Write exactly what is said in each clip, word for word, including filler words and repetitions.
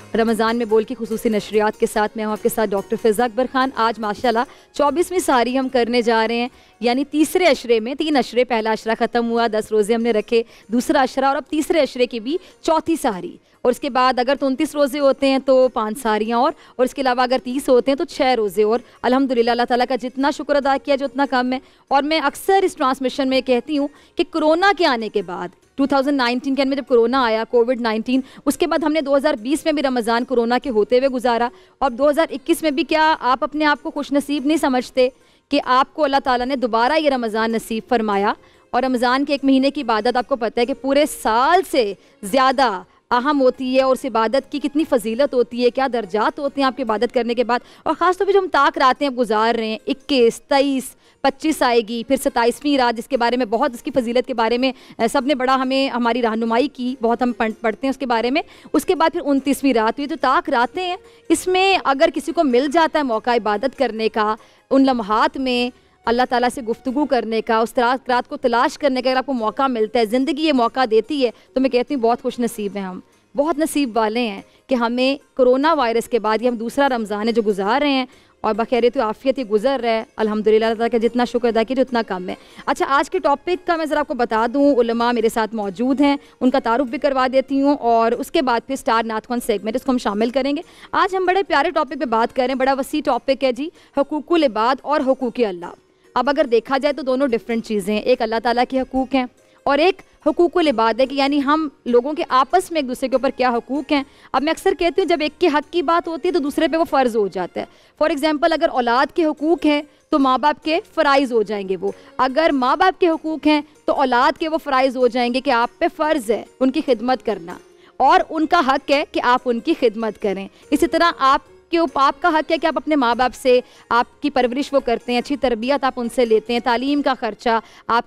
रमज़ान में बोल की खुसूसी नशरियात के साथ मैं हूँ आपके साथ डॉक्टर फ़िज़ा अकबर ख़ान। आज माशाल्लाह चौबीसवीं सारी हम करने जा रहे हैं, यानी तीसरे अशरे में तीन अशरे, पहला अशरा ख़त्म हुआ, दस रोज़े हमने रखे, दूसरा अशरा और अब तीसरे अशरे की भी चौथी सारी, और इसके बाद अगर तो उनतीस रोज़े होते हैं तो पाँच सारियाँ और और इसके अलावा अगर तीस होते हैं तो छः रोज़े और। अल्हम्दुलिल्लाह अल्लाह ताला का जितना शुक्र अदा किया जो उतना कम है। और मैं अक्सर इस ट्रांसमिशन में कहती हूँ कि कोरोना के आने के बाद दो हज़ार उन्नीस के अंदर जब कोरोना आया, कोविड नाइन्टीन, उसके बाद हमने दो हज़ार बीस में भी रमज़ान कोरोना के होते हुए गुजारा, और दो हज़ार इक्कीस में भी क्या आप अपने आप को खुशनसीब नहीं समझते कि आपको अल्लाह ताला ने दोबारा ये रमज़ान नसीब फरमाया। और रमज़ान के एक महीने की इबादत आपको पता है कि पूरे साल से ज़्यादा अहम होती है, और उस इबादत की कितनी फजीलत होती है, क्या दर्जात होते हैं आपकी इबादत करने के बाद। और ख़ास तौर पे जो हम ताक रातें अब गुजार रहे हैं, इक्कीस, तेईस, पच्चीस आएगी, फिर सत्ताईसवीं रात जिसके बारे में बहुत, इसकी फजीलत के बारे में सब ने बड़ा हमें हमारी रहनुमाई की, बहुत हम पढ़ते हैं उसके बारे में। उसके बाद फिर उनतीसवीं रात, ये जो ताक रातें हैं, इसमें अगर किसी को मिल जाता है मौका इबादत करने का, उन लम्हात में अल्लाह ताला से गुफ्तगू करने का, उस रात को तलाश करने का अगर आपको मौका मिलता है, ज़िंदगी ये मौका देती है, तो मैं कहती हूँ बहुत खुश नसीब हैं हम, बहुत नसीब वाले हैं कि हमें कोरोना वायरस के बाद ये हम दूसरा रमज़ान है जो गुजार रहे हैं, और बखैरियत तो आफियत ही गुजर रहा है। अल्हम्दुलिल्लाह अल्लाह का जितना शुक्र अदा किया उतना कम है। अच्छा, आज के टॉपिक का मैं ज़रा आपको बता दूँ, उलमा मेरे साथ मौजूद हैं, उनका तारुफ भी करवा देती हूँ, और उसके बाद फिर स्टार नात ख़्वान सेगमेंट इसको हम शामिल करेंगे। आज हम बड़े प्यारे टॉपिक पे बात कर रहे हैं, बड़ा वसी टॉपिक है जी, हुकूकुल इबाद और हुकूक अल्लाह। अब अगर देखा जाए तो दोनों डिफरेंट चीज़ें हैं, एक अल्लाह ताला के हकूक़ हैं और एक हुकूकुल इबाद है, कि यानी हम लोगों के आपस में एक दूसरे के ऊपर क्या हकूक़ हैं। अब मैं अक्सर कहती हूँ जब एक के हक़ की बात होती है तो दूसरे पे वो फ़र्ज़ हो जाता है। फॉर एग्ज़ाम्पल, अगर औलाद के हकूक़ हैं तो माँ बाप के फ़राइज़ हो जाएंगे वो, अगर माँ बाप के हकूक़ हैं तो औलाद के वो फ़राइज़ हो जाएंगे कि आप पे फ़र्ज़ है उनकी खिदमत करना, और उनका हक़ है कि आप उनकी खिदमत करें। इसी तरह आप कि आपका हक़ है कि आप अपने माँ बाप से, आपकी परवरिश वो करते हैं, अच्छी तरबियत आप उनसे लेते हैं, तालीम का ख़र्चा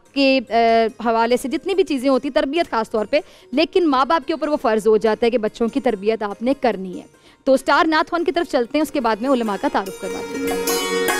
आपके हवाले से जितनी भी चीज़ें होती, तरबियत ख़ास तौर पे, लेकिन माँ बाप के ऊपर वो फ़र्ज़ हो जाता है कि बच्चों की तरबियत आपने करनी है। तो स्टार नात ख़्वान की तरफ चलते हैं, उसके बाद में उलमा का तारुफ करवाती हूँ।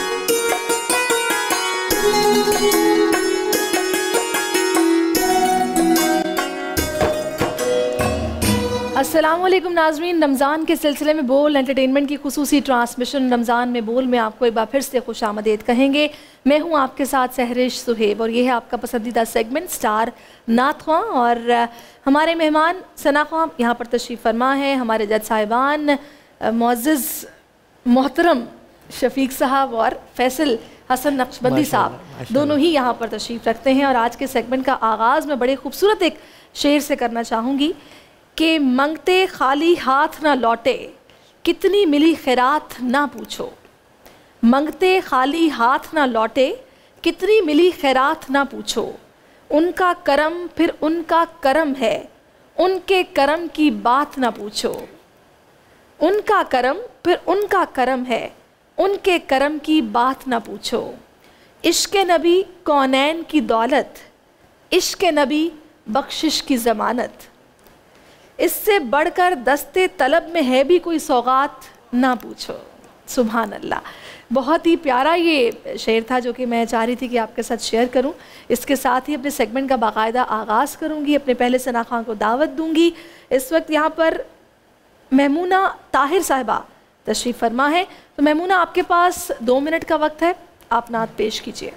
अस्सलामुअलैकुम नाज़रीन, रमज़ान के सिलसिले में बोल एंटरटेनमेंट की खुसूसी ट्रांसमिशन रमज़ान में बोल में आपको एक बार फिर से खुश आमदीद कहेंगे। मैं हूं आपके साथ सहरिश सुहेब, और ये है आपका पसंदीदा सेगमेंट स्टार नात ख़्वां, और हमारे मेहमान सना ख़्वां यहाँ पर तशरीफ़ फरमा है, हमारे जज साहिबान मुअज़्ज़िज़ मोहतरम शफ़ीक साहब और फैसल हसन नक्शबंदी साहब, दोनों ही यहाँ पर तशरीफ़ रखते हैं। और आज के सेगमेंट का आगाज़ मैं बड़े खूबसूरत एक शेर से करना चाहूँगी कि मंगते खाली हाथ ना लौटे, कितनी मिली खैरात ना पूछो। मंगते खाली हाथ ना लौटे, कितनी मिली खैरात ना पूछो। उनका करम फिर उनका करम है, उनके करम की बात ना पूछो। उनका करम फिर उनका करम है, उनके करम की बात ना पूछो। इश्क़ नबी कौनैन की दौलत, इश्क़ नबी बख्शिश की ज़मानत। इससे बढ़कर दस्ते तलब में है भी कोई सौगात ना पूछो। सुभान अल्लाह, बहुत ही प्यारा ये शेर था जो कि मैं चाह रही थी कि आपके साथ शेयर करूं। इसके साथ ही अपने सेगमेंट का बाकायदा आगाज़ करूंगी, अपने पहले सना खां को दावत दूंगी। इस वक्त यहाँ पर महमूना ताहिर साहिबा तशरीफ़ फरमा है, तो महमूना आपके पास दो मिनट का वक्त है, आप नात पेश कीजिए।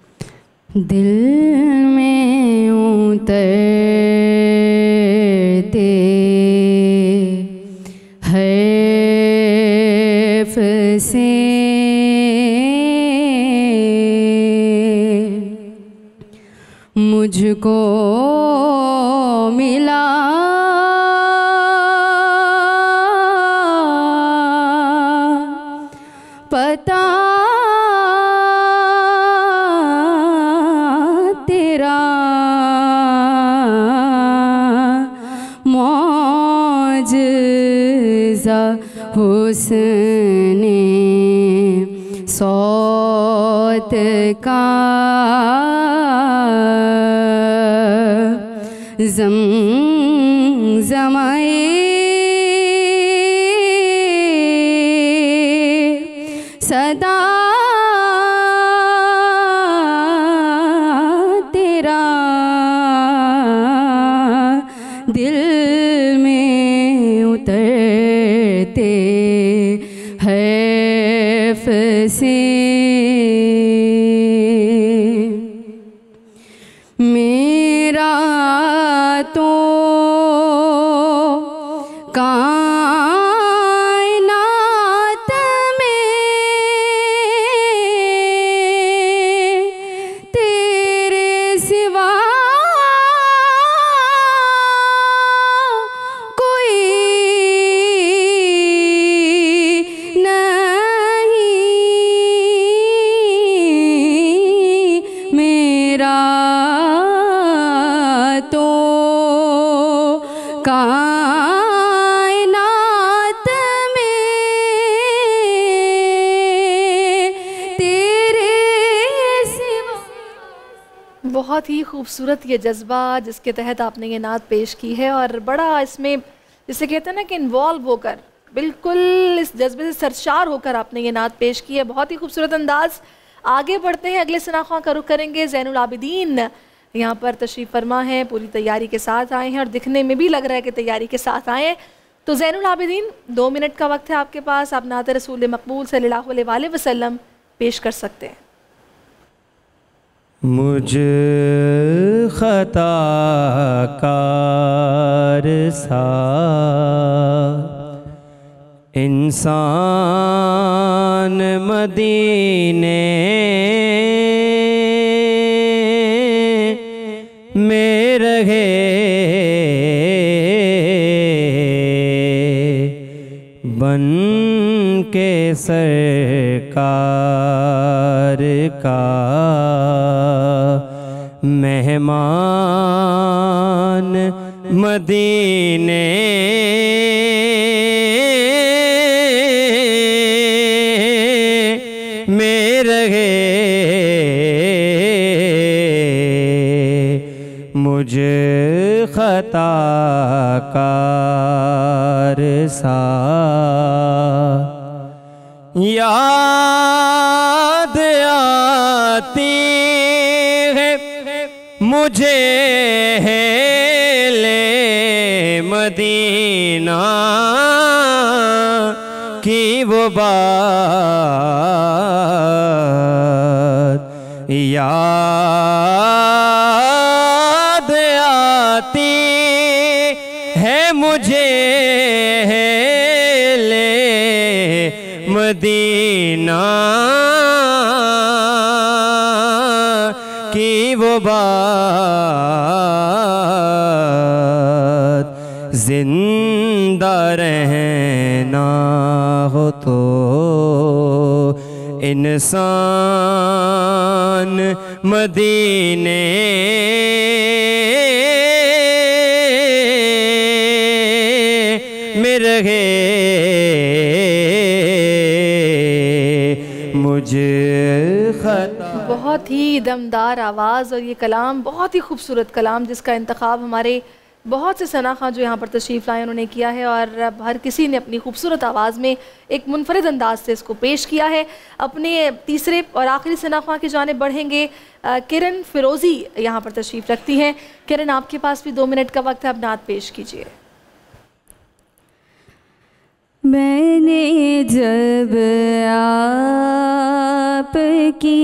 दिल में उतरते हर्फ से मुझको मिला पता तेरा मौजज़ा हुस्ने सौत का ज़मज़माए सदा तेरा दिल में उतर कायनात में तेरे सिवा कोई नहीं, मेरा तो कायनात में तेरे सिवा। बहुत ही खूबसूरत ये जज्बा जिसके तहत आपने ये नात पेश की है, और बड़ा इसमें जिसे कहते हैं ना कि इन्वॉल्व होकर, बिल्कुल इस जज्बे से सरशार होकर आपने ये नात पेश की है। बहुत ही खूबसूरत अंदाज। आगे बढ़ते हैं, अगले सनाख्वां का रुख करेंगे। ज़ैनुल आबिदीन यहाँ पर तशरीफ़ फरमा है, पूरी तैयारी के साथ आए हैं और दिखने में भी लग रहा है कि तैयारी के साथ आए हैं। तो ज़ैनुल आबिदीन, दो मिनट का वक्त है आपके पास, आप नात रसूल मकबूल सल्लल्लाहु अलैहि वसल्लम पेश कर सकते हैं। मुझ खताकार सा इंसान मदीने में रहे, बन के सरकार का मेहमान मदीने में रहे, मुझे खताकार सा याद आती है मुझे है ले मदीना की वो बात, याद आती है मुझे है ले मदीना की वो बात। जिंदा रहना हो तो इंसान मदीने में रहे, मुझे खता। बहुत ही दमदार आवाज़ और ये कलाम, बहुत ही खूबसूरत कलाम जिसका इंतखाब हमारे बहुत से सनाखा जो यहाँ पर तशरीफ़ लाए उन्होंने किया है, और हर किसी ने अपनी खूबसूरत आवाज़ में एक मुनफरिद अंदाज से इसको पेश किया है। अपने तीसरे और आखिरी सनाखा की जानिब बढ़ेंगे। किरण फिरोज़ी यहाँ पर तशरीफ़ रखती हैं। किरण, आपके पास भी दो मिनट का वक्त है, अब नात पेश कीजिए। मैंने जब आपकी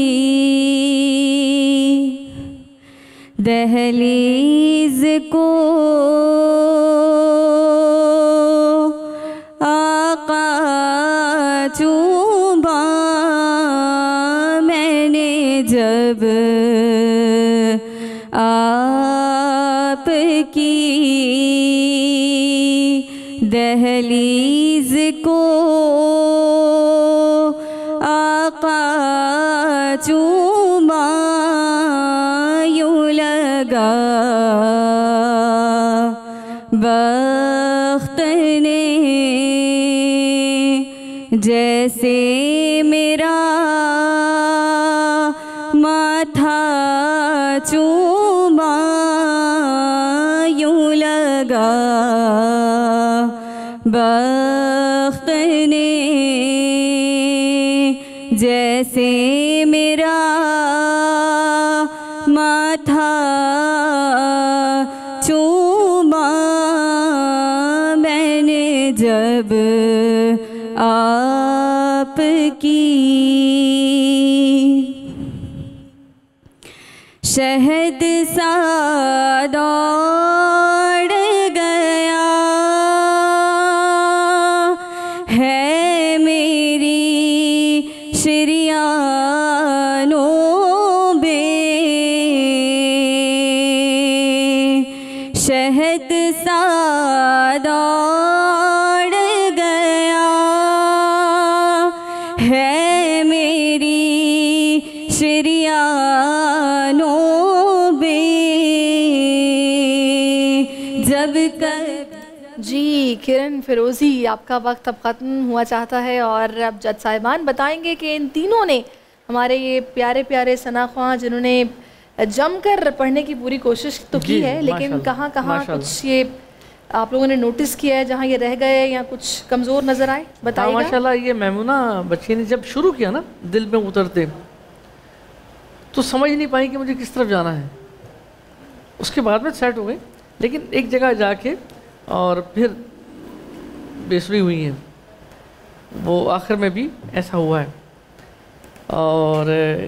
दहलीज को आका चूमा, मैंने जब आपकी दहलीज को आका चूमा, यूं लगा बख्त ने जैसे मेरा माथा चूमा, यूं लगा बख्त ने जैसे मेरा माथा चूमा, मैंने जब आपकी शहद सा शहद सा दौड़ गया है मेरी शरियानों बे जब कर। जी किरण फिरोज़ी, आपका वक्त अब ख़त्म हुआ चाहता है और अब जज साहिबान बताएंगे कि इन तीनों ने हमारे ये प्यारे प्यारे सना ख्वां जिन्होंने जमकर पढ़ने की पूरी कोशिश तो की है, लेकिन कहाँ कहाँ कुछ ये आप लोगों ने नोटिस किया है जहाँ ये रह गए या कुछ कमज़ोर नज़र आए, बताइएगा। हाँ, माशाल्लाह ये मैमूना बच्ची ने जब शुरू किया ना दिल में उतरते तो समझ नहीं पाई कि मुझे किस तरफ जाना है। उसके बाद में सेट हो गई, लेकिन एक जगह जाके और फिर बेसुरी हुई हैं, वो आखिर में भी ऐसा हुआ है। और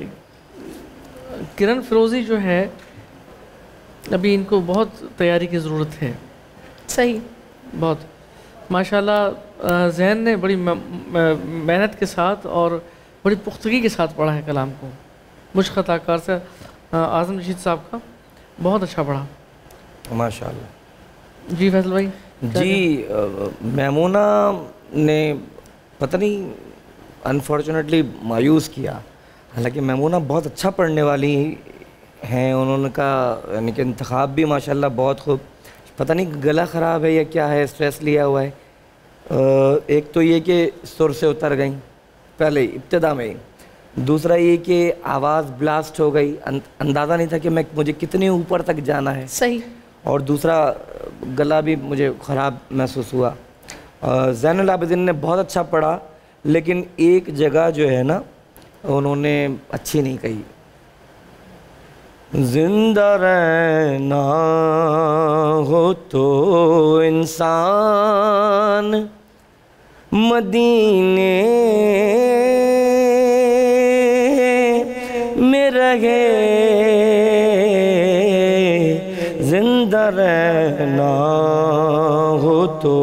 किरण फिरोज़ी जो है अभी इनको बहुत तैयारी की ज़रूरत है। सही, बहुत माशाल्लाह ज़हन ने बड़ी मेहनत के साथ और बड़ी पुख्तगी के साथ पढ़ा है कलाम को। मुझ खताकार से आज़म रशीद साहब का बहुत अच्छा पढ़ा माशाल्लाह। जी फैसल भाई। जी मैमूना ने पता नहीं अनफॉर्चुनेटली मायूस किया, हालांकि मैमूना बहुत अच्छा पढ़ने वाली हैं। उन्होंने का यानी कि इंतखाब भी माशाल्लाह बहुत खूब। पता नहीं गला ख़राब है या क्या है, स्ट्रेस लिया हुआ है। एक तो ये कि सुर से उतर गई पहले इब्तिदा में ही, दूसरा ये कि आवाज़ ब्लास्ट हो गई, अंदाज़ा नहीं था कि मैं मुझे कितने ऊपर तक जाना है। सही। और दूसरा गला भी मुझे ख़राब महसूस हुआ। ज़ैनुल आबिदीन ने बहुत अच्छा पढ़ा, लेकिन एक जगह जो है ना उन्होंने अच्छी नहीं कही। जिंदा रहना हो तो इंसान मदीने में रहे, जिंदा रहना हो तो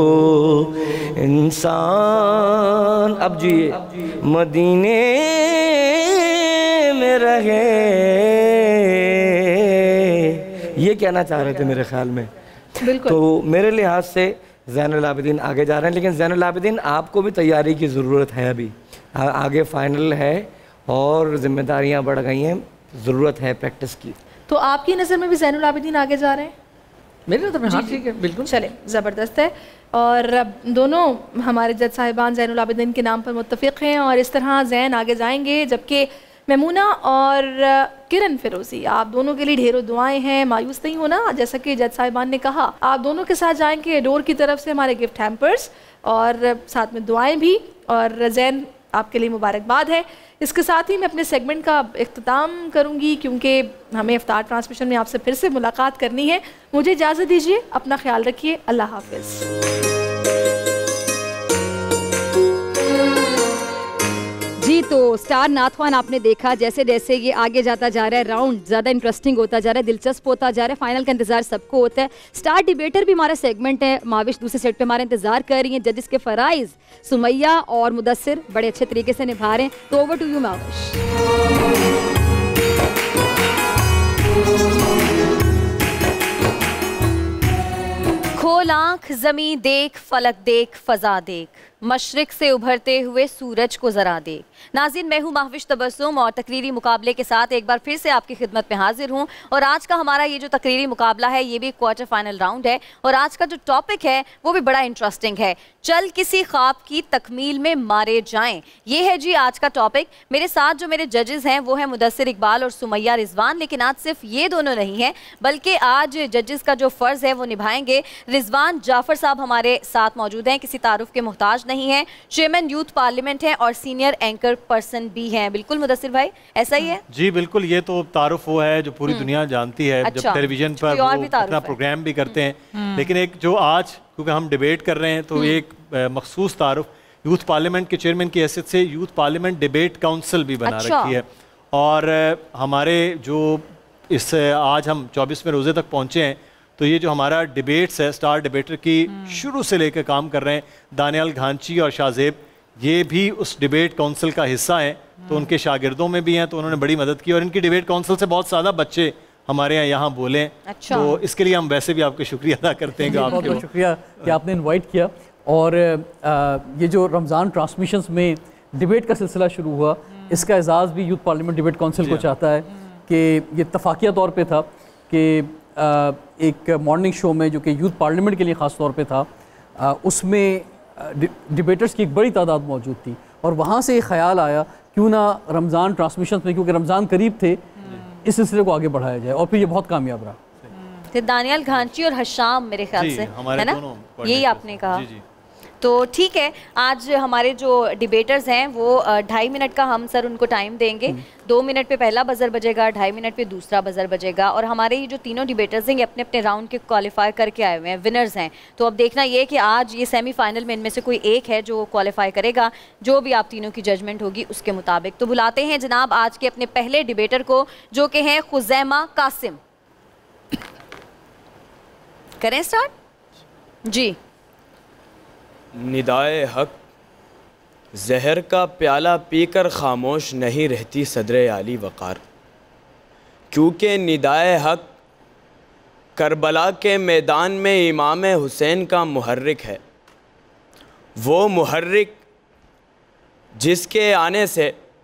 इंसान अब जी मदीने में रहे, ये कहना चाह रहे थे मेरे ख्याल में। बिल्कुल। तो मेरे लिहाज से ज़ैनुल आबिदीन आगे जा रहे हैं, लेकिन ज़ैनुल आबिदीन आपको भी तैयारी की ज़रूरत है। अभी आ, आगे फाइनल है और ज़िम्मेदारियां बढ़ गई हैं, ज़रूरत है प्रैक्टिस की। तो आपकी नज़र में भी ज़ैनुल आबिदीन आगे जा रहे हैं? मेरी नज़र में हाँ ठीक है, बिल्कुल। चले, ज़बरदस्त है। और अब दोनों हमारे जज साहिबान ज़ैनुल आबिदीन के नाम पर मुत्तफ़िक़ हैं और इस तरह ज़ैन आगे जाएंगे, जबकि मैमूना और किरण फिरोज़ी आप दोनों के लिए ढेरों दुआएं हैं। मायूस नहीं होना, जैसा कि जज साहिबान ने कहा, आप दोनों के साथ जाएंगे डोर की तरफ से हमारे गिफ्ट हैम्पर्स और साथ में दुआएं भी। और ज़ैन आपके लिए मुबारकबाद है। इसके साथ ही मैं अपने सेगमेंट का इख्तिताम करूंगी, क्योंकि हमें इफ्तार ट्रांसमिशन में आपसे फिर से मुलाकात करनी है। मुझे इजाज़त दीजिए, अपना ख्याल रखिए, अल्लाह हाफ़िज़। जी तो स्टार नाथवान आपने देखा, जैसे जैसे ये आगे जाता जा रहा है, राउंड ज़्यादा इंटरेस्टिंग होता जा रहा है, दिलचस्प होता जा रहा है। फाइनल का इंतजार सबको होता है। स्टार डिबेटर भी हमारा सेगमेंट है। माविश दूसरे सेट पे हमारा इंतजार कर रही हैं। जजेस के फराइज सुमैया और मुदस्सिर बड़े अच्छे तरीके से निभा रहे हैं। तो ओवर टू यू माविश। खोल आँख ज़मीं देख, फलक देख, फ़ज़ा देख, मशरिक से उभरते हुए सूरज को ज़रा देख। नाज़रीन, मैं हूँ महविश तबस्सुम और तकरीरी मुकाबले के साथ एक बार फिर से आपकी खिदमत में हाजिर हूँ। और आज का हमारा ये जो तकरीरी मुकाबला है ये भी क्वार्टर फाइनल राउंड है और आज का जो टॉपिक है वो भी बड़ा इंटरेस्टिंग है। चल किसी ख्वाब की तकमील में मारे जाएं, ये है जी आज का टॉपिक। मेरे साथ जो मेरे जजेस हैं वो हैं मुदस्सिर इकबाल और सुमैया रिजवान, लेकिन आज सिर्फ ये दोनों नहीं हैं, बल्कि आज जजेस का जो फ़र्ज़ है वो निभाएंगे रिजवान जाफ़र साहब हमारे साथ मौजूद हैं, किसी तारुफ के मोहताज नहीं है, चेयरमैन यूथ पार्लियामेंट हैं और सीनियर एंकर पर्सन भी हैं। बिल्कुल मुदस्सिर भाई, ऐसा ही है? जी बिल्कुल, ये तो तारुफ वो है जो पूरी दुनिया जानती है। अच्छा, जब टेलीविजन पर वो अपना प्रोग्राम भी करते हैं, लेकिन एक जो आज क्योंकि हम डिबेट कर रहे हैं तो एक मखसूस तारुफ यूथ पार्लियामेंट के चेयरमैन की हैसियत से यूथ पार्लियामेंट डिबेट काउंसिल भी बना अच्छा। रखी है। और हमारे जो इस आज हम चौबीसवें रोज़े तक पहुँचे हैं, तो ये जो हमारा डिबेट्स है, स्टार डिबेटर की शुरू से लेकर काम कर रहे हैं दानियाल घांची और शाहजेब, ये भी उस डिबेट काउंसिल का हिस्सा हैं। तो उनके शागिर्दों में भी हैं, तो उन्होंने बड़ी मदद की और इनकी डिबेट काउंसिल से बहुत ज़्यादा बच्चे हमारे यहाँ यहाँ बोलें। अच्छा। तो इसके लिए हम वैसे भी आपके शुक्रिया अदा करते हैं कि बहुत आपके बहुत शुक्रिया कि आपने इनवाइट किया। और आ, ये जो रमज़ान ट्रांसमिशंस में डिबेट का सिलसिला शुरू हुआ, इसका एजाज़ भी यूथ पार्लियामेंट डिबेट काउंसिल को चाहता है कि ये इत्तफाकिया तौर पे था कि आ, एक मॉर्निंग शो में जो कि यूथ पार्लियामेंट के लिए ख़ास तौर पे था, आ, उसमें डिबेटर्स की एक बड़ी तादाद मौजूद थी और वहाँ से एक ख़याल आया क्यों ना रमज़ान ट्रांसमिशन में, क्योंकि रमज़ान करीब थे, इस सिलसिले को आगे बढ़ाया जाए और फिर ये बहुत कामयाब रहा। तो दानियाल घांची और हशाम मेरे ख्याल से, है ना, यही आपने कहा। जी जी। तो ठीक है, आज हमारे जो डिबेटर्स हैं वो ढाई मिनट का हम सर उनको टाइम देंगे। दो मिनट पे पहला बजर बजेगा, ढाई मिनट पे दूसरा बजर बजेगा और हमारे ये जो तीनों डिबेटर्स हैं ये अपने अपने राउंड के क्वालिफाई करके आए हुए हैं, विनर्स हैं। तो अब देखना ये कि आज ये सेमीफाइनल में इनमें से कोई एक है जो क्वालिफाई करेगा, जो भी आप तीनों की जजमेंट होगी उसके मुताबिक। तो बुलाते हैं जनाब आज के अपने पहले डिबेटर को, जो कि हैं खुजैमा कासिम। करें स्टार्ट जी। निदाए हक जहर का प्याला पीकर खामोश नहीं रहती सदरे आली वक़ार, क्योंकि निदाए हक करबला के मैदान में इमाम हुसैन का मुहर्रिक है। वो मुहर्रिक जिसके आने से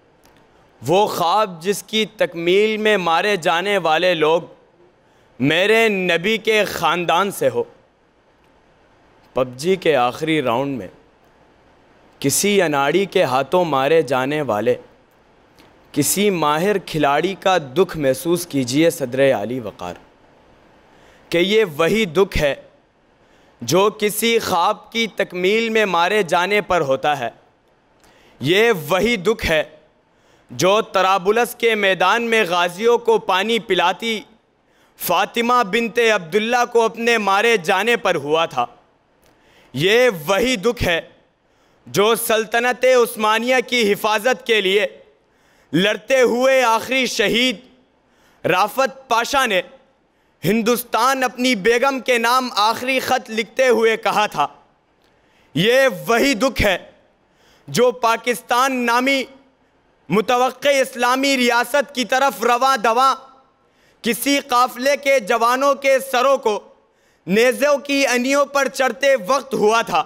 वो ख्वाब जिसकी तकमील में मारे जाने वाले लोग मेरे नबी के ख़ानदान से हो। पबजी के आखिरी राउंड में किसी अनाड़ी के हाथों मारे जाने वाले किसी माहिर खिलाड़ी का दुख महसूस कीजिए सदरे आली वक़ार, कि ये वही दुख है जो किसी ख्वाब की तकमील में मारे जाने पर होता है। ये वही दुख है जो तराबुलस के मैदान में गाजियों को पानी पिलाती फ़ातिमा बिनते अब्दुल्ला को अपने मारे जाने पर हुआ था। ये वही दुख है जो सल्तनत उस्मानिया की हिफाजत के लिए लड़ते हुए आखिरी शहीद राफत पाशा ने हिंदुस्तान अपनी बेगम के नाम आखिरी ख़त लिखते हुए कहा था। ये वही दुख है जो पाकिस्तान नामी मुतवक्के इस्लामी रियासत की तरफ रवां दवा किसी काफ़िले के जवानों के सरों को नेज़ों की अनियों पर चढ़ते वक्त हुआ था।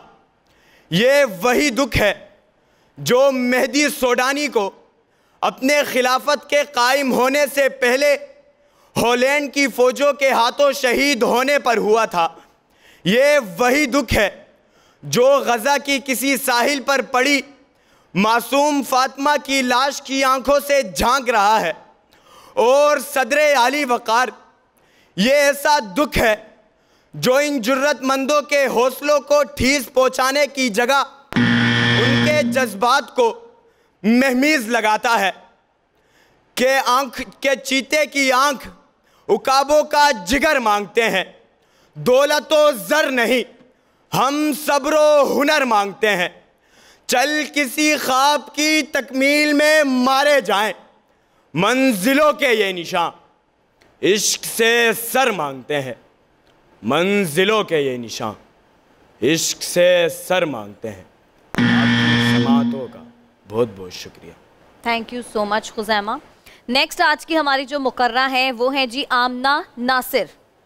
ये वही दुख है जो मेहदी सोडानी को अपने खिलाफत के कायम होने से पहले हॉलैंड की फ़ौजों के हाथों शहीद होने पर हुआ था। ये वही दुख है जो गज़ा की किसी साहिल पर पड़ी मासूम फ़ातिमा की लाश की आंखों से झांक रहा है। और सदरे आली वक़ार, ये ऐसा दुख है जो इन जुर्रतमंदों के हौसलों को ठेस पहुंचाने की जगह उनके जज्बात को महमीज लगाता है कि आंख के चीते की आंख उकाबों का जिगर मांगते हैं। दौलत व ज़र नहीं, हम सब्र व हुनर मांगते हैं। चल किसी ख्वाब की तकमील में मारे जाएं, मंजिलों के ये निशान इश्क से सर मांगते हैं। मंजिलों के ये निशान इश्क से सर मांगते हैं। आपकी समातों का बहुत बहुत शुक्रिया। Thank you so much Khuzaima. Next आज की हमारी जो मुकर्रा है वो है जी आमना नासिर।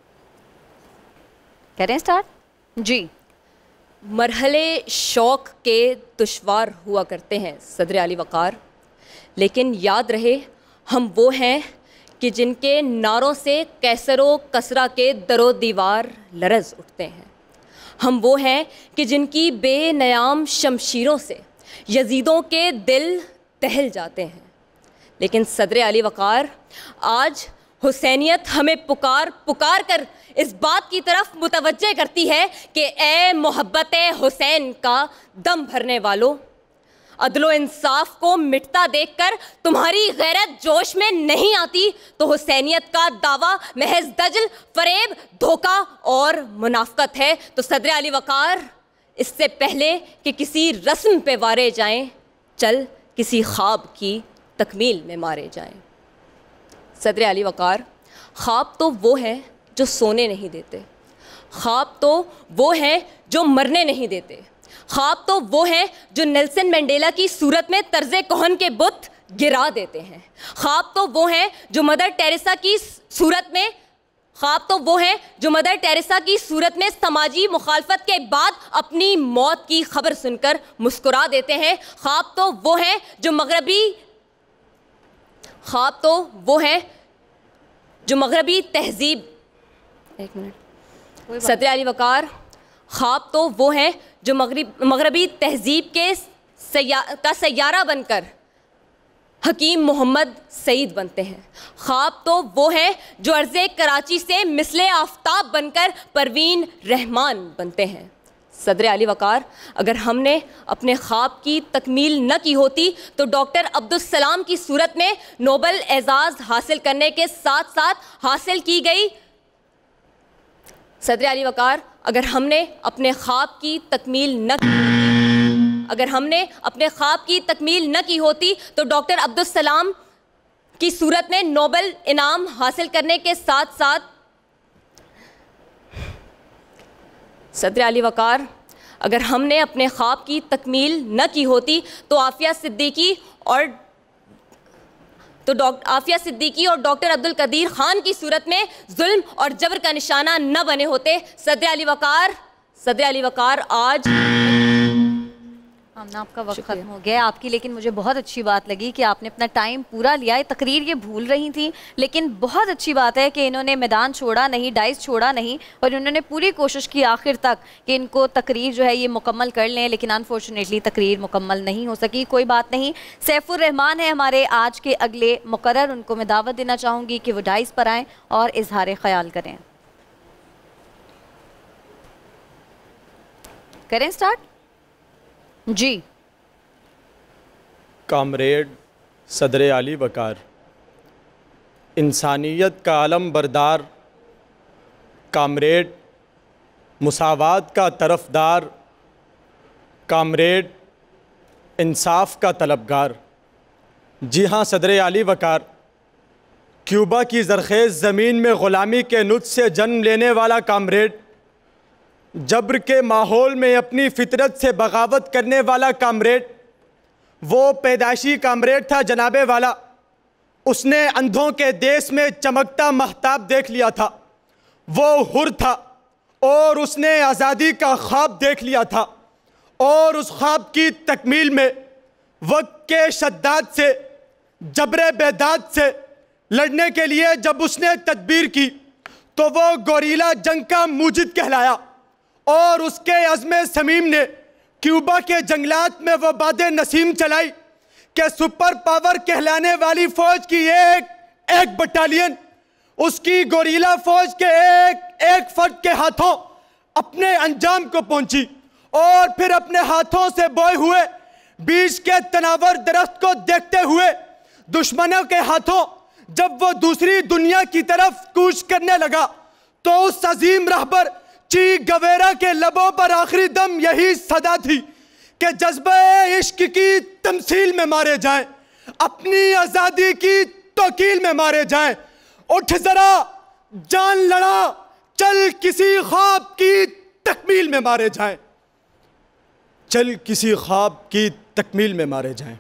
करें स्टार्ट जी। मरहले शौक़ के दुश्वार हुआ करते हैं सदर आली वक़ार, लेकिन याद रहे हम वो हैं कि जिनके नारों से कैसरो कसरा के दरो दीवार लरज़ उठते हैं। हम वो हैं कि जिनकी बेनयाम शमशीरों से यजीदों के दिल दहल जाते हैं। लेकिन सदर आली वक़ार, आज हुसैनियत हमें पुकार पुकार कर इस बात की तरफ मुतवज्जे करती है कि ए मोहब्बत हुसैन का दम भरने वालों, अदलो इंसाफ को मिटता देखकर तुम्हारी गैरत जोश में नहीं आती तो हुसैनियत का दावा महज दजल, फरेब, धोखा और मुनाफकत है। तो सदर आली वक़ार, इससे पहले कि किसी रस्म पे वारे जाएं, चल किसी ख्वाब की तकमील में मारे जाएं। सदर आली वक़ार, ख्वाब तो वो हैं जो सोने नहीं देते, ख्वाब तो वो हैं जो मरने नहीं देते, ख्वाब तो वो हैं जो नेल्सन मंडेला की सूरत में तर्ज़े कोहन के बुत गिरा देते हैं। ख्वाब तो वो हैं जो मदर टेरेसा की सूरत में ख्वाब तो वो हैं जो मदर टेरेसा की सूरत में समाजी मुखालफत के बाद अपनी मौत की खबर सुनकर मुस्कुरा देते हैं। ख्वाब तो वो हैं जो मगरबी ख्वाब तो वो हैं जो मगरबी तहजीब एक मिनट सदर अली वक़ार ख्वाब तो वो हैं जो मगरब मगरबी तहजीब के सया, का सैयारा बनकर हकीम मोहम्मद सईद बनते हैं। ख्वाब तो वो हैं जो अर्ज़े कराची से मिसले आफ्ताब बनकर परवीन रहमान बनते हैं। सदर अली वक़ार, अगर हमने अपने ख्वाब की तकमील न की होती तो डॉक्टर अब्दुल सलाम की सूरत में नोबल एजाज़ हासिल करने के साथ साथ हासिल की गई सदर अली वक़ार, अगर हमने अपने ख्वाब की तकमील न की अगर हमने अपने ख्वाब की तकमील न की होती तो डॉक्टर अब्दुल सलाम की सूरत में नोबल इनाम हासिल करने के साथ साथ सदर अली वक़ार, अगर हमने अपने ख्वाब की तकमील न की होती तो आफिया सिद्दीकी और तो डॉक्टर आफिया सिद्दीकी और डॉक्टर अब्दुल कदीर खान की सूरत में जुल्म और जबर का निशाना न बने होते। सदर अली वक़ार सदर अली वक़ार आज हमने आपका वक्त ख़त्म हो गया आपकी, लेकिन मुझे बहुत अच्छी बात लगी कि आपने अपना टाइम पूरा लिया है। तकरीर ये भूल रही थी, लेकिन बहुत अच्छी बात है कि इन्होंने मैदान छोड़ा नहीं, डाइस छोड़ा नहीं, और इन्होंने पूरी कोशिश की आखिर तक कि इनको तकरीर जो है ये मुकम्मल कर लें, लेकिन अनफॉर्चुनेटली तकरीर मुकम्मल नहीं हो सकी। कोई बात नहीं, सैफुर रहमान है हमारे आज के अगले मुकर्रर, उनको मैं दावत देना चाहूँगी कि वो डाइस पर आएँ और इजहार ख्याल करें। करें स्टार्ट जी। कामरेड सदर अली वक़ार, इंसानियत का आलम बरदार, कामरेड मुसावात का तरफदार, कामरेड इंसाफ का तलबगार। जी हाँ सदर अली वक़ार, क्यूबा की ज़रख़ेज़ ज़मीन में ग़ुलामी के नुत्फ़ से जन्म लेने वाला कामरेड, जब्र के माहौल में अपनी फितरत से बगावत करने वाला कामरेड, वो पैदाइशी कामरेड था जनाबे वाला। उसने अंधों के देश में चमकता महताब देख लिया था। वो हुर था और उसने आज़ादी का ख्वाब देख लिया था, और उस ख्वाब की तकमील में वक्त के शद्दाद से, जबरे बेदाद से लड़ने के लिए जब उसने तदबीर की तो वो गोरीला जंग का मूजिद कहलाया, और उसके अज़्म समीम ने क्यूबा के जंगलात में वो बादे नसीम चलाई कि सुपर पावर कहलाने वाली फौज की एक एक बटालियन उसकी गोरीला फौज के एक एक फर्द के हाथों अपने अंजाम को पहुंची, और फिर अपने हाथों से बोए हुए बीज के तनावर दरख्त को देखते हुए दुश्मनों के हाथों जब वो दूसरी दुनिया की तरफ कूच करने लगा तो उस अजीम रहबर ची गवेरा के लबों पर आखिरी दम यही सदा थी कि जज्बे इश्क की तमसील में मारे जाएं, अपनी आज़ादी की तौकील में मारे जाएं। उठ जरा जान लड़ा, चल किसी ख्वाब की तकमील में मारे जाएं, चल किसी ख्वाब की तकमील में मारे जाएं।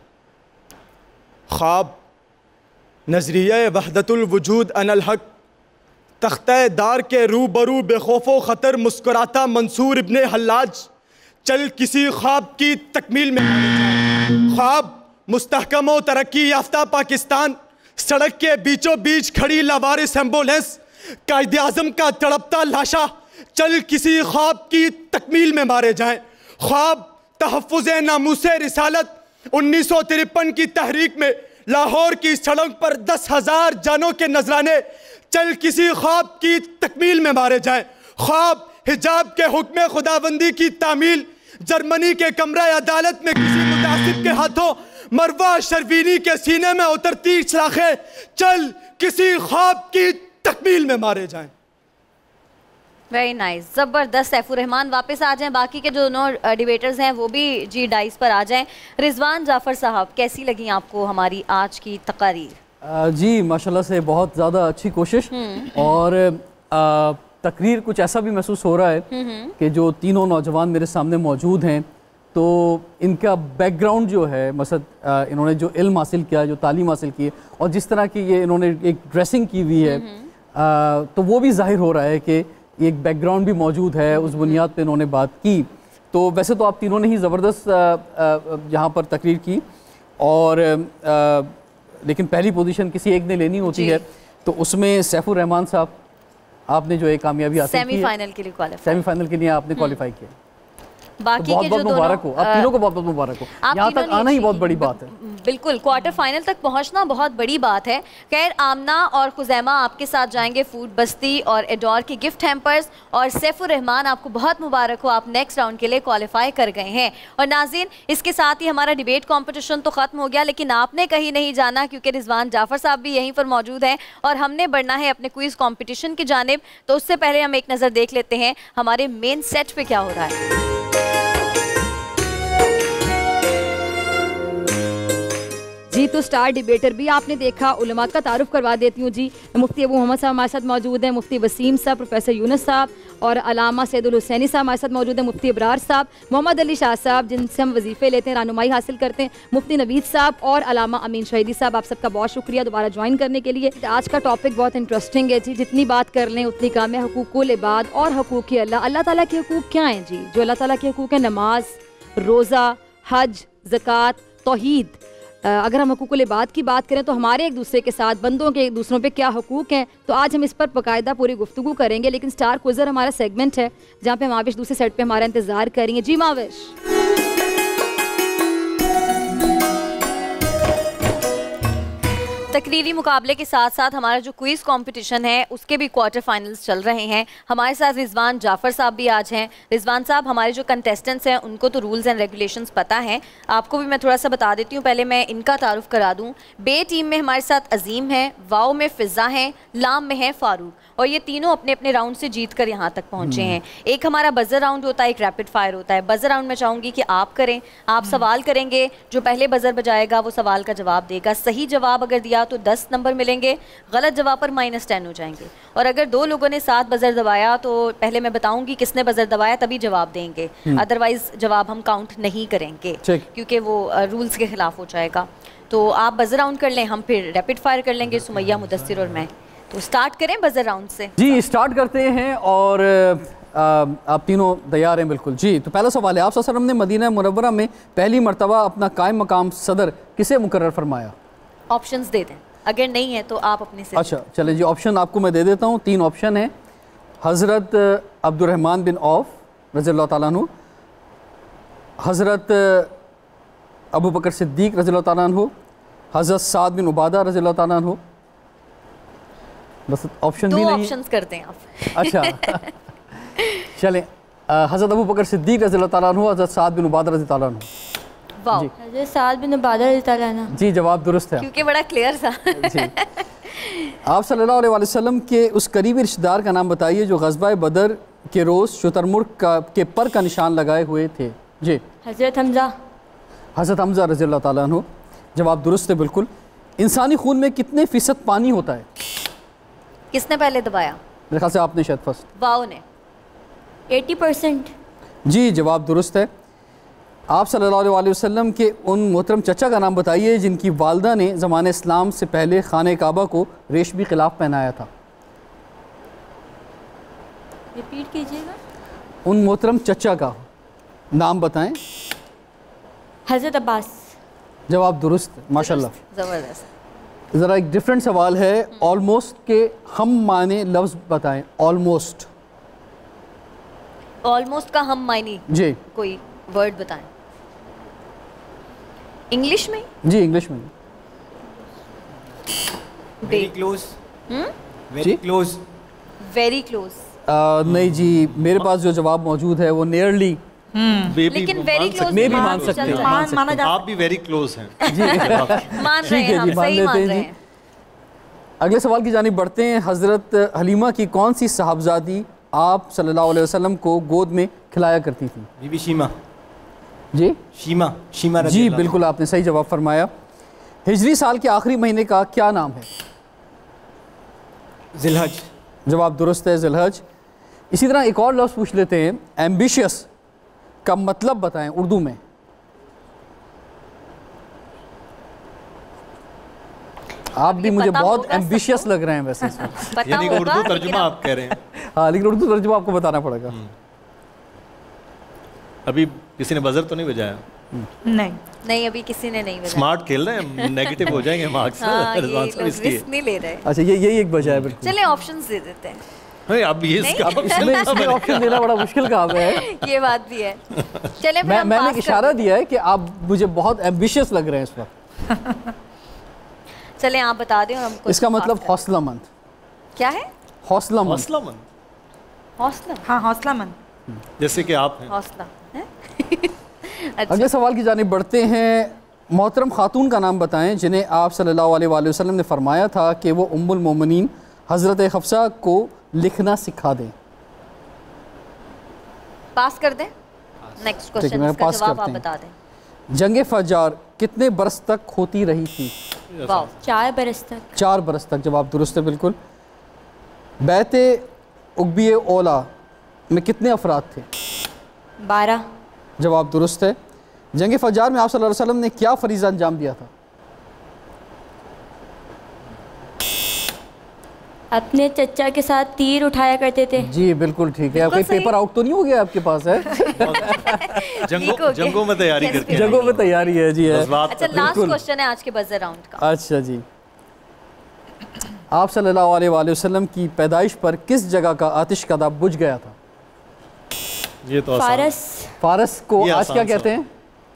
ख्वाब नज़रिया वहदतुल वजूद अनल हक, तख्ते दार के रूबरू बेखौफो ख़तर मुस्कुराता मंसूर इब्ने हल्लाज, चल किसी ख्वाब की तकमील में मारे जाएं। ख्वाब मुस्तहकम व तरक्की याफ्ता पाकिस्तान, सड़क के बीचों बीच खड़ी लावारिस एम्बुलेंस, कायदे आज़म का तड़पता लाशा, चल किसी ख्वाब की तकमील में मारे जाएं। ख्वाब तहफ़्फ़ुज़ नामूसे रिसालत, उन्नीस सौ तिरपन की तहरीक में लाहौर की सड़क पर दस हज़ार जानों के नजराने, चल किसी ख्वाब की तकमील में मारे जाएं। ख्वाब हिजाब के हुक्म खुदाबंदी की तामील, जर्मनी के कमरा अदालत में किसी मुतासिब के हाथों मरवा शर्वीनी के सीने में उतरती सलाखें, चल किसी ख्वाब की तकमील में मारे जाएं। वेरी नाइस, ज़बरदस्त। सैफुर रहमान वापस आ जाएं, बाकी के जो दोनों डिबेटर्स हैं वो भी जी डाइस पर आ जाएं। रिजवान जाफ़र साहब, कैसी लगी आपको हमारी आज की तकारीर? जी माशाल्लाह से बहुत ज़्यादा अच्छी कोशिश, और आ, तकरीर कुछ ऐसा भी महसूस हो रहा है कि जो तीनों नौजवान मेरे सामने मौजूद हैं तो इनका बैकग्राउंड जो है, मसद इन्होंने जो इल्म हासिल किया, जो तालीम हासिल की है, और जिस तरह की ये इन्होंने एक ड्रेसिंग की हुई है, आ, तो वो भी जाहिर हो रहा है कि एक बैकग्राउंड भी मौजूद है, उस बुनियाद पे इन्होंने बात की। तो वैसे तो आप तीनों ने ही ज़बरदस्त यहाँ पर तकरीर की, और आ, लेकिन पहली पोजीशन किसी एक ने लेनी होती है, तो उसमें सैफुर रहमान साहब आपने जो एक कामयाबी हासिल की, सेमीफाइनल के लिए क्वालिफाई सेमीफाइनल के लिए आपने क्वालिफाई किया। बाकी तो बहुत के बहुत जो मुबारक हो, आप तीनों को बहुत बहुत मुबारक हो, यहाँ तक आना ही बहुत बड़ी बात है। बिल्कुल, क्वार्टर फाइनल तक पहुंचना बहुत बड़ी बात है। खैर, आमना और खुजैमा आपके साथ जाएंगे फूड बस्ती और एडोर के गिफ्ट हैम्पर्स, और सैफुर रहमान आपको बहुत मुबारक हो, आप नेक्स्ट राउंड के लिए क्वालिफाई कर गए हैं। और नाज़रीन, इसके साथ ही हमारा डिबेट कॉम्पिटिशन तो ख़त्म हो गया, लेकिन आपने कहीं नहीं जाना, क्योंकि रिजवान जाफ़र साहब भी यहीं पर मौजूद हैं और हमने बढ़ना है अपने क्विज़ कॉम्पिटिशन की जानिब। तो उससे पहले हम एक नज़र देख लेते हैं हमारे मेन सेट पे क्या हो रहा है। जी, तो स्टार डिबेटर भी आपने देखा, उलमा का तारुफ करवा देती हूँ जी। मुफ्ती अबू मोहम्मद साहब हमारे साथ मौजूद हैं, मुफ्ती वसीम साहब, प्रोफेसर यूनुस साहब और अलामा सैदुल हुसैनी साहब हमारे साथ मौजूद हैं, मुफ्ती अबरार साहब, मोहम्मद अली शाह साहब जिनसे हम वजीफ़े लेते हैं, रहनुमाई हासिल करते हैं, मुफ्ती नवीद साहब और अलामा अमीन शहीदी साहब। आप सबका बहुत शुक्रिया दोबारा ज्वाइन करने के लिए। आज का टॉपिक बहुत इंटरेस्टिंग है जी, जितनी बात कर लें उतनी कम है। हुकूकुल इबाद और हुकूक अल्लाह, अल्लाह ताला के हुकूक क्या हैं जी? जो अल्लाह ताला के हुकूक हैं, नमाज, रोज़ा, हज, ज़कात, तौहीद। अगर हम हुकूकुल इबाद की बात करें तो हमारे एक दूसरे के साथ, बंदों के एक दूसरों पे क्या हुकूक हैं, तो आज हम इस पर बाकायदा पूरी गुफ्तगू करेंगे। लेकिन स्टार क्विज़र हमारा सेगमेंट है जहाँ पे माविश दूसरे सेट पे हमारा इंतज़ार करेंगे। जी माविश। तकरीरी मुकाबले के साथ साथ हमारा जो क्विज़ कंपटीशन है उसके भी क्वार्टर फाइनल्स चल रहे हैं। हमारे साथ रिजवान जाफ़र साहब भी आज हैं। रिजवान साहब, हमारे जो कंटेस्टेंट्स हैं उनको तो रूल्स एंड रेगुलेशंस पता हैं, आपको भी मैं थोड़ा सा बता देती हूँ। पहले मैं इनका तारुफ करा दूँ। बे टीम में हमारे साथ अजीम है, वाओ में फ़िज़ा हैं, लाम में है फ़ारूक, और ये तीनों अपने अपने राउंड से जीत कर यहाँ तक पहुँचे हैं। एक हमारा बज़र राउंड होता है, एक रैपिड फायर होता है। बज़र राउंड में चाहूँगी कि आप करें, आप सवाल करेंगे, जो पहले बज़र बजाएगा वो सवाल का जवाब देगा। सही जवाब अगर दिया तो दस नंबर मिलेंगे, गलत जवाब पर माइनस टेन हो जाएंगे। और अगर दो लोगों ने सात बज़र दबाया तो पहले मैं बताऊँगी किसने बज़र दबाया, तभी जवाब देंगे, अदरवाइज़ जवाब हम काउंट नहीं करेंगे क्योंकि वो रूल्स के ख़िलाफ़ हो जाएगा। तो आप बज़र राउंड कर लें, हम फिर रैपिड फायर कर लेंगे, सुमैया, मुदस्सिर और मैं। तो स्टार्ट करें बज़र राउंड से। जी, स्टार्ट करते हैं, और आ, आप तीनों तैयार हैं? बिल्कुल जी। तो पहला सवाल है, आप सल्लल्लाहु अलैहि वसल्लम ने मदीना मुनव्वरा में पहली मरतबा अपना कायम मकाम सदर किसे मुकर्रर फरमाया? ऑप्शंस दे दें, अगर नहीं है तो आप अपने से। अच्छा चले जी, ऑप्शन आपको मैं दे देता हूँ। तीन ऑप्शन है, हज़रत अब्दुर्रहमान बिन औफ रज़ियल्लाहु ताला अन्हु, हज़रत अबू बकर सिद्दीक रज़ियल्लाहु ताला अन्हु, हज़रत साद बिन उबादा रज़ियल्लाहु ताला अन्हु। बस ऑप्शन भी नहीं, ऑप्शंस करते हैं आप। अच्छा चलें, हज़रत अबू बकर सिद्दीक रज़ियल्लाहु ताला अन्हु, हज़रत साद बिन उबादा रज़ियल्लाहु ताला अन्हु। वाह, हज़रत साद बिन उबादा रज़ियल्लाहु ताला अन्हु। जी, जवाब दुरुस्त है, क्योंकि बड़ा क्लियर था। जी। आप सल्लल्लाहु अलैहि वसल्लम के उस करीबी रिश्तेदार का नाम बताइए जो ग़ज़वा बदर के रोज़ शुतरमुर्ग का के पर का निशान लगाए हुए थे। जी, हज़रत हमज़ा। हज़रत हमज़ा रज़ियल्लाहु ताला अन्हु। जवाब दुरुस्त है बिल्कुल। इंसानी खून में कितने फ़ीसद पानी होता है? किसने पहले दबाया? मेरे ख्याल से आपने शायद फर्स्ट। वाओ ने। अस्सी परसेंट। जी, जवाब दुरुस्त है। आप सल्लल्लाहु अलैहि वसल्लम के उन मोहतरम चचा का नाम बताइए जिनकी वालदा ने ज़माने इस्लाम से पहले खाने काबा को रेशमी खिलाफ पहनाया था। रिपीट कीजिएगा। उन मोहतरम चचा का नाम बताएं। हज़रत अब्बास। जवाब दुरुस्त, माशाल्लाह, ज़बरदस्त। ज़रा एक डिफरेंट सवाल है, ऑलमोस्ट के हम माने लफ्ज़ बताएं। ऑलमोस्ट, ऑलमोस्ट का हम मायने जी कोई वर्ड बताएं इंग्लिश में। जी, इंग्लिश में। Very close. Very close. Very close. नहीं जी, मेरे पास जो जवाब मौजूद है वो नियरली। लेकिन वेरी क्लोज में भी मान सकते हैं, आप भी वेरी क्लोज हैं। जी मान रहे हैं, हम सही मान रहे हैं। अगले सवाल की जानिब बढ़ते हैं। हज़रत हलीमा की कौन सी साहबजादी आप सल्लल्लाहु अलैहि वसल्लम को गोद में खिलाया करती थी? बीबी शीमा। जी, शीमा। शीमा जी, बिल्कुल आपने सही जवाब फरमाया। हिजरी साल के आखिरी महीने का क्या नाम है? जिलहज। जवाब दुरुस्त है, जिलहज। इसी तरह एक और लफ्ज़ पूछ लेते हैं, एम्बिशियस का मतलब बताएं उर्दू में। आप भी मुझे बहुत एम्बिशियस लग रहे हैं वैसे इसमें। यानी कि उर्दू तर्जुमा आप कह रहे हैं। हाँ, लेकिन उर्दू तर्जुमा आपको बताना पड़ेगा। अभी किसी ने बजर तो नहीं बजाया? नहीं नहीं, अभी किसी ने नहीं बजाया। स्मार्ट खेल रहे हैं, नेगेटिव हो जाएंगे मार्क्स। हाँ, ये लोग रिस्क नहीं ले रहे। अच्छा, ये यही एक बजाय बिल्कुल। चलिए ऑप्शंस दे देते हैं। अब ये इसमें इसमें ऑप्शन देना बड़ा मुश्किल काम है। ये बात भी है। चलिए मैं मैंने एक इशारा दिया है कि आप मुझे बहुत एम्बिशियस लग रहे हैं इस वक्त। चले आप बता दें हमको। इसका मतलब हौसलामंद। क्या है? हौसलामंद। हौसलामंद। हौसला, हाँ हौसलामंद, जैसे कि आप हैं। हौसला। अच्छा। अगले सवाल की जानिब बढ़ते हैं। मोहतरम खातून का नाम बताएं जिन्हें आप सल्लल्लाहु अलैहि वसल्लम ने फरमाया था कि वो उम्मुल मोमिनीन हज़रत हफ्सा को लिखना सिखा दें। पास कर दें। नेक्स्ट क्वेश्चन, इसका जवाब आप बता दें। जंग फजार कितने बरस तक होती रही थी? वाह, चार बरस तक। चार बरस तक, जवाब दुरुस्त है बिल्कुल। बैत उक़बी ओला में कितने अफराद थे? बारह, जवाब दुरुस्त है। जंग फजार में आप सल्लल्लाहु अलैहि वसल्लम ने क्या फरीज़ा अंजाम दिया था? अपने चचा के साथ तीर उठाया करते थे। जी बिल्कुल ठीक है। कोई पेपर आउट तो नहीं हो गया आपके पास है? जंगों जंगों में तैयारी करते हैं। जंगों में तैयारी है जी है। अच्छा, लास्ट क्वेश्चन है आज के बजर राउंड का। अच्छा जी, आप सल्लल्लाहु अलैहि वसल्लम की पैदाइश पर किस जगह का आतिश कदा बुझ गया था? ये तो फारस। फारस को आज क्या कहते हैं?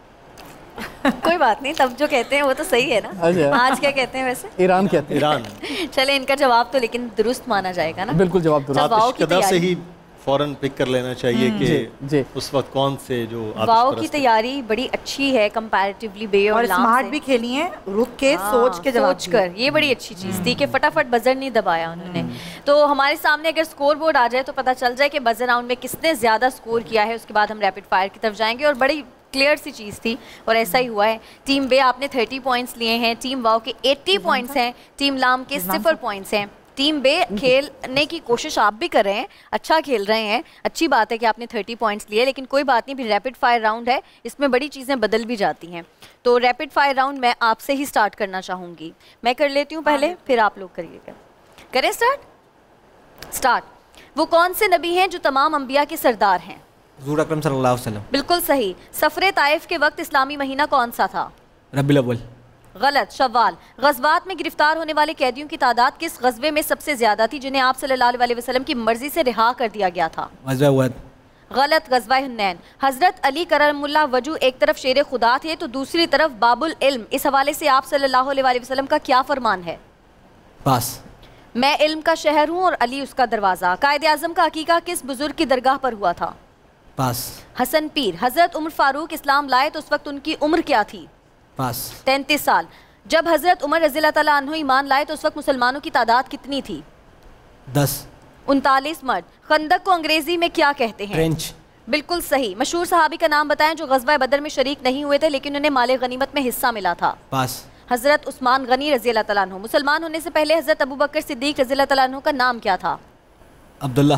कोई बात नहीं, तब जो कहते हैं वो तो सही है ना। अच्छा। आज क्या कहते हैं वैसे? ईरान कहते हैं। ईरान। चले इनका जवाब तो लेकिन दुरुस्त माना जाएगा ना। बिल्कुल जवाब दुरुस्त। वाव की कदा से ही फौरन पिक कर लेना चाहिए कि जी, जी। उस वक्त कौन से जो वाव की तैयारी बड़ी अच्छी है कंपैरेटिवली बे और स्मार्ट भी खेली हैं, रुक के सोच के जवाब सोच कर। ये बड़ी अच्छी चीज़ थी कि फटाफट बजर नहीं दबाया उन्होंने। तो हमारे सामने अगर स्कोर बोर्ड आ जाए तो पता चल जाए कि बजर राउंड में किसने ज़्यादा स्कोर किया है। उसके बाद हम रैपिड फायर की तरफ जाएंगे और बड़ी क्लियर सी चीज़ थी और ऐसा ही हुआ है। टीम बे आपने थर्टी पॉइंट्स लिए हैं, टीम वाव के एट्टी पॉइंट्स हैं, टीम लाम के सिफर पॉइंट्स हैं। टीम बे खेलने की कोशिश आप भी कर रहे हैं, अच्छा खेल रहे हैं, अच्छी बात है कि आपने थर्टी पॉइंट्स लिए, लेकिन कोई बात नहीं, भी रैपिड फायर राउंड है, इसमें बड़ी चीज़ें बदल भी जाती हैं। तो रैपिड फायर राउंड मैं आपसे ही स्टार्ट करना चाहूँगी। मैं कर लेती हूँ पहले, फिर आप लोग करिएगा। करें स्टार्ट? स्टार्ट। वो कौन से नबी हैं जो तमाम अंबिया के सरदार हैं? हुज़ूर अकरम सल्लल्लाहु अलैहि वसल्लम। बिल्कुल सही। सफरे ताइफ के वक्त इस्लामी महीना कौन सा था? रबीउल अव्वल। गलत। शव्वाल। गज़वात में गिरफ्तार होने वाले कैदियों की तादाद किस गज़वे में सबसे ज्यादा थी जिन्हें आप सल्लल्लाहु अलैहि वसल्लम की मर्जी से रिहा कर दिया गया था? गज़वा उहद। गलत। गज़वा हुनैन। हजरत अली करमुल्लाह वजू एक तरफ शेर खुदा थे तो दूसरी तरफ बाबुल इल्म, इस हवाले से आप सल्लल्लाहु अलैहि वसल्लम का क्या फरमान है? पास। मैं इल्म का शहर हूँ और अली उसका दरवाज़ा। कायदे आज़म का अकीका किस बुजुर्ग की दरगाह पर हुआ था? पास। हसन पीर। हजरत उमर फारूक इस्लाम लाए तो उस वक्त उनकी उम्र क्या थी? पास। तैंतीस साल। जब हजरत उमर रज़ियल्लाहु तआला अन्हु ईमान लाए तो उस वक्त मुसलमानों की तादाद कितनी थी? दस। उनतालीस मर्द। खंदक को अंग्रेजी में क्या कहते हैं? ट्रेंच। बिल्कुल सही। मशहूर सहाबी का नाम बताएं जो गज़वा बदर में शरीक नहीं हुए थे लेकिन उन्हें माले गनीमत में हिस्सा मिला था? पास। हजरत उस्मान गनी रज़ियल्लाहु तआला अन्हु। मुसलमान होने से पहले हजरत अबू बकर सिद्दीक रज़ियल्लाहु तआला अन्हु का नाम क्या था? अब्दुल्ला।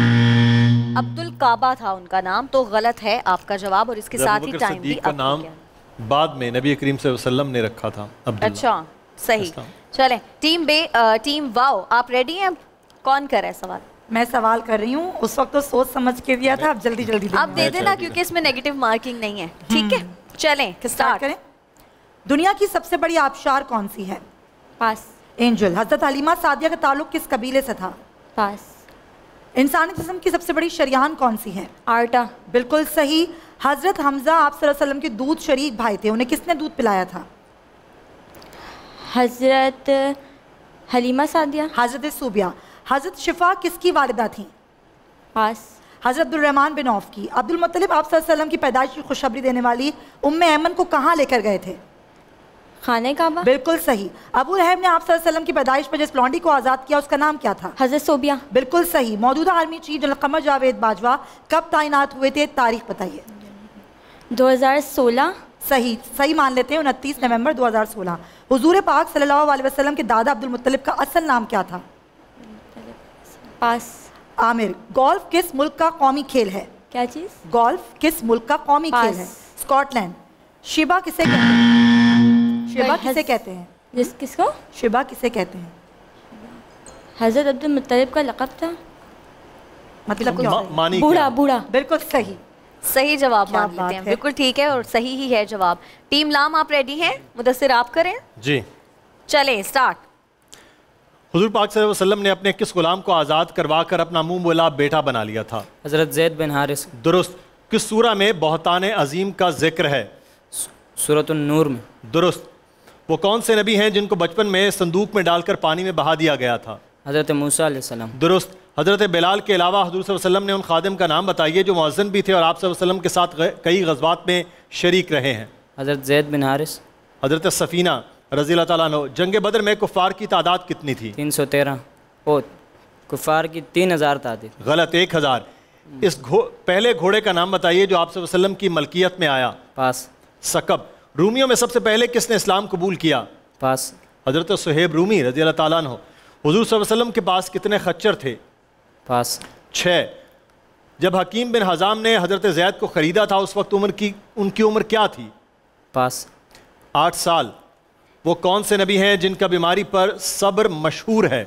अब्दुल काबा था उनका नाम, तो गलत है आपका जवाब और इसके साथ ही टाइम भी का नाम बाद में नबी करीम सल्लल्लाहु अलैहि वसल्लम ने रखा था। अच्छा सही। चले टीम बे, टीम वाव आप रेडी हैं? कौन कर रहा है सवाल? मैं सवाल कर रही हूँ, उस वक्त तो सोच समझ के दिया था, अब जल्दी जल्दी आप दे देना क्योंकि इसमें नेगेटिव मार्किंग नहीं है। ठीक है चलें स्टार्ट करें। दुनिया की सबसे बड़ी आबशार कौन सी है? पास। एंजल। हजरत हलीमा सादिया का ताल्लुक किस कबीले से था? पास। इंसानी जिस्म की सबसे बड़ी शरीयान कौन सी है? आर्टा। बिल्कुल सही। हजरत हमजा आप सल्लल्लाहु अलैहि वसल्लम के दूध शरीक भाई थे, उन्हें किसने दूध पिलाया था? हजरत हलीमा सादिया। हजरत सूबिया। हजरत शिफा किसकी वालिदा थी? पास। हजरत अब्दुर्रहमान बिन औफ की। अब्दुल मुत्तलिब आप सल्लल्लाहु अलैहि वसल्लम की पैदाइश की खुशखबरी देने वाली उम्मे ऐमन को कहाँ लेकर गए थे? खाने काबा। बिल्कुल सही। अबू रहब ने आप सल्लल्लाहु अलैहि वसल्लम की पैदाइश पर जिस लॉन्डी को आज़ाद किया उसका नाम क्या था? हजरत सोबिया। बिल्कुल सही। मौजूदा army chief general Qamar Javed Bajwa कब तैनात हुए थे? तारीख बताइए। दो हज़ार सोलह। सही सही मान लेते हैं, उनतीस नवंबर दो हज़ार सोलह। हुजूर पाक सल्लल्लाहु अलैहि वसल्लम के दादा अब्दुल मुत्तलिब का असल नाम क्या था? पास। आमिर। गोल्फ किस मुल्क का कौमी खेल है? क्या चीज़? गोल्फ किस मुल्क का कौमी खेल है? स्कॉटलैंड। शिबा किसे कहते हैं? शिबा किसे कहते हैं? जिस किसको? शिबा किसे कहते हैं? हज़रत अब्दुल मुत्तलिब का लक़ब था। मतलब क्या? बूढ़ा बूढ़ा। बिल्कुल सही सही जवाब मान लेते हैं, बिल्कुल ठीक है और सही ही है जवाब। टीम लाम आप रेडी हैं? मुदस्सिर आप करें जी। चलें स्टार्ट। हुजूर पाक सल्लल्लाहु अलैहि वसल्लम ने अपने किस गुलाम को आज़ाद करवा कर अपना मुंह बोला बेटा बना लिया था? हज़रत ज़ैद बिन हारिस। दुरुस्त। किस सूरा में बहतान अजीम का जिक्र है? सूरत नूर में। दुरुस्त। वो कौन से नबी हैं जिनको बचपन में संदूक में डालकर पानी में बहा दिया गया था? हज़रत मूसा अलैहिस्सलाम। दुरुस्त। हज़रत बिलाल के अलावा हुजूर सल्लल्लाहु अलैहि वसल्लम ने उन खादिम का नाम बताइए जो मुअज्जिन भी थे और आप सल्लल्लाहु अलैहि वसल्लम के साथ कई गज़वात में शरीक रहे हैं? हज़रत ज़ैद बिन हारिस। हज़रत सफ़ीना रज़ी अल्लाह ताला अन्हु। जंग बदर में कुफ़ार की तादाद कितनी थी? तीन सौ तेरह। ओ कुफ़ार की तीन हज़ार तादाद। गलत, एक हज़ार। इस घो पहले घोड़े का नाम बताइए जो आप सल्लल्लाहु अलैहि वसल्लम की मलकियत में आया? पास। सकब। रूमियों में सबसे पहले किसने इस्लाम कबूल किया? पास। हज़रत सुहेब रूमी रज़ी अल्लाह ताला अन्हु। हुजूर सल्लल्लाहु अलैहि वसल्लम के पास कितने खच्चर थे? पास। छः। जब हकीम बिन हज़ाम ने हज़रत ज़ैद को ख़रीदा था उस वक्त उम्र की उनकी उम्र क्या थी? पास। आठ साल। वो कौन से नबी हैं जिनका बीमारी पर सब्र मशहूर है?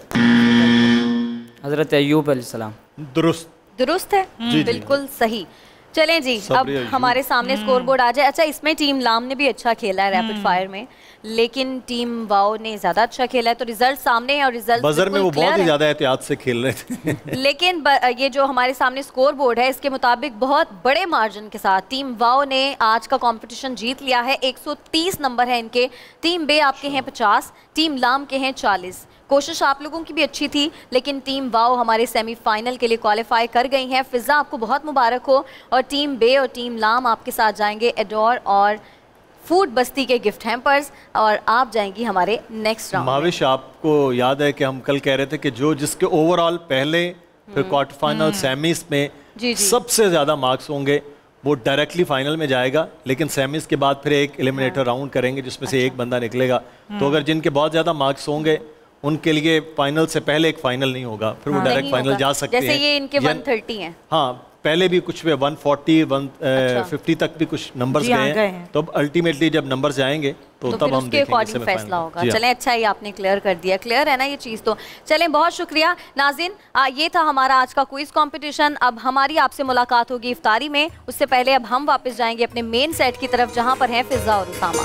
हज़रत अय्यूब अलैहिस्सलाम। दुरुस्त। दुरुस्त है, जी, बिल्कुल सही। चलें जी, अब हमारे सामने स्कोर बोर्ड आ जाए। अच्छा, इसमें टीम लाम ने भी अच्छा खेला है रैपिड फायर में, लेकिन टीम वाओ ने ज़्यादा अच्छा खेला है। तो रिजल्ट सामने है और रिजल्ट बजर में वो बहुत ही ज़्यादा एहतियात से खेल रहे थे लेकिन ये जो हमारे सामने स्कोर बोर्ड है इसके मुताबिक बहुत बड़े मार्जिन के साथ टीम वाओ ने आज का कंपटीशन जीत लिया है। एक सौ तीस नंबर है इनके। टीम बे आपके हैं पचास, टीम लाम के हैं चालीस। कोशिश आप लोगों की भी अच्छी थी, लेकिन टीम वाओ हमारे सेमीफाइनल के लिए क्वालिफाई कर गई हैं। फिजा आपको बहुत मुबारक हो। और टीम बे और टीम लाम आपके साथ जाएंगे एडोर और फूड बस्ती के गिफ्ट हैम्पर्स और आप जाएंगी हमारे नेक्स्ट राउंड। माविश, आपको याद है कि हम कल कह रहे थे कि जो जिसके ओवरऑल पहले फिर क्वार्टर फाइनल सेमीज में जी जी। सबसे ज़्यादा मार्क्स होंगे वो डायरेक्टली फाइनल में जाएगा, लेकिन सेमीज के बाद फिर एक एलिमिनेटर राउंड करेंगे जिसमें से एक बंदा निकलेगा। तो अगर जिनके बहुत ज़्यादा मार्क्स होंगे उनके लिए फाइनल से पहले एक फाइनल नहीं होगा, फिर वो डायरेक्ट फाइनल जा सकते हैं। जैसे ये इनके एक सौ तीस हैं। हाँ, पहले भी कुछ एक सौ चालीस, एक सौ पचास तक भी कुछ नंबर्स गए हैं, हैं। तो अब अल्टीमेटली जब नंबर्स जाएंगे तो, तो तब हम देखेंगे फैसला होगा। चलें, अच्छा ही आपने क्लियर कर दिया। क्लियर है ना ये चीज़? तो चलें, बहुत शुक्रिया नाज़रीन। ये था हमारा आज का क्विज कंपटीशन। अब हमारी आपसे मुलाकात होगी इफ्तारी में। उससे पहले अब हम वापस जाएंगे अपने मेन सेट की तरफ जहाँ पर हैं फिजा और उसामा।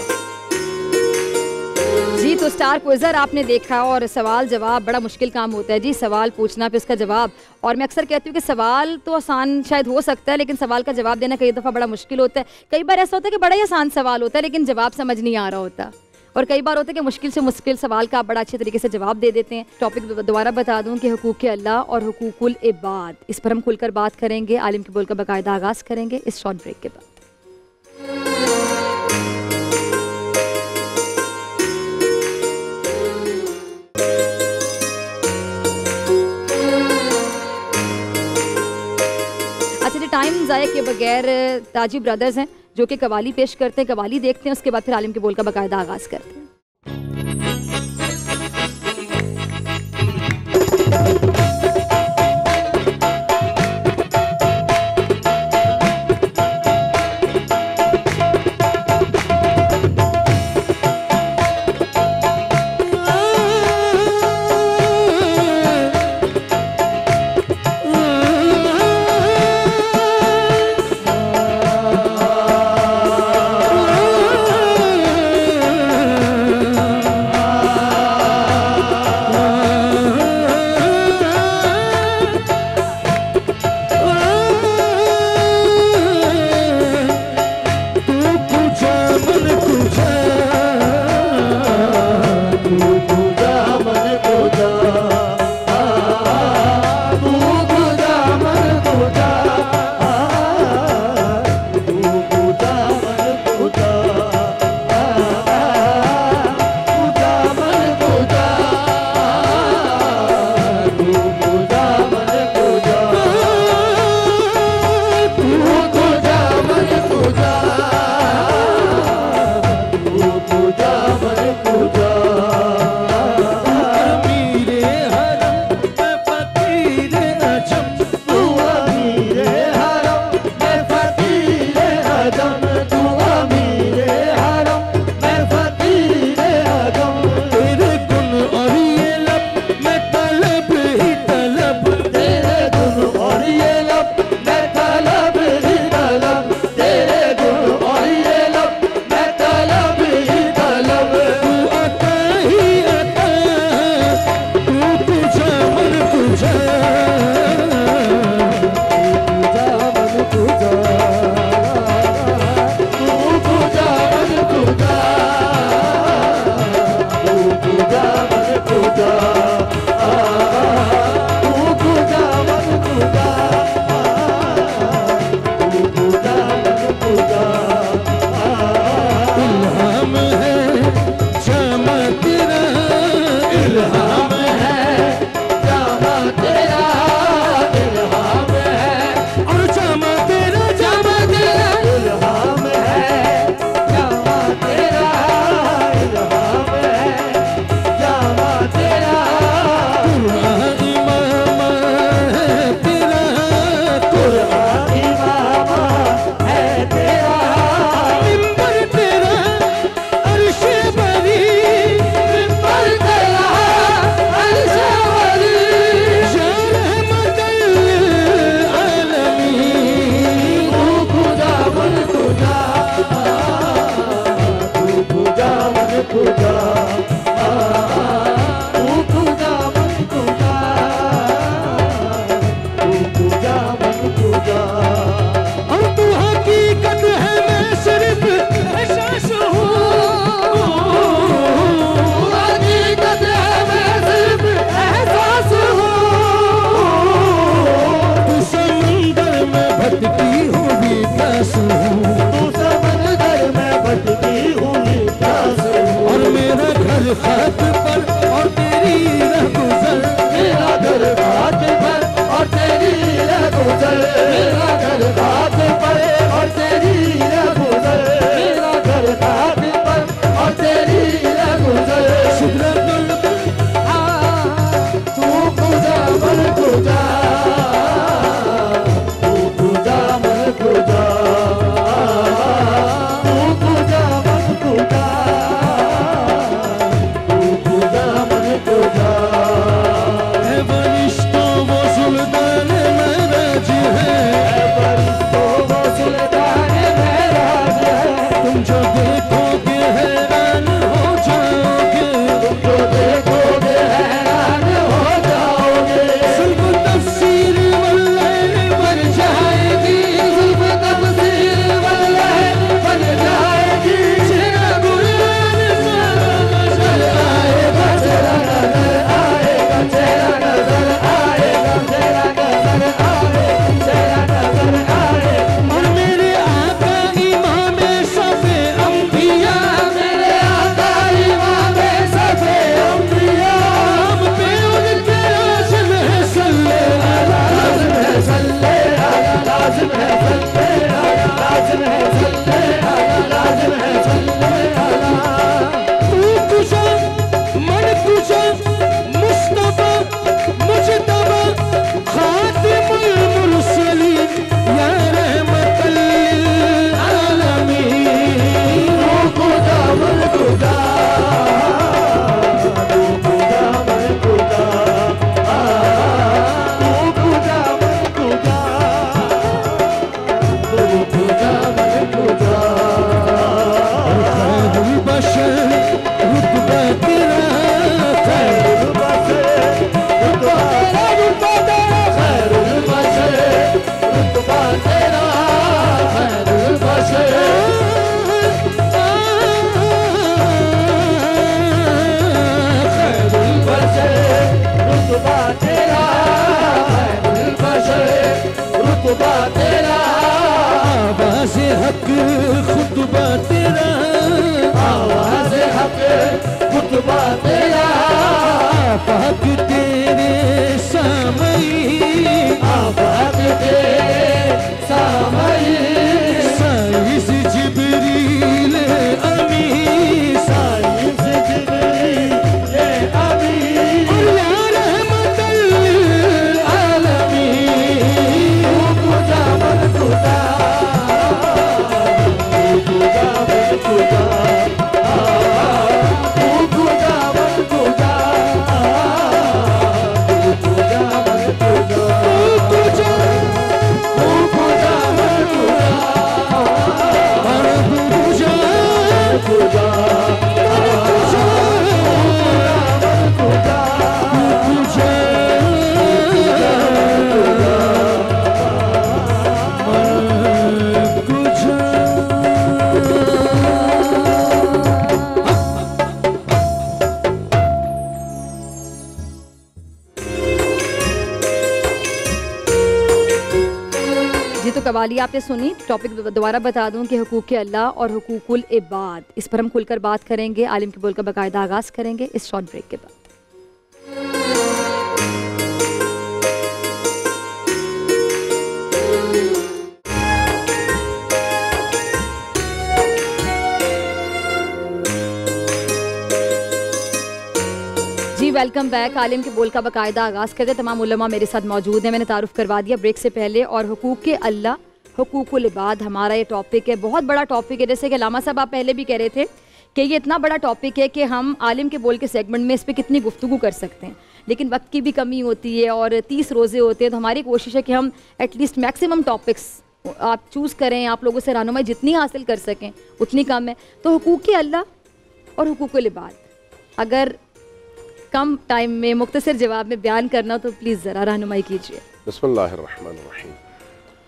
जी, तो स्टार क्विज़र आपने देखा और सवाल जवाब बड़ा मुश्किल काम होता है जी, सवाल पूछना पे उसका जवाब। और मैं अक्सर कहती हूँ कि सवाल तो आसान शायद हो सकता है, लेकिन सवाल का जवाब देना कई दफ़ा बड़ा मुश्किल होता है। कई बार ऐसा होता है कि बड़ा ही आसान सवाल होता है लेकिन जवाब समझ नहीं आ रहा होता, और कई बार होता है कि मुश्किल से मुश्किल सवाल का आप बड़ा अच्छे तरीके से जवाब दे देते हैं। टॉपिक दोबारा बता दूं कि हुकूक अल्लाह और हुकूकुल इबाद, इस पर हम खुलकर बात करेंगे। आलिम के बोल का बाकायदा आगाज़ करेंगे इस शॉर्ट ब्रेक के बाद। टाइम ज़ाया के बगैर ताजी ब्रदर्स हैं जो कि कवाली पेश करते हैं, कवाली देखते हैं, उसके बाद फिर आलिम के बोल का बाकायदा आगाज़ करते हैं। खुदा। और तू हकीकत है मैं सिर्फ एहसास हूँ, हकीकत है मैं सिर्फ एहसास हूँ। तू समंदर में भटकी हुई प्यास हूँ, तू समंदर में भटकी हुई प्यास हूँ। और मेरा घर खाक पर और तेरी राह गुजर, मेरा घर खाक पर और तेरी राह गुजर, मेरा घर खाक पर और तेरी राह गुजर, मेरा घर खाक पर और तेरी राह गुजर। शुक्र तू खुदा मन खुदा, तू खुदा मन खुदा, तू खुदा मन खुदा, तू खुदा मन खुदा। है फरिश्तों वो सुल्तान महराज है, है फरिश्तों वो सुल्तान महराज है। तुम जो देखोगे हैरान हो जाओगे, तुम जो देखोगे हैरान हो जाओगे। सुल्फ तफसीर वल्लैल बन जाएगी, सुल्फ तफसीर वल्लैल बन जाएगी। चेहरा गुलाल सारा नजर आएगा, चेहरा नजर आएगा, चेहरा नजर आएगा, चेहरा नजर आएगा, चेहरा नजर आएगा। और मेरे आका इमाम सफे अंबिया, मेरे आका इमाम सफे अंबिया। हम पे उनके लाज़िम है सल्ले अला, लाज़िम है सल्ले अला, लाज़िम है सल्ले अला, लाज़िम है सल्ले अला, लाज़िम है सल्ले अला। तू कुशा मन कुशा मुस्तफा मुजतबा खातिमुल मुरसलीन या रहमतल लिल आलमीन। तू खुदा मन खुदा, तू खुदा मन खुदा, तू खुदा मन खुदा, तू खुदा मन खुदा। खैरुल बशर रुतबा तेरा, खैरुल बशर रुतबा तेरा, खैरुल बशर रुतबा तेरा, खैरुल बशर। खैरुल बशर रुतबा तेरा, खैरुल बशर रुतबा तेरा। आवाज़ हक खुतबा तेरा, आवाज़ हक खुतबा तेरा। आफाक तेरे सामई, आफाक तेरे सामई। साइस जिब्रील अमीन, साइस जिब्रील अमीन। और या रहमतल लिल आलमीन। तू खुदा मन खुदा, तू खुदा मन खुदा, तू खुदा मन खुदा, तू खुदा मन खुदा, तू खुदा, तू खुदा मन खुदा, और तू खुदा खुदा, खुदा मन खुदा, तू खुदा जी। तो कवाली आपने सुनी, टॉपिक दोबारा बता दूं कि हुकूक अल्लाह और हुकूकुल इबाद, इस पर हम खुलकर बात करेंगे। आलिम के बोल का बाकायदा आगाज़ करेंगे इस शॉर्ट ब्रेक के बाद। जी वेलकम बैक। आलिम के बोल का बाकायदा आगाज़ करते, तमाम उलमा मेरे साथ मौजूद हैं। मैंने तारुफ करवा दिया ब्रेक से पहले। और हुकूक के अल्लाह हुकूकुल इबाद हमारा ये टॉपिक है, बहुत बड़ा टॉपिक है। जैसे कि अल्लामा साहब आप पहले भी कह रहे थे कि ये इतना बड़ा टॉपिक है कि हम आलिम के बोल के सेगमेंट में इस पर कितनी गुफ्तगू कर सकते हैं, लेकिन वक्त की भी कमी होती है और तीस रोज़े होते हैं। तो हमारी कोशिश है कि हम एटलीस्ट मैक्सिमम टॉपिक्स आप चूज़ करें, आप लोगों से रहनुमाई जितनी हासिल कर सकें उतनी कम है। तो हुकूक के अल्लाह और हुकूकुल इबाद, अगर कम टाइम में मुख्तसर जवाब में बयान करना तो प्लीज़ ज़रा रहनुमाई कीजिए। बिस्मिल्लाहिर्रहमानिर्रहीम।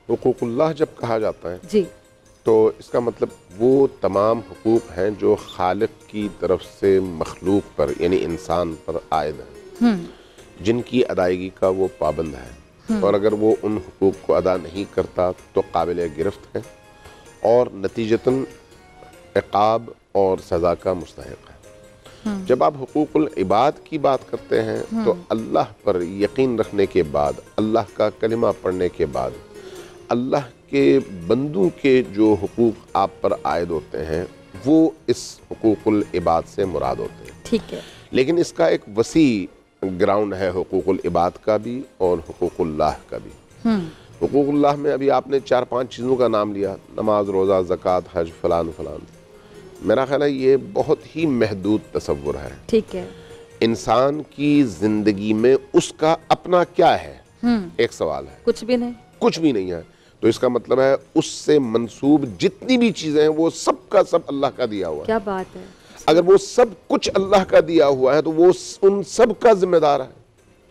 हुकूकुल्लाह जब कहा जाता है जी, तो इसका मतलब वो तमाम हुकूक हैं जो खालिक की तरफ से मखलूक पर यानी इंसान पर आयद हैं, जिनकी अदायगी का वो पाबंद है, और अगर वो उन हुकूक को अदा नहीं करता तो काबिल गिरफ्त है और नतीजतन इक़ाब और सज़ा का मुस्तहिक़ है। जब आप हुकूकुल इबाद की बात करते हैं तो अल्लाह पर यकीन रखने के बाद, अल्लाह का कलिमा पढ़ने के बाद, अल्लाह के बंदों के जो हुकूक आप पर आयद होते हैं वो इस हुकूकुल इबाद से मुराद होते हैं। ठीक है। लेकिन इसका एक वसी ग्राउंड है हुकूकुल इबाद का भी और हुकूकुल्लाह का भी। हुकूकुल्लाह में अभी आपने चार पांच चीज़ों का नाम लिया, नमाज, रोज़ा, ज़कात, हज, फलान फलान। मेरा ख्याल है ये बहुत ही महदूद तसव्वुर है। ठीक है। इंसान की जिंदगी में उसका अपना क्या है, एक सवाल है। कुछ भी नहीं, कुछ भी नहीं है। तो इसका मतलब है उससे मंसूब जितनी भी चीजें हैं वो सब का सब अल्लाह का दिया हुआ है। क्या बात है। अगर वो सब कुछ अल्लाह का दिया हुआ है तो वो उन सब का जिम्मेदार है।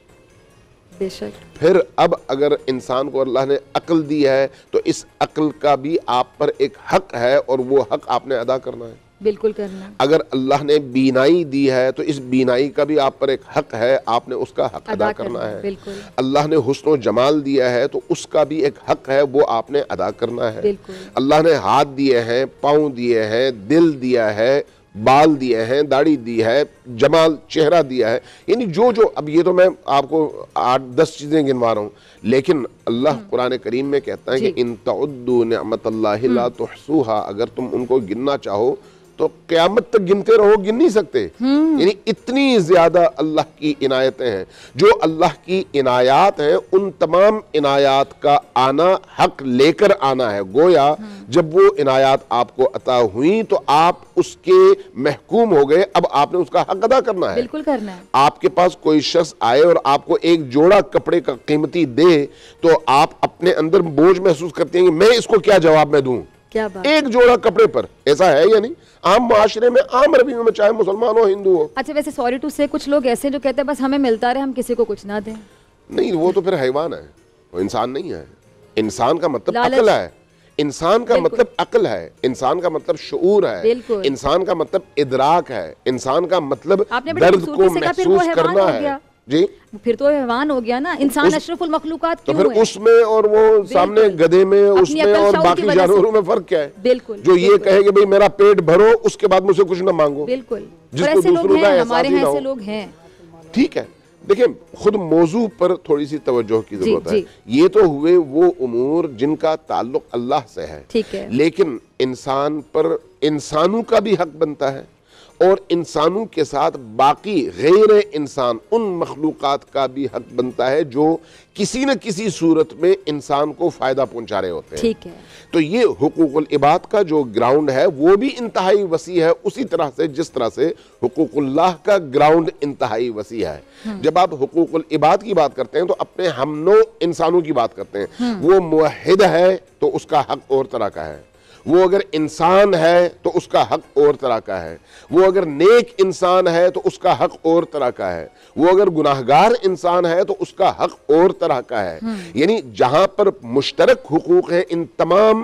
बेशक। फिर अब अगर इंसान को अल्लाह ने अक्ल दी है तो इस अक्ल का भी आप पर एक हक है और वो हक आपने अदा करना है। बिल्कुल करना। अगर अल्लाह ने बीनाई दी है तो इस बीनाई का भी आप पर एक हक है, आपने उसका हक अदा, अदा करना, करना है। बिल्कुल। अल्लाह ने हुस्न और जमाल दिया है तो उसका भी एक हक है, वो आपने अदा करना है। बिल्कुल। अल्लाह ने हाथ दिए हैं, पाँव दिए हैं, दिल दिया है, बाल दिए हैं, दाढ़ी दी है, जमाल चेहरा दिया है, यानी जो जो, अब ये तो मैं आपको आठ दस चीजें गिनवा रहा हूँ, लेकिन अल्लाह कुरान करीम में कहता है कि इन तउद्दू निअमतल्लाहि ला तुहसूहा, अगर तुम उनको गिनना चाहो तो क़यामत तक गिनते रहो, गिन नहीं सकते। यानी इतनी ज्यादा अल्लाह की इनायतें हैं। जो अल्लाह की इनायात हैं उन तमाम इनायात का आना हक लेकर आना है। गोया जब वो इनायात आपको अता हुई तो आप उसके महकूम हो गए, अब आपने उसका हक अदा करना है। बिल्कुल करना है। आपके पास कोई शख्स आए और आपको एक जोड़ा कपड़े का कीमती दे तो आप अपने अंदर बोझ महसूस करते हैं कि मैं इसको क्या जवाब में दूं। क्या बात। एक जोड़ा कपड़े पर, ऐसा है या नहीं? आम माशरे में, आम रवियों में, चाहे मुसलमान हो हिंदू हो। अच्छा, वैसे सॉरी टू से कुछ लोग ऐसे जो कहते हैं बस हमें मिलता रहे, हम किसी को कुछ ना दें। नहीं, वो तो फिर हैवान है, वो इंसान नहीं है। इंसान का मतलब अक्ल है, इंसान का मतलब अक्ल है, इंसान का मतलब शऊर है, इंसान का मतलब इदराक है, इंसान का मतलब दर्द को महसूस करना है। जी, फिर तो हैवान हो गया ना, इंसान अशरफुल मखलूकात क्यों तो फिर है? उसमें और वो सामने गधे में, उसमें और बाकी जानवरों में फर्क क्या है? बिल्कुल। जो ये कहे कि भाई मेरा पेट भरो उसके बाद मुझसे कुछ ना मांगो। बिल्कुल। जिसको दूसरों का हमारे यहाँ ऐसे लोग हैं। ठीक है, देखिए खुद मौजू पर थोड़ी सी तवज्जो की जरूरत है। ये तो हुए वो उमूर जिनका ताल्लुक अल्लाह से है, ठीक है, लेकिन इंसान पर इंसानों का भी हक बनता है और इंसानों के साथ बाकी गैर इंसान उन मखलूकात का भी हक बनता है जो किसी न किसी सूरत में इंसान को फायदा पहुंचा रहे होते हैं। ठीक है। तो ये हुकूकुल इबाद का जो ग्राउंड है वो भी इंतहाई वसी है, उसी तरह से जिस तरह से हुकूकुल्लाह का ग्राउंड इंतहाई वसी है। जब आप हुकूकुल इबाद की बात करते हैं तो अपने हमनो इंसानों की बात करते हैं। वो मुवहिद है तो उसका हक और तरह का है, वो अगर इंसान है तो उसका हक और तरह का है, वो अगर नेक इंसान है तो उसका हक और तरह का है, वो अगर गुनाहगार इंसान है तो उसका हक और तरह का है। यानी जहां पर मुश्तरक हुकूक हैं इन तमाम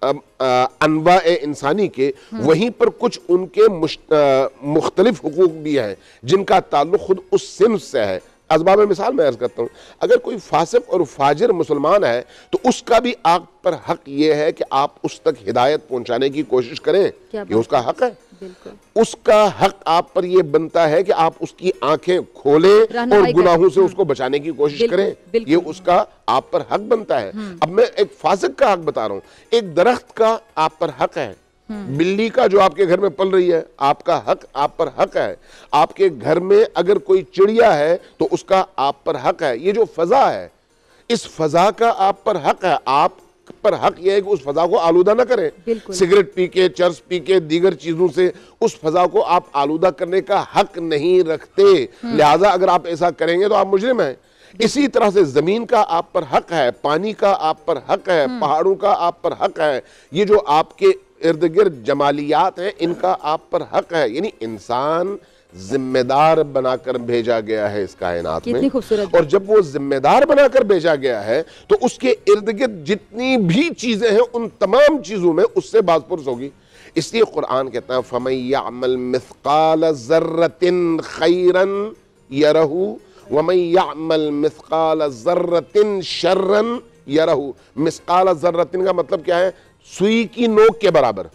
अनवा इंसानी के, वहीं पर कुछ उनके मुख्तलिफ हुकूक भी हैं जिनका ताल्लुक खुद उस सिन्फ से है। असबाब मिसाल मैं अर्ज करता हूँ, अगर कोई फासिक और फाजिर मुसलमान है तो उसका भी आप पर हक ये है कि आप उस तक हिदायत पहुंचाने की कोशिश करें, ये उसका हक है। उसका हक आप पर ये बनता है कि आप उसकी आंखें खोलें और गुनाहों से उसको बचाने की कोशिश करें, ये उसका आप पर हक बनता है। अब मैं एक फासिक का हक बता रहा हूँ। एक दरख्त का आप पर हक है, बिल्ली का जो आपके घर में पल रही है आपका हक आप पर हक है, आपके घर में अगर कोई चिड़िया है तो उसका आप पर हक है। ये जो फजा है इस फजा का आप पर हक है, आप पर हक यह है कि उस फजा को आलूदा ना करें। सिगरेट पी के, चर्च पी के, दीगर चीजों से उस फजा को आप आलूदा करने का हक नहीं रखते, लिहाजा अगर आप ऐसा करेंगे तो आप मुजरिम हैं। इसी तरह से जमीन का आप पर हक है, पानी का आप पर हक है, पहाड़ों का आप पर हक है, ये जो आपके इर्द गिर्द जमालियात हैं इनका आप पर हक है। यानी इंसान जिम्मेदार बनाकर भेजा गया है इस कायनात में। खूबसूरत। और जब वो जिम्मेदार बनाकर भेजा गया है तो उसके इर्द गिर्द जितनी भी चीजें हैं उन तमाम चीजों में उससे बाज़पुरस होगी। इसलिए कुरान कहता है फमन यअमल मिस्काल ज़र्रतिन खैरन यरहु वमन यअमल मिस्काल ज़र्रतिन शर्रन यरहु। मिस्काल ज़र्रतिन का मतलब क्या है? सुई की नोक के बराबर।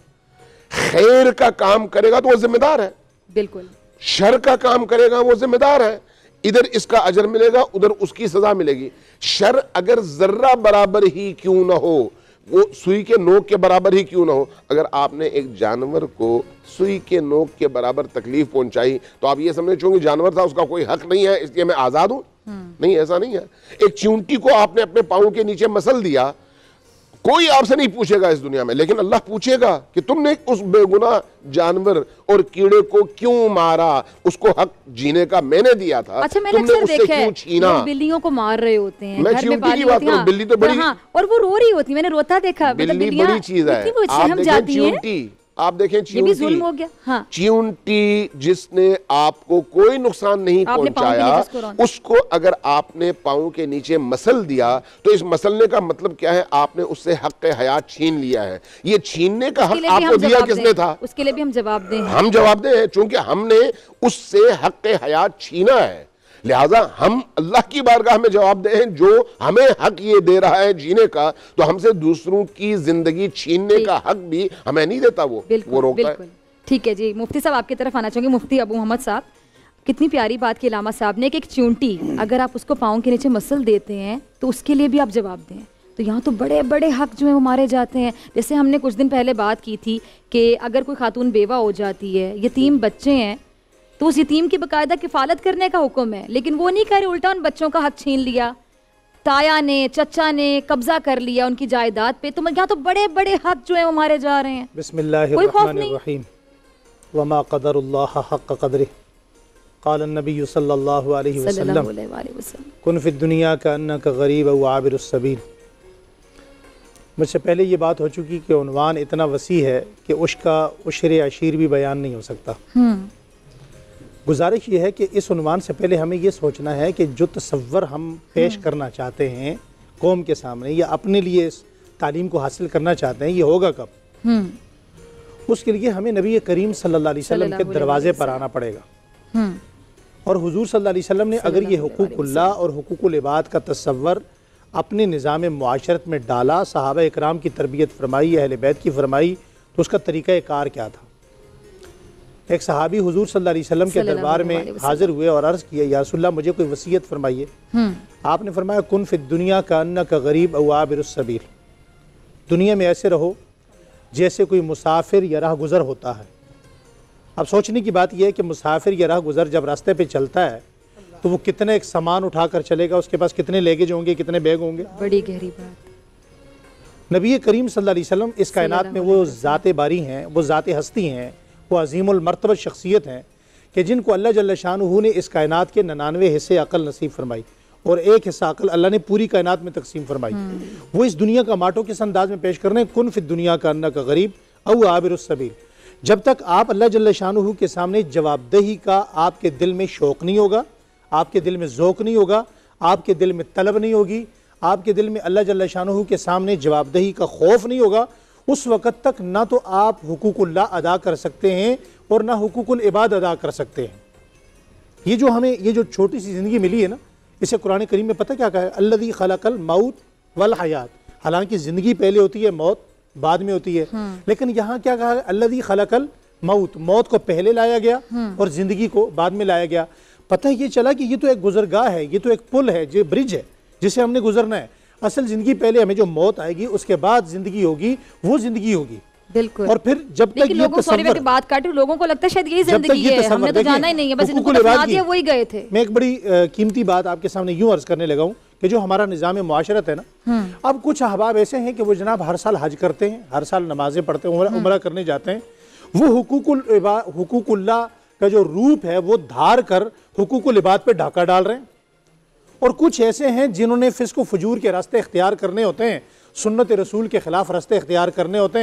खैर का काम करेगा तो वो जिम्मेदार है, बिल्कुल। शर का काम करेगा वो जिम्मेदार है। इधर इसका अजर मिलेगा, उधर उसकी सजा मिलेगी। शर अगर जर्रा बराबर ही क्यों ना हो, वो सुई के नोक के बराबर ही क्यों ना हो, अगर आपने एक जानवर को सुई के नोक के बराबर तकलीफ पहुंचाई तो आप ये समझे चूंकि जानवर था उसका कोई हक नहीं है इसलिए मैं आजाद हूं। नहीं, ऐसा नहीं है। एक चींटी को आपने अपने पांव के नीचे मसल दिया, कोई आपसे नहीं पूछेगा इस दुनिया में, लेकिन अल्लाह पूछेगा कि तुमने उस बेगुनाह जानवर और कीड़े को क्यों मारा, उसको हक जीने का मैंने दिया था। अच्छा, मैंने तुमने उससे क्यों छीना? बिल्लियों को मार रहे होते हैं, मैं घर में पाली की बात होती हैं, बिल्ली तो बड़ी, हाँ, और वो रो रही होती, मैंने रोता देखा। बिल्ली बड़ी चीज है। आप देखें चींटी, आप देखें जुल्म हो गया। हाँ। चींटी जिसने आपको कोई नुकसान नहीं पहुंचाया, उसको अगर आपने पांव के नीचे मसल दिया तो इस मसलने का मतलब क्या है? आपने उससे हक हयात छीन लिया है। ये छीनने का हक आपको दिया किसने था? उसके लिए भी हम जवाब दें। हम जवाब दें, चूंकि हमने उससे हक हयात छीना है, लिहाजा हम अल्लाह की बारगाह में जवाब दें जो हमें हक ये दे रहा है जीने का, तो हमसे दूसरों की जिंदगी छीनने का हक भी हमें नहीं देता, वो वो रोकता है। ठीक है जी, मुफ्ती साहब आपकी तरफ आना चाहूंगी। मुफ्ती अबू मोहम्मद साहब, कितनी प्यारी बात की इलामा साहब ने कि एक चूंटी अगर आप उसको पाँव के नीचे मसल देते हैं तो उसके लिए भी आप जवाब दें। तो यहाँ तो बड़े बड़े हक जो है वो मारे जाते हैं। जैसे हमने कुछ दिन पहले बात की थी कि अगर कोई खातून बेवा हो जाती है, यतीम बच्चे हैं, तो उस यतीम की बाकायदा किफ़ालत करने का हुक्म है, लेकिन वो नहीं करे, उल्टा उन बच्चों का हक छीन लिया, ताया ने चचा ने कब्जा कर लिया उनकी जायदाद पे। तो यहाँ तो बड़े बड़े हक जो है वो मारे जा रहे हैं। बिस्मिल्लाहिर्रहमानिर्रहीम वमा क़दरुल्लाह हक़्क़ क़द्रिह क़ाल नबी सल्लल्लाहु अलैहि वसल्लम कुन फ़िद दुनिया कअन्नका ग़रीब औ आबिरुस सबील। मुझसे पहले ये बात हो चुकी कि उन्वान इतना वसी है कि उसका उशरे अशीर भी बयान नहीं हो सकता। गुजारिश ये है कि इस उन्वान से पहले हमें ये सोचना है कि जो तसव्वुर हम पेश करना चाहते हैं कौम के सामने या अपने लिए इस तालीम को हासिल करना चाहते हैं, ये होगा कब? उसके लिए हमें नबी करीम सल्लल्लाहु अलैहि वसल्लम के दरवाजे पर आना पड़ेगा। और हुजूर सल्लल्लाहु अलैहि वसल्लम ने अगर ये हुकूकुल्लाह और हुकूकुल इबाद का तसव्वुर अपने निज़ाम मुआशरत में डाला, सहाबा इकराम की तरबियत फरमाई, अहले बैत की फरमाई, तो उसका तरीक़ा कार क्या था? एक सहाबी हुजूर सल्लल्लाहु अलैहि वसल्लम के दरबार में हाजिर हुए और अर्ज़ किया, या रसूलल्लाह मुझे कोई वसीयत फरमाइए। आपने फरमाया कुन फ़िद दुनिया का अन्ना का गरीब औ आबिरुस सबील। दुनिया में ऐसे रहो जैसे कोई मुसाफिर या राह गुज़र होता है। अब सोचने की बात यह है कि मुसाफिर या राह गुज़र जब रास्ते पे चलता है तो वो कितने एक सामान उठा कर चलेगा, उसके पास कितने लेगेज होंगे, कितने बैग होंगे। बड़ी गहरी बात। नबी करीम सल्लल्लाहु अलैहि वसल्लम इस कायनात में वो ज़ाते बारी हैं, वो ज़ाते हस्ती हैं, वो अज़ीमुल मर्तबा शख्सियत हैं कि जिनको अल्लाह जल्ल शानुहु ने इस कायनात के निन्यानवे हिस्से अक़ल नसीब फरमाई और एक हिस्सा अक़ल अल्लाह ने पूरी कायनात में तकसीम फरमाई। वो इस दुनिया का माटो किस अंदाज में पेश करने, कुन फ़िद दुनिया का अन्ना का गरीब औ आबिरुस सबील। जब तक आप अल्लाह जल्ल शानुहु के सामने जवाबदेही का आपके दिल में शौक़ नहीं होगा, आपके दिल में ज़ौक़ नहीं होगा, आपके दिल में तलब नहीं होगी, आपके दिल में अल्लाह जल्ल शानुहु के सामने जवाबदेही का खौफ नहीं होगा, उस वक़्त तक ना तो आप हुकूकुल्लाह अदा कर सकते हैं और ना हुकूकुल इबाद अदा कर सकते हैं। ये जो हमें ये जो छोटी सी ज़िंदगी मिली है ना, इसे कुरान करीम में पता क्या कहा है? अल्लज़ी खलक़ल मौत वल हयात। हालांकि ज़िंदगी पहले होती है, मौत बाद में होती है, लेकिन यहाँ क्या कहा है? अल्लज़ी खलक़ल मौत, मौत को पहले लाया गया और ज़िंदगी को बाद में लाया गया। पता ये चला कि ये तो एक गुजरगाह है, ये तो एक पुल है, जो ब्रिज है जिसे हमने गुजरना है। असल जिंदगी पहले हमें जो मौत आएगी उसके बाद जिंदगी होगी, वो जिंदगी होगी। बिल्कुल। और फिर जब तक ये तसव्वुर, बात काटूं, लोगों को लगता है शायद यही जिंदगी है, हमने तो जाना ही नहीं है, बस इनको दफना दिया वही गए थे। मैं एक बड़ी कीमती बात आपके सामने यूं अर्ज करने लगा हूं कि जो हमारा निज़ाम मुआशरत है ना, अब कुछ अहबाब ऐसे हैं कि वो जनाब हर साल हज करते हैं, हर साल नमाजें पढ़ते हैं, उम्रा करने जाते हैं, वो हुकूकुल हुकूकुल्लाह का जो रूप है वो धार कर हुकूकुल इबाद पे ढाका डाल रहे हैं। और कुछ ऐसे हैं जिन्होंने फिस्क व फजूर के रास्ते इख्तियार करने होते हैं, सुन्नत रसूल के ख़िलाफ़ रास्ते इख्तियार करने होते हैं,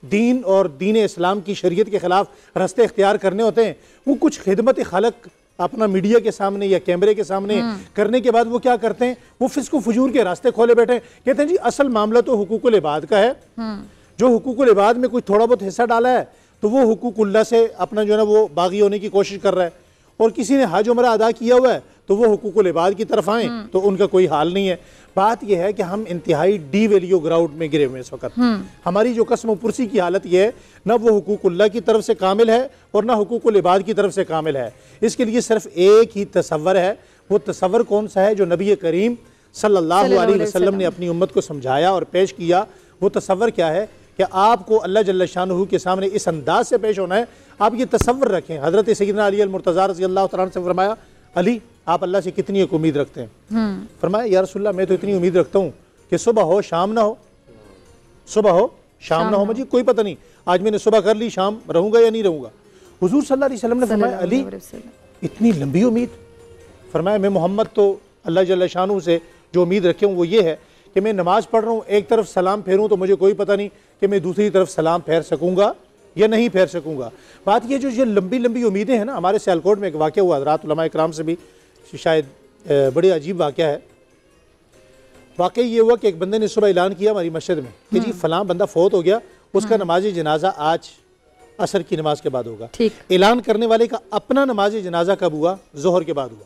दीन और दीन इस्लाम की शरीयत के ख़िलाफ़ रास्ते इख्तियार करने होते हैं, वो कुछ खिदमत खलक अपना मीडिया के सामने या कैमरे के सामने करने के बाद वो क्या करते हैं, वो फिस्को फजूर के रास्ते खोले बैठे। कहते हैं जी असल मामला तो हुकूकुल इबाद का है, जो हुकूकुल इबाद में कुछ थोड़ा बहुत हिस्सा डाला है तो वो हुकूकुल्लाह से अपना जो है ना वो बागी होने की कोशिश कर रहा है, और किसी ने हज उमरा अदा किया हुआ है तो वो हुकूकुल इबाद की तरफ आए तो उनका कोई हाल नहीं है। बात यह है कि हम इंतहाई डी वैल्यू ग्राउंड में गिरे हुए इस वक्त। हमारी जो कसम पुरसी की हालत यह है, ना वो हुकूकुल्लाह की तरफ से कामिल है और ना हुकूकुल इबाद की तरफ से कामिल है। इसके लिए सिर्फ एक ही तसव्वुर है, वो तसव्वुर कौन सा है, जो नबी करीम सल्लल्लाहु अलैहि वसल्लम ने अपनी उम्मत को समझाया और पेश किया। वो तसव्वुर क्या है कि आपको अल्लाह जल्ल शानुहु के सामने इस अंदाज से पेश होना है। आप ये तसव्वुर रखें, हज़रत सैयदना अली अल-मुर्तज़ा रज़ियल्लाहु तआला से फरमाया, अली आप अल्लाह से कितनी एक उम्मीद रखते हैं? फरमाया या रसूलल्लाह मैं तो इतनी उम्मीद रखता हूँ कि सुबह हो शाम ना हो, सुबह हो शाम ना हो, मुझे कोई पता नहीं आज मैंने सुबह कर ली शाम रहूँगा या नहीं रहूँगा। हुजूर सल्लल्लाहु अलैहि वसल्लम ने फरमाया अली इतनी लंबी उम्मीद? फरमाया मैं मोहम्मद तो अल्लाह जल्ल शानुहु से जो उम्मीद रखे हूँ वो ये है कि मैं नमाज़ पढ़ रहा हूँ, एक तरफ सलाम फेरूँ तो मुझे कोई पता नहीं कि मैं दूसरी तरफ सलाम फेर सकूँगा या नहीं फेर सकूँगा। बात ये जो ये लंबी लंबी उम्मीदें हैं ना, हमारे सियालकोट में एक वाक़या हुआ, हज़रात उलमा इकराम से भी शायद बड़े अजीब वाक़या है। वाक़या ये हुआ कि एक बंदे ने सुबह ऐलान किया हमारी मस्जिद में कि जी फ़लाँ बंदा फ़ौत हो गया, उसका नमाज जनाजा आज असर की नमाज के बाद होगा। ऐलान करने वाले का अपना नमाज जनाजा कब हुआ? ज़ोहर के बाद हुआ,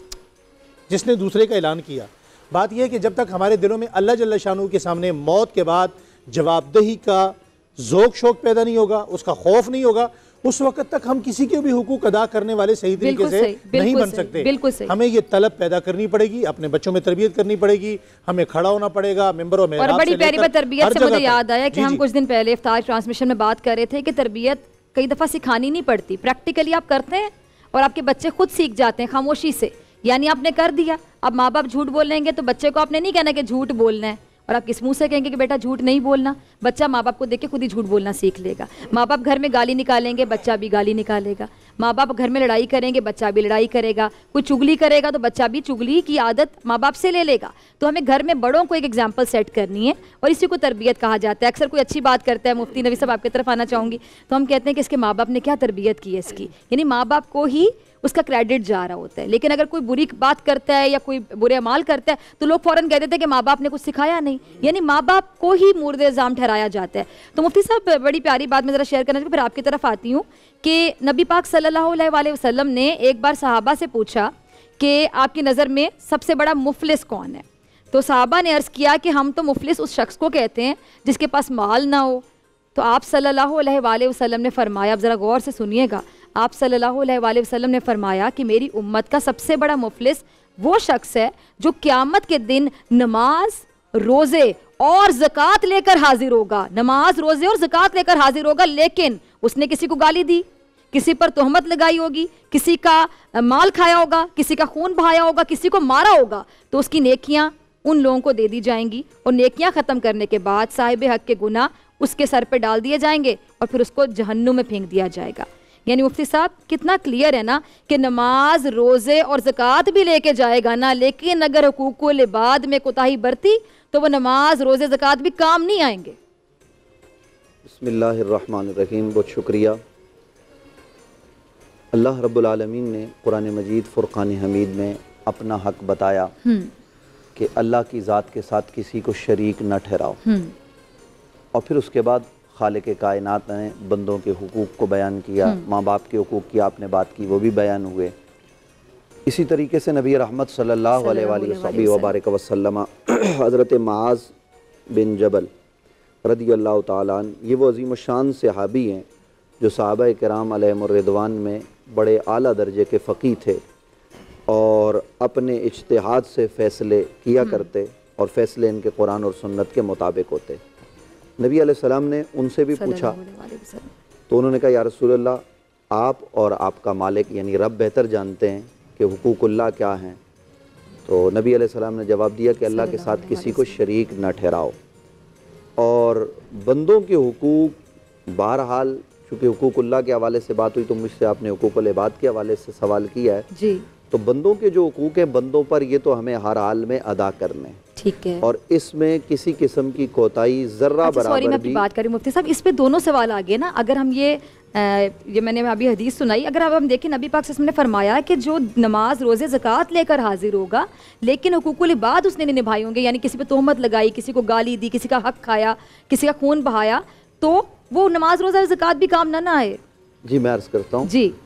जिसने दूसरे का ऐलान किया। बात यह है कि जब तक हमारे दिलों में अल्लाह जल्ल शानुहु के सामने मौत के बाद जवाबदेही का ज़ौक़ शौक़ पैदा नहीं होगा, उसका खौफ नहीं होगा, उस वक्त तक हम किसी के भी हुकूक अदा करने वाले सही तरीके से नहीं बन सकते। हमें ये तलब पैदा करनी पड़ेगी, अपने बच्चों में तरबियत करनी पड़ेगी, हमें खड़ा होना पड़ेगा मेंबरों में। और बड़ी प्यारी बात तरबियत से मुझे याद आया कि हम कुछ दिन पहले इफ्तार ट्रांसमिशन में बात कर रहे थे कि तरबियत कई दफ़ा सिखानी नहीं पड़ती, प्रैक्टिकली आप करते हैं और आपके बच्चे खुद सीख जाते हैं खामोशी से। यानी आपने कर दिया, अब माँ बाप झूठ बोलेंगे तो बच्चे को आपने नहीं कहना कि झूठ बोलना है, और आप किस मुंह से कहेंगे कि बेटा झूठ नहीं बोलना, बच्चा माँ बाप को देख के खुद ही झूठ बोलना सीख लेगा। माँ बाप घर में गाली निकालेंगे, बच्चा भी गाली निकालेगा। माँ बाप घर में लड़ाई करेंगे, बच्चा भी लड़ाई करेगा। कोई चुगली करेगा तो बच्चा भी चुगली की आदत माँ बाप से ले लेगा। तो हमें घर में बड़ों को एक एग्जाम्पल सेट करनी है और इसी को तरबियत कहा जाता है। अक्सर कोई अच्छी बात करता है, मुफ्ती नबी साहब आपकी तरफ आना चाहूँगी, तो हम कहते हैं कि इसके माँ बाप ने क्या तरबियत की है इसकी, यानी माँ बाप को ही उसका क्रेडिट जा रहा होता है। लेकिन अगर कोई बुरी बात करता है या कोई बुरे अमाल करता है तो लोग फौरन कहते थे कि माँ बाप ने कुछ सिखाया नहीं, यानी माँ बाप को ही मुर्द इल्ज़ाम ठहराया जाता है। तो मुफ्ती साहब बड़ी प्यारी बात मैं ज़रा शेयर करना चाहिए, फिर आपकी तरफ आती हूँ कि नबी पाक सल्लल्लाहु अलैहि वसल्लम ने एक बार सहाबा से पूछा कि आपकी नज़र में सबसे बड़ा मुफलिस कौन है? तो सहाबा ने अर्ज़ किया कि हम तो मुफलिस उस शख्स को कहते हैं जिसके पास माल ना हो। तो आप सल्लल्लाहु अलैहि वसल्लम ने फरमाया, अब ज़रा गौर से सुनिएगा, आप सल्लल्लाहु अलैहि वसल्लम ने फरमाया कि मेरी उम्मत का सबसे बड़ा मुफलिस वो शख्स है जो क़यामत के दिन नमाज, रोज़े और ज़कात लेकर हाजिर होगा। नमाज, रोज़े और ज़कात लेकर हाजिर होगा, लेकिन उसने किसी को गाली दी, किसी पर तोहमत लगाई होगी, किसी का माल खाया होगा, किसी का खून बहाया होगा, किसी को मारा होगा, तो उसकी नेकियां उन लोगों को दे दी जाएंगी और नेकियां ख़त्म करने के बाद साहिब हक के गुनाह उसके सर पे डाल दिए जाएंगे और फिर उसको जहन्नुम में फेंक दिया जाएगा। यानी मुफ्ती साहब कितना क्लियर है ना कि नमाज, रोज़े और ज़कात भी लेके जाएगा ना, लेकिन अगर हुकूकुल इबाद में कोताही बरती तो वो नमाज, रोज़े, ज़कात भी काम नहीं आएंगे। बिस्मिल्लाहिर्रहमानिर्रहीम। बहुत शुक्रिया। अल्लाह रब्बुल आलमीन ने कुरान मजीद फ़ुरक़ान हमीद में अपना हक बताया कि अल्लाह की ज़ात के साथ किसी को शरीक न ठहराओ, और फिर उसके बाद खालिक कायनात ने बंदों के हुकूक़ को बयान किया, माँ बाप के हुकूक़ की आपने बात की, वो भी बयान हुए। इसी तरीके से नबी रहमत सल्लल्लाहु अलैहि वसल्लम हज़रत माज़ बिन जबल रज़ियल्लाहु ताला अन्हु, ये वो अज़ीम शान सहाबी हैं जो सहाबा किराम अलैहिमुर्रिदवान में बड़े आला दर्जे के फ़क़ीह थे और अपने इज्तिहाद से फ़ैसले किया करते और फ़ैसले इनके कुरान और सुन्नत के मुताबिक होते। नबी अलैहिस्सलाम ने उनसे भी पूछा तो उन्होंने कहा, या रसूलल्लाह, आप और आपका मालिक यानी रब बेहतर जानते हैं कि हुकूकुल्लाह क्या हैं। तो नबी अलैहिस्सलाम ने जवाब दिया कि अल्लाह के साथ किसी को शरीक न ठहराओ। और बंदों के हुकूक, बहरहाल चूँकि हुकूकुल्लाह के हवाले से बात हुई तो मुझसे आपने हुकूकुल इबाद के हवाले से सवाल किया है जी। तो बंदों के जो हुकूक हैं बंदों पर, ये तो हमें हर हाल में अदा करने हैं। ठीक है। और इसमें किसी किस्म की कोताही जर्रा अच्छा, सॉरी मैं बराबर भी। बात करें मुफ्ती साहब, इस पे दोनों सवाल आ गए ना। अगर हम ये आ, ये मैंने अभी हदीस सुनाई, अगर अब हम देखें नबी पाक सल्लल्लाहु अलैहि वसल्लम ने फरमाया कि जो नमाज रोज़े ज़कात लेकर हाजिर होगा लेकिन हुकूकुल इबाद उसने नहीं निभाई होंगे, यानी किसी पे तोहमत लगाई, किसी को गाली दी, किसी का हक खाया, किसी का खून बहाया, तो वो नमाज रोज़ा ज़कात भी काम ना ना आए। जी मैं अर्ज़ करता हूँ जी।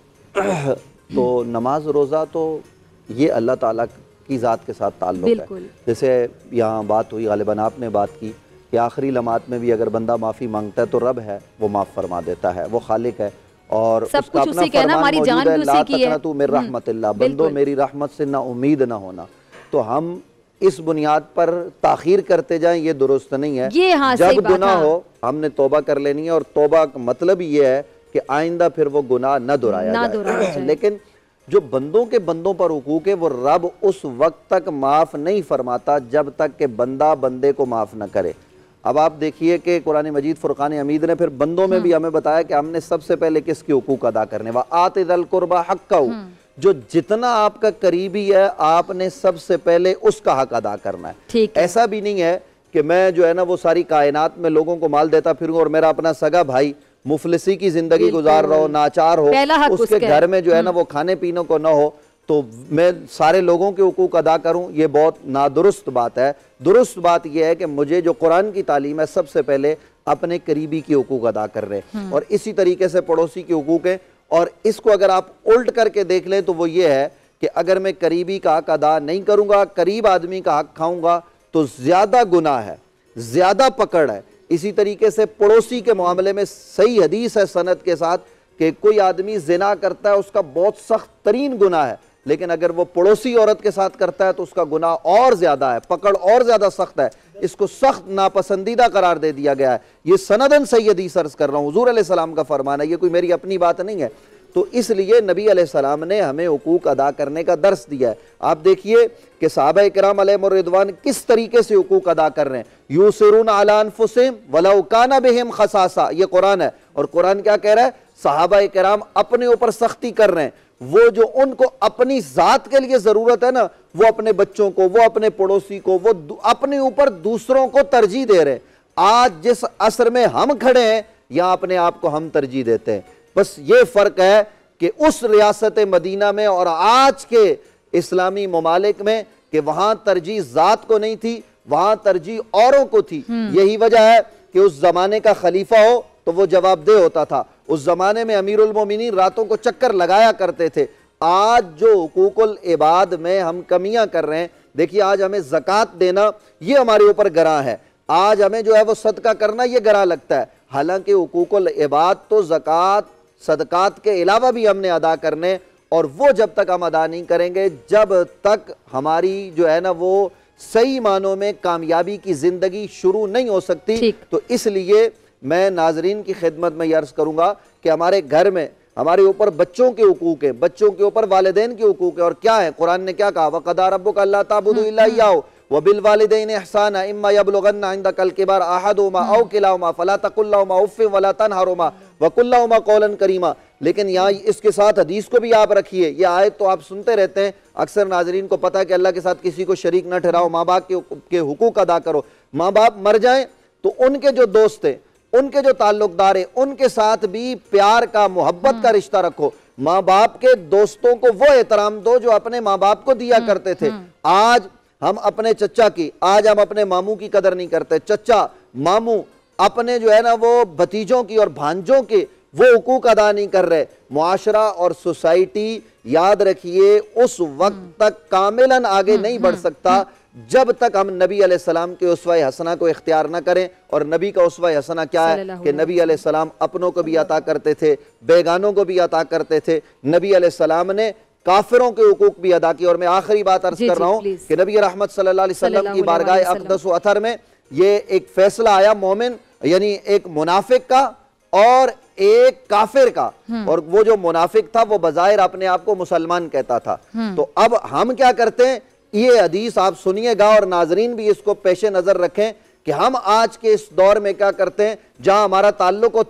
तो नमाज रोज़ा तो ये अल्लाह ताला की ज़ात के साथ ताल्लुक़ है। जैसे यहाँ बात हुई, गालिबन आपने बात की कि आखिरी लम्हात में भी अगर बंदा माफ़ी मांगता है तो रब है वो माफ़ फरमा देता है, वो खालिक है और सब उसका कुछ अपना उसी का है ना, हमारी जान भी उसी की है। तू मेरी रहमतिल्लाह, बंदो मेरी रहमत से ना उम्मीद ना होना। तो हम इस बुनियाद पर ताखीर करते जाएं ये दुरुस्त नहीं है। ये हाँ, जब गुनाह हो हमने तौबा कर लेनी है, और तौबा का मतलब ये है कि आइंदा फिर वो गुनाह न दोहराया जाए। लेकिन जो बंदों के बंदों पर हुकूक है वो रब उस वक्त तक माफ़ नहीं फरमाता जब तक कि बंदा बंदे को माफ़ न करे। अब आप देखिए कि कुरान मजीद फुरकान हमीद ने फिर बंदों में भी हमें बताया कि हमने सबसे पहले किसके हुकूक अदा करने, व आते दल कुर्बा हक़्क़हू, जो जितना आपका करीबी है आपने सबसे पहले उसका हक अदा करना है। ऐसा भी नहीं है कि मैं जो है ना वो सारी कायनात में लोगों को माल देता फिरूं और मेरा अपना सगा भाई मुफलिसी की जिंदगी गुजार रहा हो, नाचार हो, उसके घर में जो है ना वो खाने पीने को ना हो, तो मैं सारे लोगों के हुकूक अदा करूं, ये बहुत नादुरुस्त बात है। दुरुस्त बात यह है कि मुझे जो कुरान की तालीम है सबसे पहले अपने करीबी के हुकूक अदा कर रहे हैं, और इसी तरीके से पड़ोसी के हुकूक है। और इसको अगर आप उल्ट करके देख लें तो वो ये है कि अगर मैं करीबी का हक अदा नहीं करूंगा, करीब आदमी का हक खाऊंगा, तो ज्यादा गुनाह है, ज्यादा पकड़ है। इसी तरीके से पड़ोसी के मामले में सही हदीस है सनद के साथ कि कोई आदमी जिना करता है उसका बहुत सख्त तरीन गुनाह है, लेकिन अगर वो पड़ोसी औरत के साथ करता है तो उसका गुनाह और ज्यादा है, पकड़ और ज्यादा सख्त है, इसको सख्त नापसंदीदा करार दे दिया गया है। ये सनदन सही हदीस अर्ज कर रहा हूँ, हुजूर अलैहिस्सलाम का फरमान है, ये कोई मेरी अपनी बात नहीं है। तो इसलिए नबी अलैहिस्सलाम ने हमें हुकूक अदा करने का दर्स दिया है। आप देखिए कि सहाबा इकराम अलैहिमुर रिदवान किस तरीके से हुकूक अदा कर रहे हैं। यूसिरून अला अनफुसिहिम वलौ काना बिहिम खसासा, ये कुरान है, और कुरान क्या कह रहा है, सहाबा इकराम अपने ऊपर सख्ती कर रहे हैं। वो जो उनको अपनी जात के लिए जरूरत है ना, वो अपने बच्चों को, वो अपने पड़ोसी को, वो अपने ऊपर दूसरों को तरजीह दे रहे हैं। आज जिस असर में हम खड़े हैं यहाँ अपने आप को हम तरजीह देते हैं। बस ये फर्क है कि उस रियासत मदीना में और आज के इस्लामी ममालिक में कि वहां तरजीह जात को नहीं थी, वहां तरजीह औरों को थी। यही वजह है कि उस जमाने का खलीफा हो तो वो जवाबदेह होता था। उस जमाने में अमीरुल मोमिनीन रातों को चक्कर लगाया करते थे। आज जो हुकूकुल इबाद में हम कमियां कर रहे हैं, देखिए आज हमें ज़कात देना ये हमारे ऊपर गरा है, आज हमें जो है वो सदका करना ये गरा लगता है। हालांकि हुकूकुल इबाद तो ज़कात सदकात के अलावा भी हमने अदा करने, और वो जब तक हम अदा नहीं करेंगे जब तक हमारी जो है ना वो सही मानों में कामयाबी की जिंदगी शुरू नहीं हो सकती। तो इसलिए मैं नाजरीन की खिदमत में अर्ज करूंगा कि हमारे घर में हमारे ऊपर बच्चों के हुकूक है, बच्चों के ऊपर वालिदैन के हुकूक है। और क्या है, कुरान ने क्या कहा, वक़दा रब्बुका अल्ला ताबुदू इल्ला इय्याहु व बिल वालिदैनि इहसाना इम्मा यबलुगन्ना इंदकल किबर अहदुहुमा औ किलाहुमा फला तकुल लहुमा उफ़्फ़िन वला तनहरुमा व कुल लहुमा कौलन करीमा। लेकिन यहाँ इसके साथ हदीस को भी आप रखिए। ये आयत तो आप सुनते रहते हैं, अक्सर नाजरीन को पता है कि अल्लाह के साथ किसी को शरीक न ठहराओ, माँ बाप के, के हुकूक अदा करो। माँ बाप मर जाएं तो उनके जो दोस्त थे, उनके जो ताल्लुकदार है, उनके साथ भी प्यार का, मोहब्बत का रिश्ता रखो। माँ बाप के दोस्तों को वो एहतराम दो जो अपने माँ बाप को दिया करते थे। आज हम अपने चचा की, आज हम अपने मामू की कदर नहीं करते। चचा मामू अपने जो है ना वो भतीजों की और भांजों के वो हुकूक अदा नहीं कर रहे। मुआशरा और सोसाइटी, याद रखिए, उस वक्त तक कामिलन आगे नहीं बढ़ सकता जब तक हम नबी अलैहिस्सलाम के उसवा हसना को इख्तियार न करें। और नबी का उसवा हसना क्या है कि नबी अलैहिस्सलाम अपनों को भी अता करते थे, बेगानों को भी अता करते थे। नबी अलैहिस्सलाम ने काफिरों के हुकूक भी अदा किए। और मैं आखिरी बात अर्ज कर रहा हूँ कि नबी रहमत सल्लल्लाहु अलैहि वसल्लम की बारगाह अक़दस व अथर में ये एक फैसला आया, मोमिन यानी एक मुनाफिक का और एक काफिर का। और वो जो मुनाफिक था वो बज़ाहिर अपने आप को मुसलमान कहता था। तो अब हम क्या करते हैं, ये हदीस आप सुनिएगा और नाजरीन भी इसको पेश नजर रखें कि हम आज के इस दौर में क्या करते हैं, जहां हमारा ताल्लुक होता है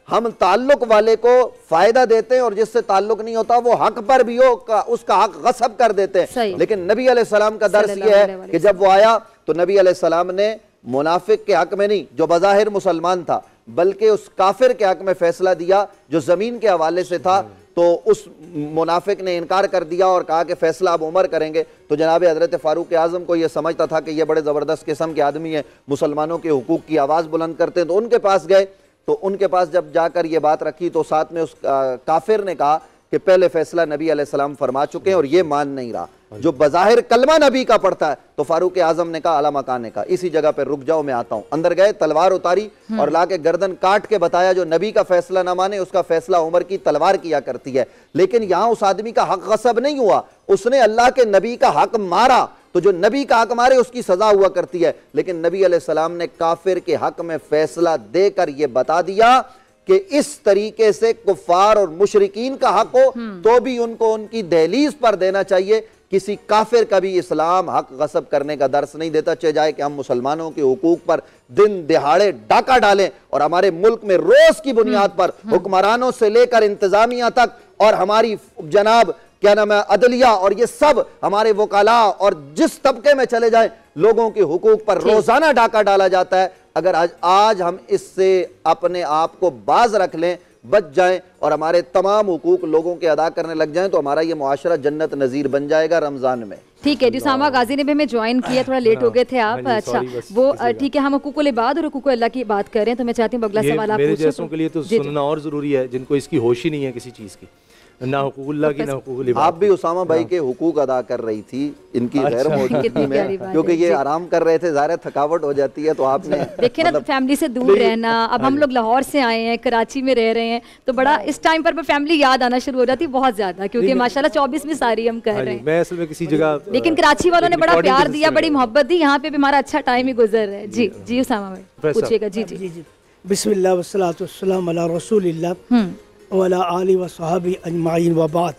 हम ताल्लुक वाले को फायदा देते हैं और जिससे ताल्लुक नहीं होता वो हक पर भी हो का, उसका हक गसब कर देते हैं। लेकिन नबी अलैहिस्सलाम का दर्स ये है कि जब वो आया तो नबी अलैहिस्सलाम ने मुनाफिक के हक में नहीं, जो बज़ाहिर मुसलमान था, बल्कि उस काफिर के हक में फैसला दिया जो जमीन के हवाले से था। तो उस मुनाफिक ने इनकार कर दिया और कहा कि फैसला अब उमर करेंगे। तो जनाब हज़रत फ़ारूक आज़म को यह समझता था कि ये बड़े ज़बरदस्त किस्म के आदमी हैं, मुसलमानों के हुकूक की आवाज़ बुलंद करते हैं। तो उनके पास गए, तो उनके पास जब जाकर ये बात रखी तो साथ में उस काफिर ने कहा कि पहले फैसला नबी अलैहिस्सलाम फरमा चुके हैं और ये मान नहीं रहा, जो बज़ाहिर कलमा नबी का पढ़ता है। तो फारूक आज़म ने कहा अला मकान ने कहा इसी जगह पर रुक जाओ, मैं आता हूं। अंदर गए, तलवार उतारी और लाके गर्दन काट के बताया जो नबी का फैसला ना माने उसका फैसला उमर की तलवार किया करती है। लेकिन यहां उस आदमी का हक गसब नहीं हुआ, उसने अल्लाह के नबी का हक मारा। तो जो नबी का हक मारे उसकी सजा हुआ करती है। लेकिन नबी अलैहिस्सलाम ने काफिर के हक में फैसला देकर यह बता दिया कि इस तरीके से कुफार और मुशरिकीन का हक हो तो भी उनको उनकी दहलीज पर देना चाहिए। किसी काफिर का भी इस्लाम हक गसब करने का दर्स नहीं देता, चाहे जाए कि हम मुसलमानों के हुकूक पर दिन दिहाड़े डाका डालें और हमारे मुल्क में रोज की बुनियाद पर हुक्मरानों से लेकर इंतजामिया तक और हमारी जनाब क्या नाम है अदलिया और ये सब हमारे वकाला और जिस तबके में चले जाएं लोगों के हुकूक पर रोजाना डाका डाला जाता है। अगर आज आज हम इससे अपने आप को बाज रख लें, बच जाएं और हमारे तमाम हुकूक लोगों के अदा करने लग जाएं तो हमारा ये मुआशरा जन्नत नज़ीर बन जाएगा रमजान में। ठीक है जी, उसामा गाजी ने भी हमें ज्वाइन किया, थोड़ा लेट हो गए थे आप। अच्छा वो ठीक है, हम हुकूकुल इबाद और हुकूकुल अल्लाह की बात कर रहे हैं, तो मैं चाहती हूँ अगला सवाल आप मेरे जैसों के लिए तो सुनना और जरूरी है, जिनको इसकी होश ही नहीं है किसी चीज़ की, ना हुकूकुल्लाह की ना हुकूकुल इबाद। आप भी उसामा भाई के हुकूक अदा कर रही थी इनकी गैर मौजूदगी में, क्योंकि ये आराम कर रहे थे, ज़ाहिर थकावट हो जाती है तो आपने देखिए ना फैमिली से दूर रहना। अब हम लोग लाहौर से आए हैं, कराची में रह रहे हैं, तो बड़ा इस टाइम पर फैमिली याद आना शुरू हो जाती है बहुत ज्यादा, क्योंकि माशाल्लाह चौबीसवीं सारी हम कर रहे हैं। मैं असल में किसी जगह, लेकिन कराची वालों ने बड़ा प्यार दिया, बड़ी मोहब्बत दी, यहाँ पे भी हमारा अच्छा टाइम ही गुजर रहा है। जी जी उसामा भाई पूछिएगा। जी जी जी बिस्मिल्लाह वस्सलातु वस्सलाम अला रसूलिल्लाह वाला आली व सहाबी अजमाइन व बाद।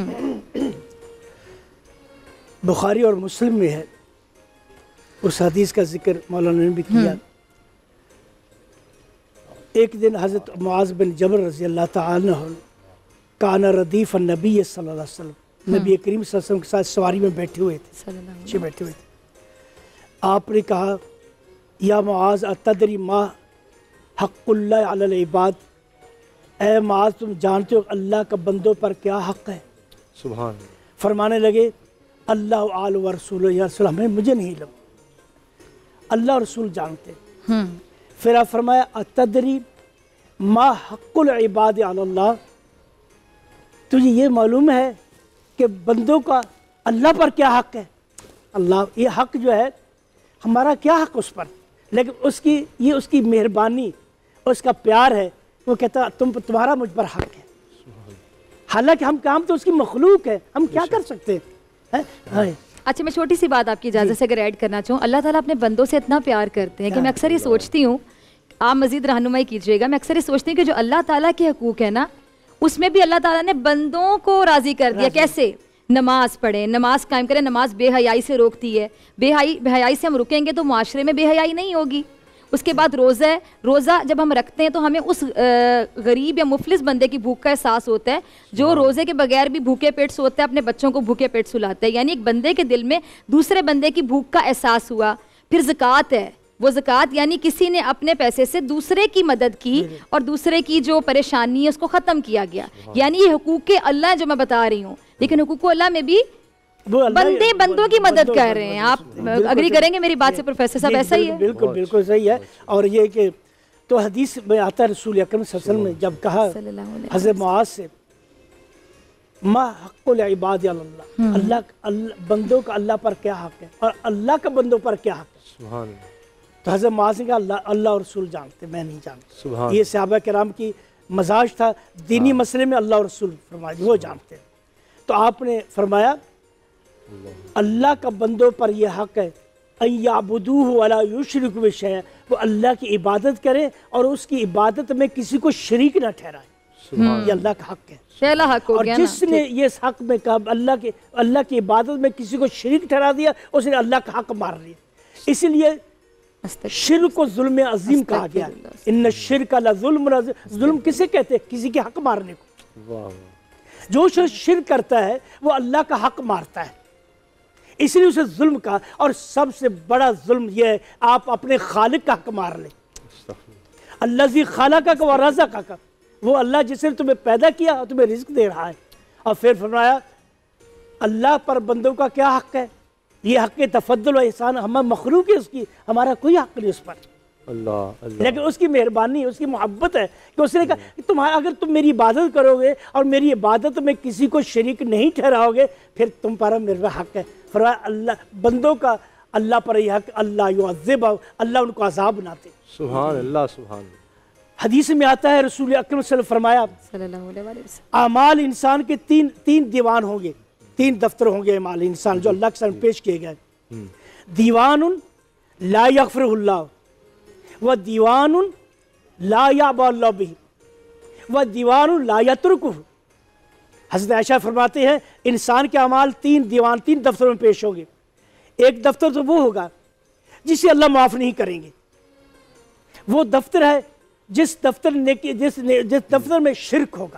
बुखारी और मुस्लिम में है, उस हदीस का जिक्र मौलाना ने भी किया। एक दिन हज़रत मुआज़ बिन जबल रज़ी अल्लाह तआला अन्हु काना रदीफ़ नबी सल्लल्लाहु अलैहि वसल्लम, नबी करीम सल्लल्लाहु अलैहि वसल्लम के साथ सवारी में बैठे हुए थे, नीचे बैठे हुए थे। आपने कहा या मुआज़ अतदरी मा हक़्क़ुल्लाह अलल इबाद, ऐ मुआज़ तुम जानते हो अल्लाह का बंदों पर क्या हक़ है? सुभान। फरमाने लगे अल्लाह आल व रसूल, या रसूल हमें मुझे नहीं लगा, अल्लाह रसूल जानते। फिर आप फरमाया अतदरी मा हक़्क़ुल इबाद अल्लाह, तुझे ये मालूम है कि बंदों का अल्लाह पर क्या हक़ है? अल्लाह ये हक़ जो है हमारा क्या हक़ उस पर, लेकिन उसकी ये उसकी मेहरबानी उसका प्यार है। वो कहता तुम तुम्हारा मुझ पर हक़ है, हालांकि हम काम तो उसकी मखलूक है, हम क्या कर सकते हैं? है? अच्छा मैं छोटी सी बात आपकी इजाज़त से अगर ऐड करना चाहूँ, अल्लाह ताला अपने बंदों से इतना प्यार करते हैं कि मैं अक्सर ये सोचती हूँ, आप मज़ीद रहनुमाई कीजिएगा, मैं अक्सर ये सोचती हूँ कि जो अल्लाह ताला के हकूक़ है ना, उसमें भी अल्लाह ताला ने बंदों को राज़ी कर दिया। कैसे? नमाज पढ़ें, नमाज कायम करें, नमाज बेहयाई से रोकती है, बेहयाई बेहयाई से हम रुकेंगे तो माशरे में बेहयाई नहीं होगी। उसके बाद रोज़ा है, रोज़ा जब हम रखते हैं तो हमें उस गरीब या मुफलिस बंदे की भूख का एहसास होता है जो रोज़े के बगैर भी भूखे पेट सोता है, अपने बच्चों को भूखे पेट सुलाता है, यानी एक बंदे के दिल में दूसरे बंदे की भूख का एहसास हुआ। फिर ज़कात है, वो ज़कात यानी किसी ने अपने पैसे से दूसरे की मदद की और दूसरे की जो परेशानी है उसको ख़त्म किया गया, यानी ये हुकूक अल्लाह जो मैं बता रही हूँ। लेकिन हुकूक अल्लाह में भी बंदे बंदों की मदद कर रहे हैं। आप अग्री करेंगे मेरी बात से प्रोफेसर साहब? ऐसा ही है, बिल्कुल बिल्कुल सही है। और ये कि तो हदीस में आता है रसूल अकरम सल्लल्लाहु अलैहि वसल्लम ने जब कहा हज़रत मुआज़ से मा हक़्क़ुल इबाद अल्लाह, अल्लाह बंदों का अल्लाह पर क्या हक़ है और अल्लाह का बंदों पर क्या हक़ है? सुभान। तो हज़रत मुआज़ ने कहा अल्लाह अल्लाह और रसूल जानते, मैं नहीं जानता। ये सहाबा किराम की मजाज था, दीनी मसले में अल्लाह और रसूल फरमाए वो जानते। तो आपने फरमाया अल्लाह का बंदों पर यह हक़ है अय्याबुदूहु वला युशरिकू बिही शैअन, वो अल्लाह की इबादत करें और उसकी इबादत में किसी को शरीक न ठहराए। ये अल्लाह का हक़ है, पहला हक़ हो गया। और जिसने ये हक़ में कहा अल्लाह के अल्लाह की इबादत में किसी को शरीक ठहरा दिया उसने अल्लाह का हक़ मार लिया। इसीलिए शिर्क को जुल्म अज़ीम कहा गया। इन शिर्क ला जुल्म, जुल्म किसे कहते हैं? किसी के हक मारने को। वाह। जो शख्स शिर्क करता है वो अल्लाह का हक मारता है, इसलिए उसे जुल्म का। और सबसे बड़ा जुल्म यह है आप अपने खालिक का हक मार लें। अल्लाह जी खाला का व रज़ा का, वो अल्लाह जिसने तुम्हें पैदा किया और तुम्हें रिज्क दे रहा है। और फिर फरमाया अल्लाह पर बंदों का क्या हक है? ये हक तफद्दुल व एहसान, हम मखलूक है उसकी, हमारा कोई हक नहीं उस पर। अल्लाह, अल्लाह। लेकिन उसकी मेहरबानी, उसकी मोहब्बत है कि उसने कहा कि तुम्हारा अगर तुम मेरी इबादत करोगे और मेरी इबादत में किसी को शरीक नहीं ठहराओगे फिर तुम पर मेरा हक है। फरमाया अल्लाह बंदों का अल्लाह पर यह हक, अल्लाह युअज़्ज़िब, अल्लाह उनको अज़ाब बनाते। सुभान अल्लाह, सुभान। हदीस में आता है रसूल अकरम सल्लल्लाहु अलैहि वसल्लम आमाल इंसान के तीन तीन दीवान होंगे, तीन दफ्तर होंगे अमाल इंसान जो अल्लाह के सामने पेश किए गए। दीवानुन ला यग़फ़िरुल्लाह व दीवानुन ला यअबा बिही व दीवानुन ला यत्रुकुहु। हज़रत आयशा फरमाते हैं इंसान के अमाल तीन दीवान, तीन दफ्तरों में पेश होंगे। एक दफ्तर तो वो होगा जिसे अल्लाह माफ़ नहीं करेंगे, वो दफ्तर है जिस दफ्तर ने जिस जिस दफ्तर में शिरक होगा।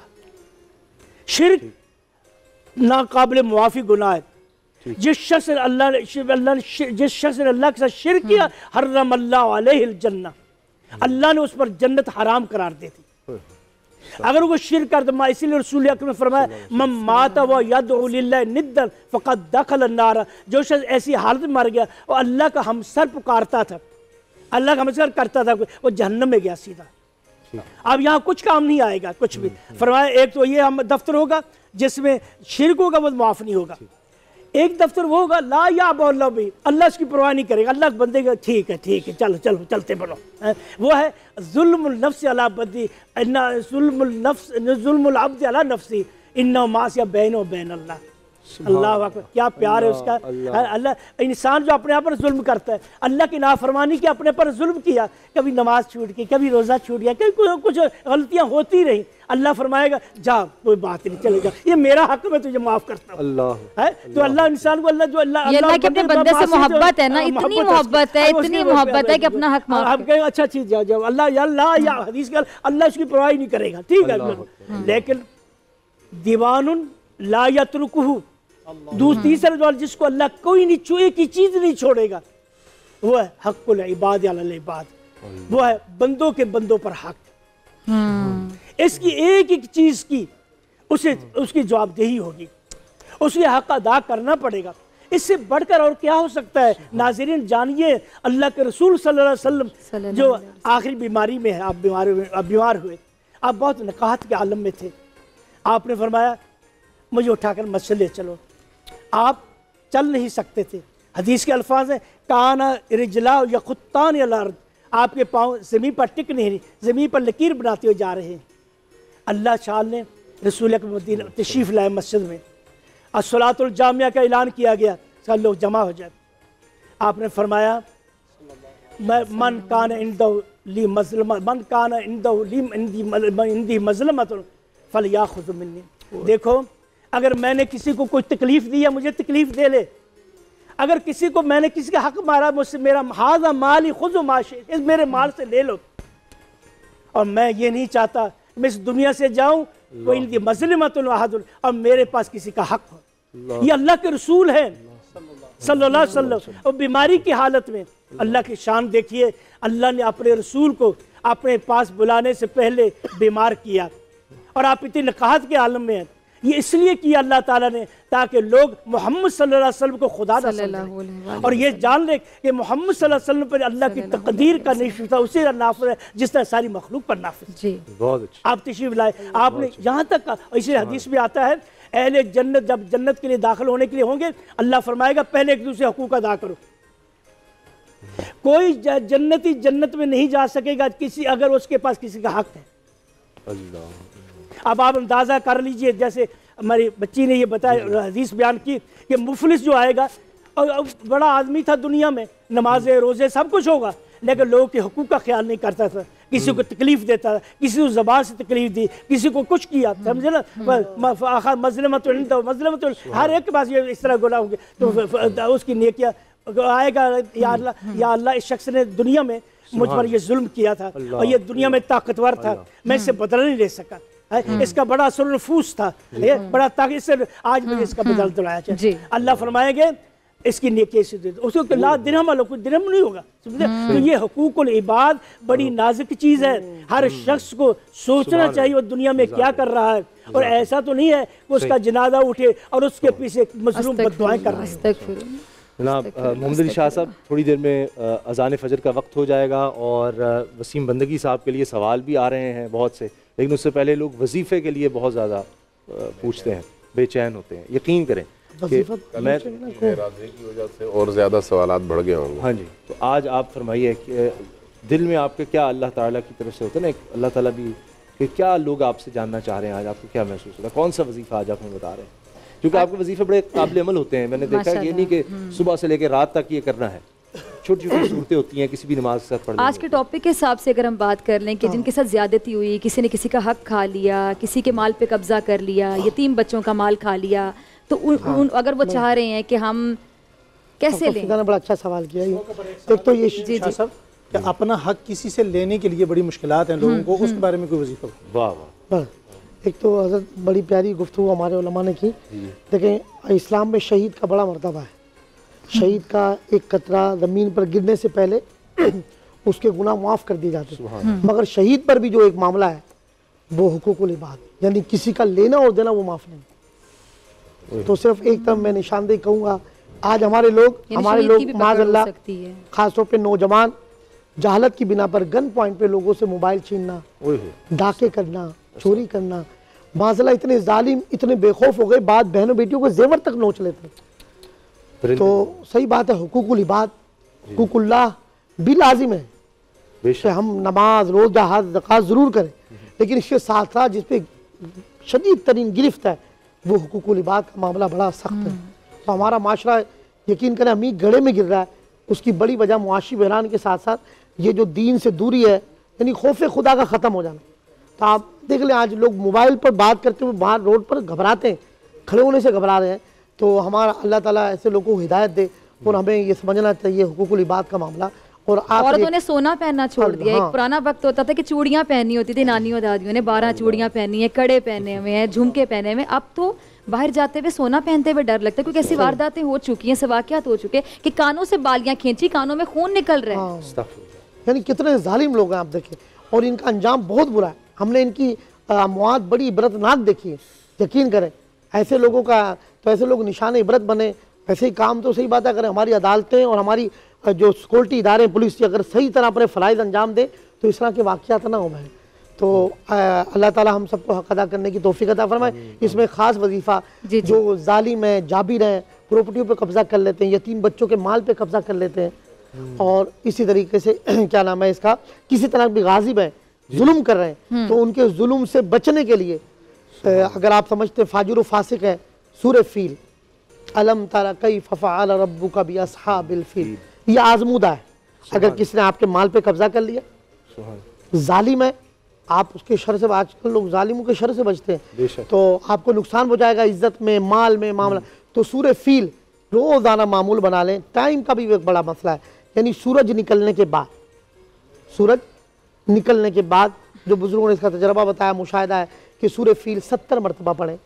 शिरक नाकाबिल मुआफ़ी गुनाह है। जिस शख्स ने अल्लाह ने अल्लाह ने जिस शख्स ने अल्लाह के साथ शिरक किया हर्रम अल्लाह अलैहिल जन्नह, अल्लाह ने उस पर जन्नत हराम करार दी थी। अगर वो शिरक कर दो, इसीलिए रसूल अकरम ने फरमाया मम माता व यदउ लिल्लाहि निद्दन फ़क़द दख़ल अन्नार, जो शख्स ऐसी हालत में मर गया और अल्लाह का हमसर पुकारता था, अल्लाह का हमसर करता था, वो जहन्नम में गया सीधा। अब यहाँ कुछ काम नहीं आएगा, कुछ भी। फरमाया एक तो ये हम दफ्तर होगा जिसमें शिरक होगा, वो माफ़ नहीं होगा। एक दफ्तर वो होगा ला यअबा बिही, अल्लाह उसकी परवाह नहीं करेगा, अल्लाह के बंदे का ठीक है ठीक है चलो चलो चलते बनो। वो है जुल्मुल नफ्स अला बदी, इन्ना जुल्मुल नफ्स जुल्मुल अब्द अला नफ्सी इन्ना मासिया बैनो बैन अल्लाह। अल्लाह अकबर, क्या प्यार है उसका। अल्लाह, इंसान जो अपने आप पर जुल्म करता है, अल्लाह की नाफरमानी की अपने पर जुल्म किया, कभी नमाज छूट गई, कभी रोज़ा छूट गया, कभी कुछ गलतियाँ होती रही, अल्लाह फरमाएगा जा कोई बात नहीं चलेगा, ये मेरा हक, मैं तुझे माफ़ करता हूँ। अल्लाह है तो अल्लाह इंसान को अल्लाह जो अल्लाह ये अल्लाह के अपने बंदे से मोहब्बत है ना, इतनी मोहब्बत है, इतनी मोहब्बत है कि अपना हक माफ। हम कहें अच्छा चीज जाओ जाओ अल्लाह या अल्लाह या हदीस का अल्लाह उसकी परवाह नहीं करेगा, ठीक है। लेकिन दीवानुन ला यत्रुकुहु, तीसरा जो जिसको अल्लाह कोई नहीं छुए की चीज नहीं छोड़ेगा, वो है हक़्क़ुल इबाद अलल इबाद, वो है बंदों के बंदों पर हक। इसकी एक एक चीज की उसे उसकी जवाबदेही होगी, उसे हक अदा करना पड़ेगा। इससे बढ़कर और क्या हो सकता है? नाज़रीन जानिए अल्लाह के रसूल सल्लल्लाहु अलैहि वसल्लम जो आखिरी बीमारी में है, आप बीमार हुए, आप बीमार हुए, आप बहुत नकाहत के आलम में थे, आपने फरमाया मुझे उठाकर मस्जिद ले चलो। आप चल नहीं सकते थे, हदीस के अल्फाज हैं काना रिजला यखुत्तान अल अर्द, आपके पाँव ज़मीन पर टिक नहीं रही, ज़मीन पर लकीर बनाते हुए जा रहे हैं। अल्लाह शाह ने रसूल के मदीना तशरीफ़ लाए मस्जिद में, अस्सलातुल जामिया का ऐलान किया गया, सब लोग जमा हो जाए। आपने फरमाया मैं मन कान इंदहु ली मज़लमा मन कान इंदहु ली इंदी इंदी मज़लमतुन फलयाख़ुज़ मिन्नी। देखो अगर मैंने किसी को कोई तकलीफ़ दी है मुझे तकलीफ़ दे ले, अगर किसी को मैंने किसी का हक मारा मुझसे मेरा हाज़ा माली खुज़ माशे, इस मेरे माल से ले लो। और मैं ये नहीं चाहता मैं इस दुनिया से जाऊं वो इनकी मज़लमतुन अहदुन, और मेरे पास किसी का हक हो। ये अल्लाह के रसूल हैं सल्लल्लाहु अलैहि वसल्लम, और बीमारी की हालत में अल्लाह की शान देखिए, अल्लाह ने अपने रसूल को अपने पास बुलाने से पहले बीमार किया, और आप इतनी नकाहत के आलम में हैं। ये इसलिए किया अल्लाह ताला ने ताकि लोग मोहम्मद सल्लल्लाहु अलैहि वसल्लम को खुदा न समझें, और ये जान ले कि मोहम्मद सल्लल्लाहु अलैहि वसल्लम पर अल्लाह की तकदीर का निश्चित था, उसी नाफिज है जिस तरह सारी मखलूक पर नाफिज। जी बहुत अच्छा। आप तशरीफ लाए, आपने यहाँ तक इसी हदीस में आता है अहले जन्नत जब जन्नत के लिए दाखिल होने के लिए होंगे, अल्लाह फरमाएगा पहले एक दूसरे हकूक अदा करो। कोई जन्नती जन्नत में नहीं जा सकेगा किसी अगर उसके पास किसी का हक है। अब आप अंदाज़ा कर लीजिए, जैसे हमारी बच्ची ने ये बताया, हदीस बयान की कि मुफलिस जो आएगा और बड़ा आदमी था दुनिया में, नमाज़े रोज़े सब कुछ होगा, लेकिन लोगों के हकूक़ का ख्याल नहीं करता था, किसी को तकलीफ़ देता था, किसी को ज़बान से तकलीफ़ दी, किसी को कुछ किया, समझे ना। मज़लमत मज़लमत हर एक के पास ये इस तरह गुनाह होंगे तो उसकी नेकियां आएगा, या अल्लाह या अल्लाह इस शख्स ने दुनिया में मुझ पर ये जुल्म किया था और ये दुनिया में ताकतवर था, मैं इससे बदला नहीं ले सका। है? इसका बड़ा असर-ओ-नफूस था, ये बड़ा ताकत, इससे आज मुझे इसका बदला दिलाया चाहिए। अल्लाह फरमाएंगे इसकी नेकी से दे दो, उसको ला दिरहम वाला कोई दिरहम नहीं होगा, समझे? तो ये हुकूकुल इबाद बड़ी नाजुक चीज़ है, हर शख्स को सोचना चाहिए वो दुनिया में क्या कर रहा है। और ऐसा तो नहीं है कि उसका जनाजा उठे और उसके पीछे मजलूम बद्दुआएं कर रहे हैं। जनाब मोहम्मद अली शाह साहब, थोड़ी देर में अज़ान फ़जर का वक्त हो जाएगा और वसीम बंदगी साहब के लिए सवाल भी आ रहे हैं बहुत से, लेकिन उससे पहले लोग वजीफ़े के लिए बहुत ज़्यादा पूछते हैं, बेचैन होते हैं। यकीन करें कि मैं की वजह से और ज़्यादा सवालात बढ़ गए होंगे। हाँ जी, तो आज आप फरमाइए कि दिल में आपके क्या अल्लाह ताला की तरफ से होता है ना, एक अल्लाह ताला भी कि क्या लोग आपसे जानना चाह रहे हैं, आज आपको क्या महसूस होता है, कौन सा वजीफ़ा आज आप हमें बता रहे हैं? क्योंकि आपके वजीफे बड़े काबिल अमल होते हैं, मैंने देखा ये नहीं कि सुबह से लेकर रात तक ये करना है, छोटी छोटी सूरतें होती हैं किसी भी नमाज के साथ पढ़ने। आज के टॉपिक के हिसाब से अगर हम बात कर लें कि जिनके साथ ज्यादती हुई, किसी ने किसी का हक खा लिया, किसी के माल पे कब्जा कर लिया, यतीम बच्चों का माल खा लिया, तो उन, हाँ, उन, अगर वो चाह रहे हैं कि हम कैसे लें? बड़ा अच्छा सवाल किया। एक तो ये जी जी सब कि अपना हक किसी से लेने के लिए बड़ी मुश्किलात हैं लोगों को, उसके बारे में कोई वजीफा? वाह वाह। एक तो हज़रत बड़ी प्यारी गुफ्तगू हमारे उलमा ने की। देखें, इस्लाम में शहीद का बड़ा मर्तबा है। शहीद का एक कतरा ज़मीन पर गिरने से पहले उसके गुनाह माफ़ कर दिए जाते हैं, मगर शहीद पर भी जो एक मामला है वो हुकूकुल इबाद, यानी किसी का लेना और देना वो माफ़ नहीं। तो सिर्फ एक तरफ मैं निशानदेही कहूँगा, आज हमारे लोग हमारे लोग माज़अल्लाह ख़ासतौर पर नौजवान जहालत की बिना पर गन पॉइंट पे लोगों से मोबाइल छीनना, डाके करना, चोरी करना, माज़अल्लाह इतने जालिम, इतने बेखौफ हो गए, बाद बहनों बेटियों को जेवर तक नोच लेते। तो सही बात है, हुकूकुल इबाद, हुकूकुल्लाह भी लाजिम है कि हम नमाज, रोज़ा, हज, ज़कात ज़रूर करें, लेकिन इसके साथ साथ जिस पे शदीद तरीन गिरफ्त है वो हुकूकुल इबाद का मामला बड़ा सख्त है। तो हमारा माशरा यकीन करें अमीर गड़े में गिर रहा है, उसकी बड़ी वजह मुआशी बहरान के साथ साथ ये जो दीन से दूरी है, यानी खौफ खुदा का ख़त्म हो जाना। तो आप देख लें, आज लोग मोबाइल पर बात करते हुए बाहर रोड पर घबराते हैं, खड़े होने से घबरा रहे हैं। तो हमारा अल्लाह ताला ऐसे लोगों को हिदायत दे और हमें ये समझना चाहिए हुकूकुल इबाद का मामला। और औरतों ने सोना पहनना छोड़ दिया। हाँ। एक पुराना वक्त होता था कि चूड़ियाँ पहननी होती थी, नानियों दादियों ने बारह चूड़ियाँ पहनी है, कड़े पहने हुए हैं, झुमके पहने हुए। अब तो बाहर जाते हुए सोना पहनते हुए डर लगता है, क्योंकि ऐसी वारदातें हो चुकी हैं, ऐसे वाक़यात हो चुके कि कानों से बालियाँ खींची, कानों में खून निकल रहे हैं। यानी कितने जालिम लोग हैं आप देखिए, और इनका अंजाम बहुत बुरा है। हमने इनकी मौत बड़ी इबरतनाक देखी है। यकीन करें, ऐसे लोगों का तो ऐसे लोग निशान इबरत बने। ऐसे ही काम तो सही बात है, अगर हमारी अदालतें और हमारी जो सिक्योरिटी इदारे, पुलिस की अगर सही तरह अपने फ़राइज़ अंजाम दे तो इस तरह के वाक़यात ना हो पाए। तो अल्लाह ताला हम सबको हक़ अदा करने की तौफ़ीक़ अता फरमाए। इसमें ख़ास वजीफ़ा जो जालिम हैं, जाबिर हैं, प्रॉपर्टियों पे कब्ज़ा कर लेते हैं, यतीम बच्चों के माल पे कब्ज़ा कर लेते हैं, और इसी तरीके से क्या नाम है इसका, किसी तरह भी गाज़िब है, जुल्म कर रहे हैं, तो उनके जुल्म से बचने के लिए अगर आप समझते फाजिर फासिक है, सूरह फील, अलम तरा कैफ़ फ़अल रब्बुका बिअस्हाबिल फील, ये आज़मूदा है। अगर किसी ने आपके माल पे कब्जा कर लिया, जालिम है, आप उसके शर से, आजकल लोग जालिमों के शर से बचते हैं, तो आपको नुकसान हो जाएगा इज्जत में, माल में, मामला। तो सूरह फील रोज़ाना मामूल बना लें। टाइम का भी एक बड़ा मसला है, यानी सूरज निकलने के बाद, सूरज निकलने के बाद जो बुजुर्गों ने इसका तजर्बा बताया, मुशाहिदा है कि सूरह फील सत्तर मरतबा पढ़ें,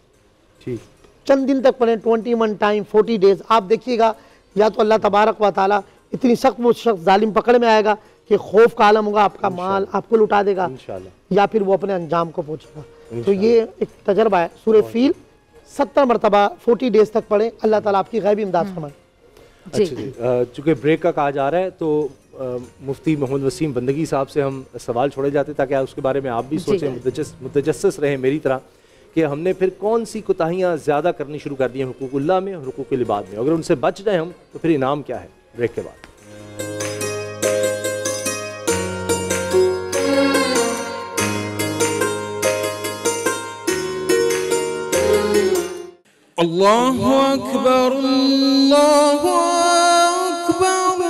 चंद दिन तक पढ़ें, twenty one time, forty days. आप देखिएगा, या तो अल्लाह तबारक व तआला इतनी सख्त वो शख्स जालिम पकड़ में आएगा कि खौफ का आलम होगा, आपका माल आपको लुटा देगा, या फिर वो अपने अंजाम को पहुंचेगा। तो ये एक तजर्बा है। सूरह फील सत्तर मरतबा फोर्टी डेज तक पढ़ें, अल्लाह ताला आपकी गैबी इमदाद फरमाए। अच्छा जी, चूँकि ब्रेक का कहा जा रहा है, तो आ, मुफ्ती मोहम्मद वसीम बंदगी साहब से हम सवाल छोड़े जाते ताकि उसके बारे में आप भी सोचें, मुतजस्सिस रहें मेरी तरह, कि हमने फिर कौन सी कोताहियाँ ज़्यादा करनी शुरू कर दी हैं हुकूकुल्लाह में और हुकूकुल इबाद में। अगर उनसे बच जाए हम तो फिर इनाम क्या है? ब्रेक के बाद। अल्लाहु अकबर, अल्लाहु अकबर,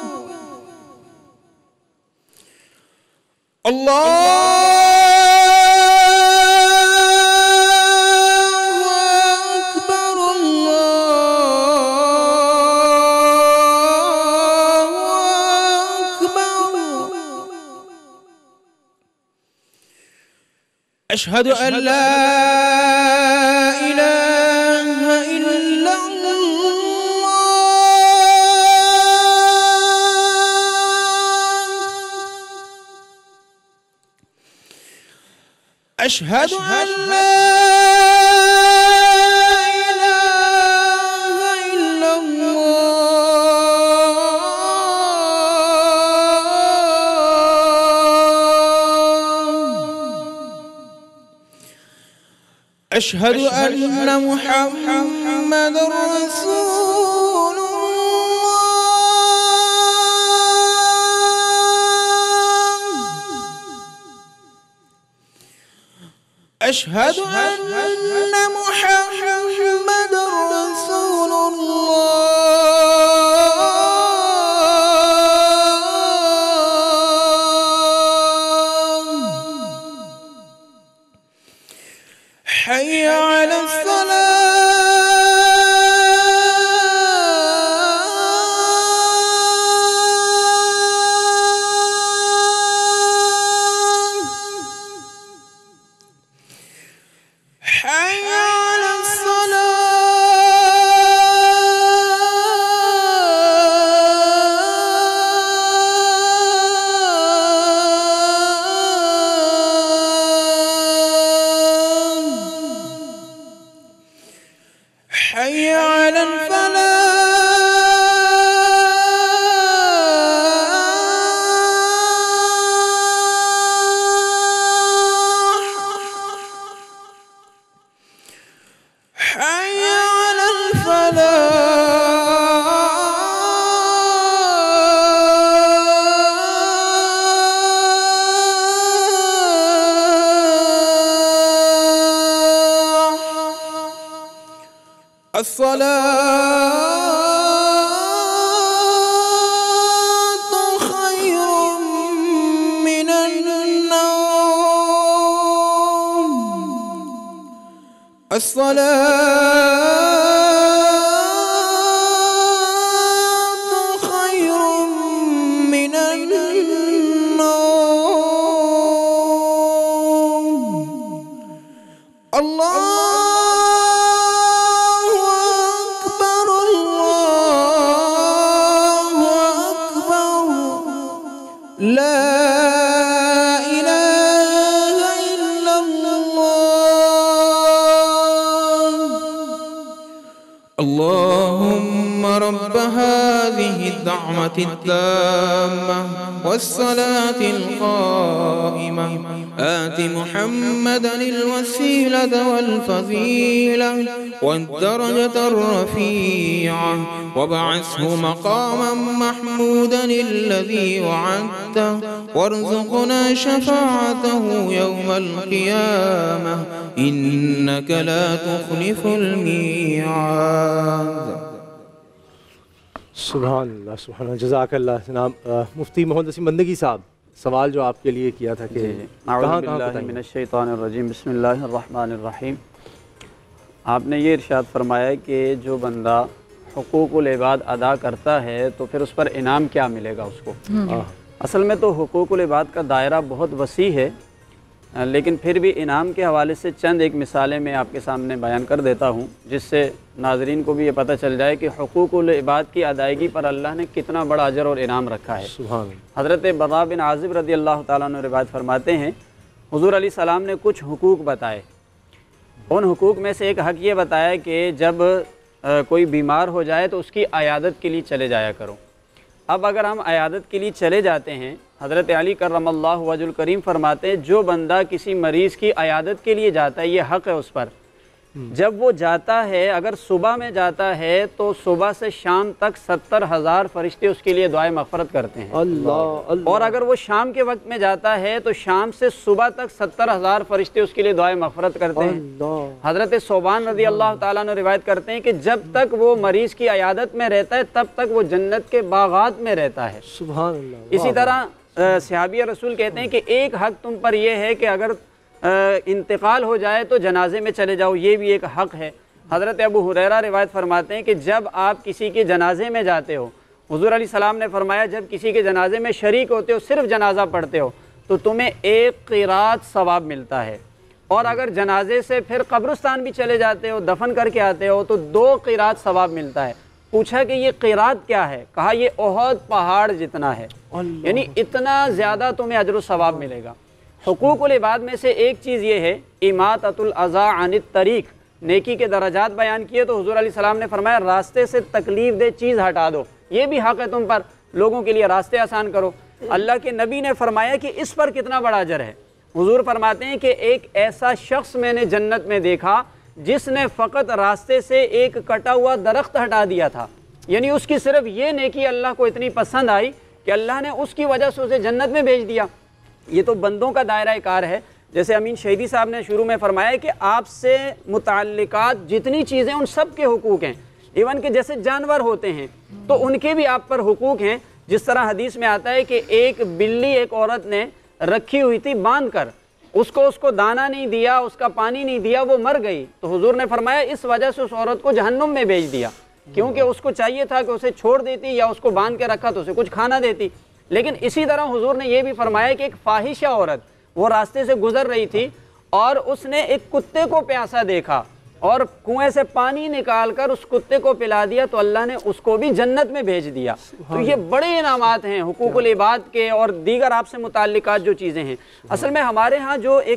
अल्लाह अशहदु अल्ला इलाहा इल्लल्लाह अशहदु अल्ला अशहदु अन्ना मुहम्मदुर रसूलुल्लाह अशहदु अन्ना मुहम्मदुर रसूलुल्लाह حي على الصلاة حي على حي على الفلاح حي على الفلاح الصلاة خير من النوم الصلاة خير من النوم الله لا إله إلا الله اللهم رب هذه الدعوة التامة والصلاة القائمة آت محمدا الوسيلة والفضيلة والدرجة الرفيعة وابعثه مقاما محمودا الذي وعدته وارزقنا شفاعته يوم القيامة إنك لا تخلف الميعاد. सुभान अल्लाह सुभान अल्लाह जज़ाकल्लाह जनाब मुफ्ती मोहम्मद नसीम बंदगी साहब सवाल जो आपके लिए किया था कि बिस्मिल्लाहिर्रहमानिर्रहीम बिस्मिल्लाहिर्रहमानिर्रहीम आपने ये इरशाद फरमाया कि जो बंदा हुकूकुल इबाद अदा करता है तो फिर उस पर इनाम क्या मिलेगा उसको। असल में तो हुकूकुल इबाद का दायरा बहुत वसी है, लेकिन फिर भी इनाम के हवाले से चंद एक मिसालें मैं आपके सामने बयान कर देता हूँ, जिससे नाजरीन को भी ये पता चल जाए कि हुकूकुल इबाद की अदायगी पर अल्लाह ने कितना बड़ा अजर और इनाम रखा है। हज़रत बरा बिन आज़िब रज़ी अल्लाह ताला अन्हु रिवायत फरमाते हैं हुज़ूर अलैहि सलाम ने कुछ हुकूक बताए। उन हुकूक में से एक हक़ ये बताया कि जब आ, कोई बीमार हो जाए तो उसकी अयादत के लिए चले जाया करो। अब अगर हम अयादत के लिए चले जाते हैं, हज़रत अली करमल्लाहु वजहुल करीम फरमाते हैं जो बंदा किसी मरीज़ की अयादत के लिए जाता है ये हक़ है उस पर। जब वो जाता है, अगर सुबह में जाता है तो सुबह से शाम तक सत्तर हज़ार फरिश्ते उसके लिए दुआए मग़फ़रत करते हैं। अल्लाह अल्लाह। और अगर वो शाम के वक्त में जाता है तो शाम से सुबह तक सत्तर हज़ार फरिश्ते उसके लिए दुआए मग़फ़रत करते हैं। हज़रत सोबान रज़ी अल्लाह ताला अन्हु रिवायत करते हैं कि जब तक वो मरीज़ की अयादत में रहता है तब तक वो जन्नत के बागात में रहता है। सुभान अल्लाह। इसी तरह सहाबी रसूल कहते हैं कि एक हक़ तुम पर यह है कि अगर इंतकाल हो जाए तो जनाजे में चले जाओ, ये भी एक हक़ है। हज़रत अबू हुरैरा रिवायत फरमाते हैं कि जब आप किसी के जनाजे में जाते हो, हुज़ूर अलैहि सलाम ने फरमाया जब किसी के जनाजे में शरीक होते हो, सिर्फ जनाजा पढ़ते हो, तो तुम्हें एक क़िरात सवाब मिलता है और अगर जनाजे से फिर कब्रिस्तान भी चले जाते हो, दफन करके आते हो, तो दो क़िरात सवाब मिलता है। पूछा कि ये क़िरात क्या है? कहा ये ओहद पहाड़ जितना है, यानी इतना ज़्यादा तुम्हें अजर सवाब मिलेगा। हुकूकुल इबाद में से एक चीज़ ये है इमाततुल अज़ा अनित तरीक़, नेकी के दराजात बयान किए तो हुज़ूर अलैहिस्सलाम ने फरमाया रास्ते से तकलीफ़ दे चीज़ हटा दो, ये भी हक़ है तुम पर, लोगों के लिए रास्ते आसान करो। अल्लाह के नबी ने फरमाया कि इस पर कितना बड़ा अजर है। हुज़ूर फरमाते हैं कि एक ऐसा शख्स मैंने जन्नत में देखा जिसने फ़कत रास्ते से एक कटा हुआ दरख्त हटा दिया था, यानी उसकी सिर्फ ये नेकी अल्लाह को इतनी पसंद आई कि अल्लाह ने उसकी वजह से उसे जन्नत में भेज दिया। ये तो बंदों का दायरा कार है। जैसे अमीन शहीदी साहब ने शुरू में फरमाया कि आपसे मुताल्लिकात जितनी चीज़ें उन सब के हुकूक हैं, इवन के जैसे जानवर होते हैं तो उनके भी आप पर हुकूक हैं। जिस तरह हदीस में आता है कि एक बिल्ली एक औरत ने रखी हुई थी बांध कर, उसको उसको दाना नहीं दिया, उसका पानी नहीं दिया, वो मर गई, तो हुजूर ने फरमाया इस वजह से उस औरत को जहन्नुम में भेज दिया, क्योंकि उसको चाहिए था कि उसे छोड़ देती या उसको बांध के रखा तो उसे कुछ खाना देती। लेकिन इसी तरह हुजूर ने यह भी फरमाया कि एक फाहिशा औरत वो रास्ते से गुजर रही थी और उसने एक कुत्ते को प्यासा देखा और कुएं से पानी निकालकर उस कुत्ते को पिला दिया, तो अल्लाह ने उसको भी जन्नत में भेज दिया। तो ये बड़े इनामात हैं हुकूकुल इबाद के और दीगर आपसे मुताल्लिकात जो चीज़ें हैं। असल में हमारे यहाँ जो एक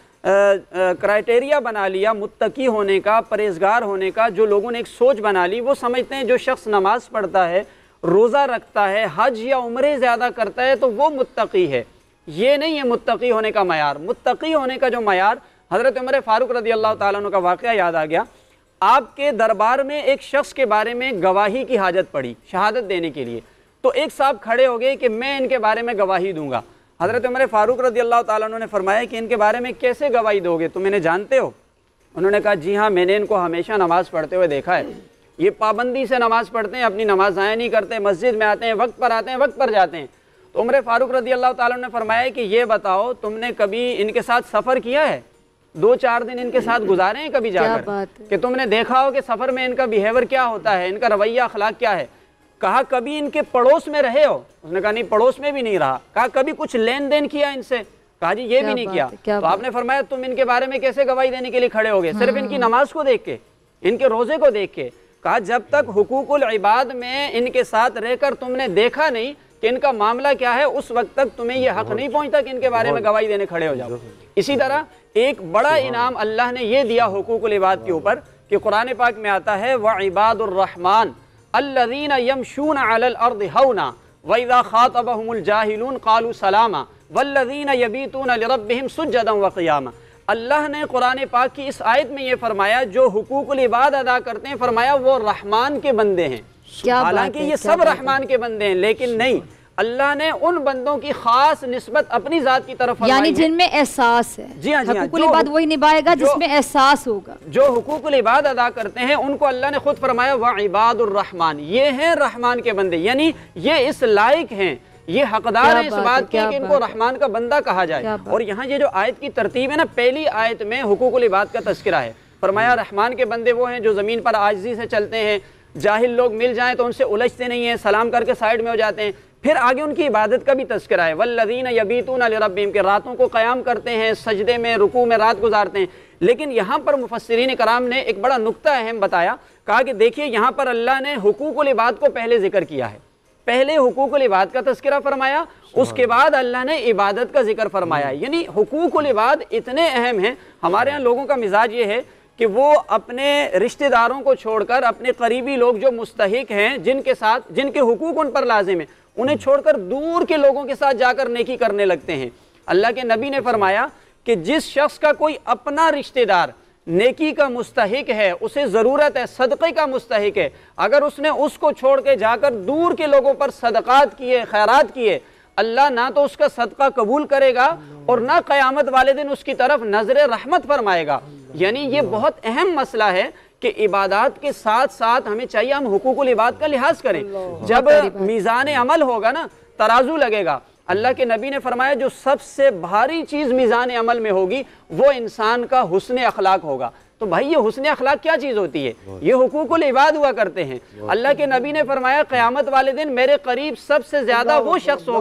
क्राइटेरिया बना लिया मुत्तकी होने का, परहेजगार होने का, जो लोगों ने एक सोच बना ली, वो समझते हैं जो शख्स नमाज पढ़ता है, रोज़ा रखता है, हज या उम्रे ज़्यादा करता है तो वो मुत्तकी है। ये नहीं है मुत्तकी होने का मयार। मुत्तकी होने का जो मयार, हज़रत उमर फ़ारूक रज़ी अल्लाह ताला अन्हु का वाक़या याद आ गया। आपके दरबार में एक शख्स के बारे में गवाही की हाजत पड़ी शहादत देने के लिए, तो एक साहब खड़े हो गए कि मैं इनके बारे में गवाही दूंगा। हज़रत उमर फ़ारूक रज़ी अल्लाह ताला अन्हु ने फरमाया कि इनके बारे में कैसे गवाही दोगे, तुम इन्हें जानते हो? उन्होंने कहा जी हाँ, मैंने इनको हमेशा नमाज़ पढ़ते हुए देखा है, ये पाबंदी से नमाज़ पढ़ते हैं, अपनी नमाज ज़ाया नहीं करते, मस्जिद में आते हैं, वक्त पर आते हैं, वक्त पर जाते हैं। तो उमर फ़ारूक रज़ी अल्लाह ताला अन्हु ने फरमाया कि ये बताओ तुमने कभी इनके साथ सफ़र किया है, दो चार दिन इनके साथ गुजारे हैं कभी जाकर, कि तुमने देखा हो कि सफ़र में इनका बिहेवियर क्या होता है, इनका रवैया अखलाक क्या है? कहा कभी इनके पड़ोस में रहे हो? उसने कहा नहीं, पड़ोस में भी नहीं रहा। कहा कभी कुछ लेन देन किया इनसे? कहा जी ये भी नहीं किया। तो आपने फरमाया तुम इनके बारे में कैसे गवाही देने के लिए खड़े हो गए? सिर्फ इनकी नमाज को देख के, इनके रोजे को देख के। कहा जब तक हुकूकुल इबाद में इनके साथ रहकर तुमने देखा नहीं कि इनका मामला क्या है, उस वक्त तक तुम्हें यह हक नहीं पहुंचता कि इनके बारे में गवाही देने खड़े हो जाओ। इसी तरह एक बड़ा इनाम अल्लाह ने यह दिया हुकूकुल इबाद के ऊपर कि कुरान पाक में आता है व इबादुर रहमान अल्लज़ीना यमशूना अलल अर्दि हौना व इज़ा खातबहुमुल जाहिलून क़ालू सलामा वल्लज़ीना यबीतूना लिरब्बिहिम सुज्जदन व क़ियामा। अल्लाह ने कुरान पाक की इस आयत में ये फरमाया जो हुकूकुल इबाद अदा करते हैं, फरमाया वो रहमान के बंदे हैं। हालांकि ये सब रहमान के बंदे हैं, लेकिन नहीं, अल्लाह ने उन बंदों की खास निस्बत अपनी जात की तरफ, यानी जिनमें एहसास है। जी हाँ, जी हाँ, हुकूकुल इबाद वही निभाएगा जिसमें एहसास होगा। जो हुकूकुल इबाद अदा करते हैं उनको अल्लाह ने खुद फरमाया व इबादुर रहमान, ये हैं रहमान के बंदे, यानी ये इस लायक हैं, ये हकदार है इस बात के कि इनको रहमान का बंदा कहा जाए। और यहाँ ये जो आयत की तरतीब है ना, पहली आयत में हुकूकुल इबाद का तज़किरा है, फरमाया रहमान के बंदे वो हैं जो ज़मीन पर आजिज़ी से चलते हैं, जाहिल लोग मिल जाएं तो उनसे उलझते नहीं हैं, सलाम करके साइड में हो जाते हैं। फिर आगे उनकी इबादत का भी तज़किरा है, वल्लज़ीना यबीतूना लिरब्बिहिम, के रातों को क़याम करते हैं, सजदे में रुकू में रात गुजारते हैं। लेकिन यहाँ पर मुफस्सिरीन कराम ने एक बड़ा नुक्ता अहम बताया, कहा कि देखिए यहाँ पर अल्लाह ने हुकूकुल इबाद को पहले जिक्र किया है, पहले हुकूकुल इबाद का तज़किरा फरमाया, उसके बाद अल्लाह ने इबादत का जिक्र फरमाया। यानी हुकूकुल इबाद इतने अहम हैं। हमारे यहाँ लोगों का मिजाज ये है कि वो अपने रिश्तेदारों को छोड़कर अपने करीबी लोग जो मुस्तहिक हैं, जिनके साथ जिनके हुकूक उन पर लाजिम है, उन्हें छोड़कर दूर के लोगों के साथ जाकर नेकी करने लगते हैं। अल्लाह के नबी ने फरमाया कि जिस शख्स का कोई अपना रिश्तेदार नेकी का मुस्तहिक है, उसे ज़रूरत है, सदक़े का मुस्तहिक है, अगर उसने उसको छोड़ के जाकर दूर के लोगों पर सदक़ात किए, खैरात किए, अल्लाह ना तो उसका सदका कबूल करेगा और ना क़यामत वाले दिन उसकी तरफ नज़र रहमत फरमाएगा। यानी ये बहुत अहम मसला है कि इबादत के साथ साथ हमें चाहिए हम हुकूकुल इबाद का लिहाज करें। जब मीज़ान अमल होगा ना, तराजू लगेगा, अल्लाह के नबी ने फरमाया जो सबसे भारी चीज़ मीज़ान अमल में होगी वो इंसान का हुस्न अखलाक होगा। तो भाई ये हुस्न अखलाक क्या चीज़ होती है? ये हुकूकुल इबाद हुआ करते हैं। अल्लाह के नबी ने फरमाया क़यामत वाले दिन मेरे करीब सबसे ज़्यादा वो शख्स होगा